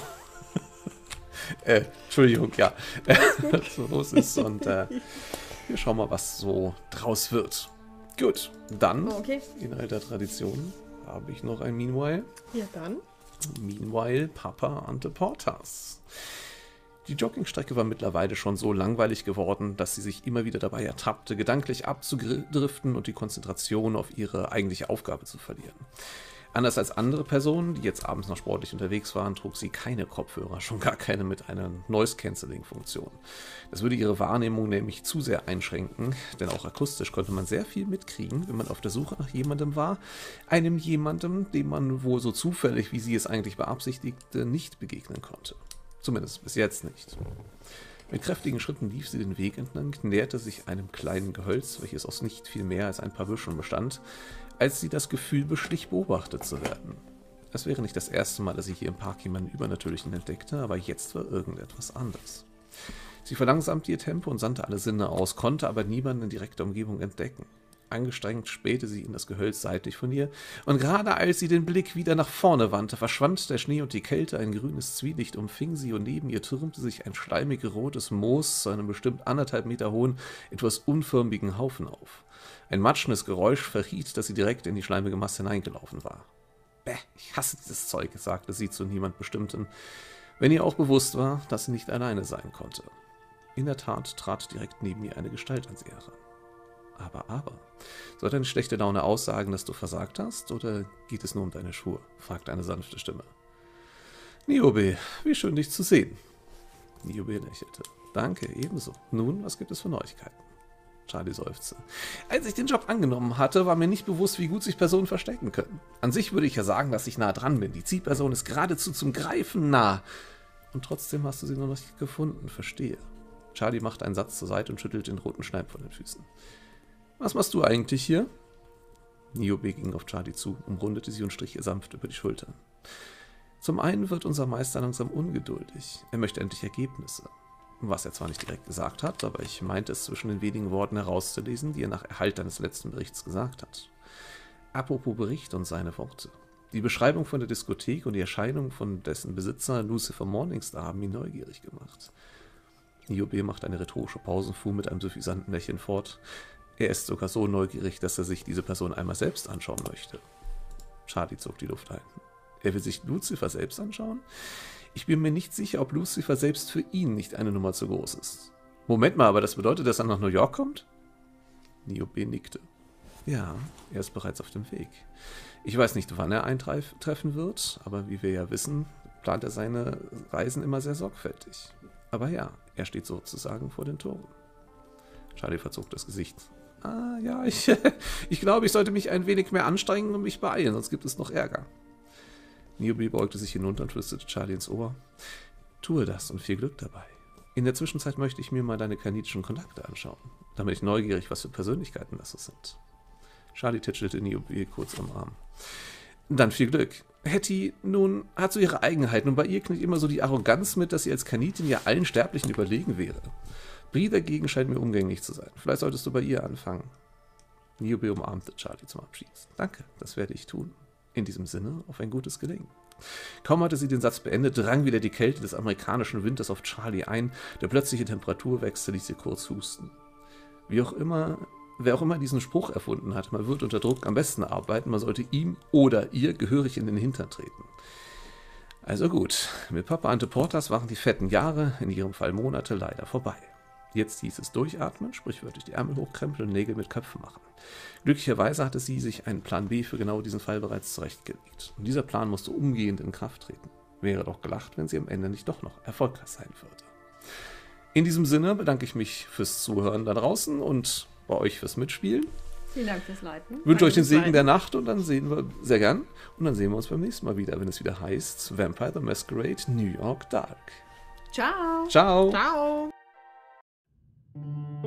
äh, Entschuldigung, ja. so los ist. Und äh, wir schauen mal, was so draus wird. Gut, dann, Oh, okay. in alter Tradition, habe ich noch ein Meanwhile. Ja, dann. Meanwhile, Papa and the Porters. Die Joggingstrecke war mittlerweile schon so langweilig geworden, dass sie sich immer wieder dabei ertappte, gedanklich abzudriften und die Konzentration auf ihre eigentliche Aufgabe zu verlieren. Anders als andere Personen, die jetzt abends noch sportlich unterwegs waren, trug sie keine Kopfhörer, schon gar keine mit einer Noise-Cancelling-Funktion. Das würde ihre Wahrnehmung nämlich zu sehr einschränken, denn auch akustisch konnte man sehr viel mitkriegen, wenn man auf der Suche nach jemandem war, einem jemandem, dem man wohl so zufällig, wie sie es eigentlich beabsichtigte, nicht begegnen konnte. Zumindest bis jetzt nicht. Mit kräftigen Schritten lief sie den Weg entlang, näherte sich einem kleinen Gehölz, welches aus nicht viel mehr als ein paar Büscheln bestand, als sie das Gefühl beschlich, beobachtet zu werden. Es wäre nicht das erste Mal, dass sie hier im Park jemanden Übernatürlichen entdeckte, aber jetzt war irgendetwas anders. Sie verlangsamte ihr Tempo und sandte alle Sinne aus, konnte aber niemanden in direkter Umgebung entdecken. Angestrengt spähte sie in das Gehölz seitlich von ihr, und gerade als sie den Blick wieder nach vorne wandte, verschwand der Schnee und die Kälte, ein grünes Zwielicht umfing sie, und neben ihr türmte sich ein schleimig rotes Moos zu einem bestimmt anderthalb Meter hohen, etwas unförmigen Haufen auf. Ein matschendes Geräusch verriet, dass sie direkt in die schleimige Masse hineingelaufen war. Bäh, ich hasse dieses Zeug, sagte sie zu niemand Bestimmten, wenn ihr auch bewusst war, dass sie nicht alleine sein konnte. In der Tat trat direkt neben ihr eine Gestalt an sie heran. Aber, aber, soll deine schlechte Laune aussagen, dass du versagt hast, oder geht es nur um deine Schuhe? Fragte eine sanfte Stimme. Niobe, wie schön dich zu sehen. Niobe lächelte. Danke, ebenso. Nun, was gibt es für Neuigkeiten? Charlie seufzte. Als ich den Job angenommen hatte, war mir nicht bewusst, wie gut sich Personen verstecken können. An sich würde ich ja sagen, dass ich nah dran bin. Die Zielperson ist geradezu zum Greifen nah. Und trotzdem hast du sie noch nicht gefunden, verstehe. Charlie machte einen Satz zur Seite und schüttelte den roten Schleim von den Füßen. Was machst du eigentlich hier? Niobe ging auf Charlie zu, umrundete sie und strich ihr sanft über die Schultern. Zum einen wird unser Meister langsam ungeduldig. Er möchte endlich Ergebnisse. Was er zwar nicht direkt gesagt hat, aber ich meinte es zwischen den wenigen Worten herauszulesen, die er nach Erhalt deines letzten Berichts gesagt hat. Apropos Bericht und seine Worte. Die Beschreibung von der Diskothek und die Erscheinung von dessen Besitzer Lucifer Morningstar haben ihn neugierig gemacht. Niobe macht eine rhetorische Pause und fuhr mit einem suffisanten Lächeln fort. Er ist sogar so neugierig, dass er sich diese Person einmal selbst anschauen möchte. Charlie zog die Luft ein. Er will sich Lucifer selbst anschauen? Ich bin mir nicht sicher, ob Lucifer selbst für ihn nicht eine Nummer zu groß ist. Moment mal, aber das bedeutet, dass er nach New York kommt? Niobe nickte. Ja, er ist bereits auf dem Weg. Ich weiß nicht, wann er eintreffen wird, aber wie wir ja wissen, plant er seine Reisen immer sehr sorgfältig. Aber ja, er steht sozusagen vor den Toren. Charlie verzog das Gesicht. Ah, ja, ich, ich glaube, ich sollte mich ein wenig mehr anstrengen und mich beeilen, sonst gibt es noch Ärger. Niobe beugte sich hinunter und flüsterte Charlie ins Ohr. Tue das und viel Glück dabei. In der Zwischenzeit möchte ich mir mal deine kanadischen Kontakte anschauen. Da bin ich neugierig, was für Persönlichkeiten das so sind. Charlie tätschelte Niobe kurz am Arm. Dann viel Glück. Hetty, nun, hat so ihre Eigenheiten und bei ihr klingt immer so die Arroganz mit, dass sie als Kanitin ja allen Sterblichen überlegen wäre. Brie dagegen scheint mir umgänglich zu sein. Vielleicht solltest du bei ihr anfangen. Niobe umarmte Charlie zum Abschied. Danke, das werde ich tun. In diesem Sinne, auf ein gutes Gelingen. Kaum hatte sie den Satz beendet, drang wieder die Kälte des amerikanischen Winters auf Charlie ein. Der plötzliche Temperaturwechsel ließ sie kurz husten. Wie auch immer, wer auch immer diesen Spruch erfunden hat, man wird unter Druck am besten arbeiten, man sollte ihm oder ihr gehörig in den Hintern treten. Also gut, mit Papa and the Porters waren die fetten Jahre, in ihrem Fall Monate, leider vorbei. Jetzt hieß es durchatmen, sprichwörtlich die Ärmel hochkrempeln und Nägel mit Köpfen machen. Glücklicherweise hatte sie sich einen Plan B für genau diesen Fall bereits zurechtgelegt. Und dieser Plan musste umgehend in Kraft treten. Wäre doch gelacht, wenn sie am Ende nicht doch noch erfolgreich sein würde. In diesem Sinne bedanke ich mich fürs Zuhören da draußen und bei euch fürs Mitspielen. Vielen Dank fürs Leiten. Wünsche euch den Segen Leiten. der Nacht und dann sehen wir sehr gern. Und dann sehen wir uns beim nächsten Mal wieder, wenn es wieder heißt Vampire the Masquerade New York Dark. Ciao. Ciao. Ciao.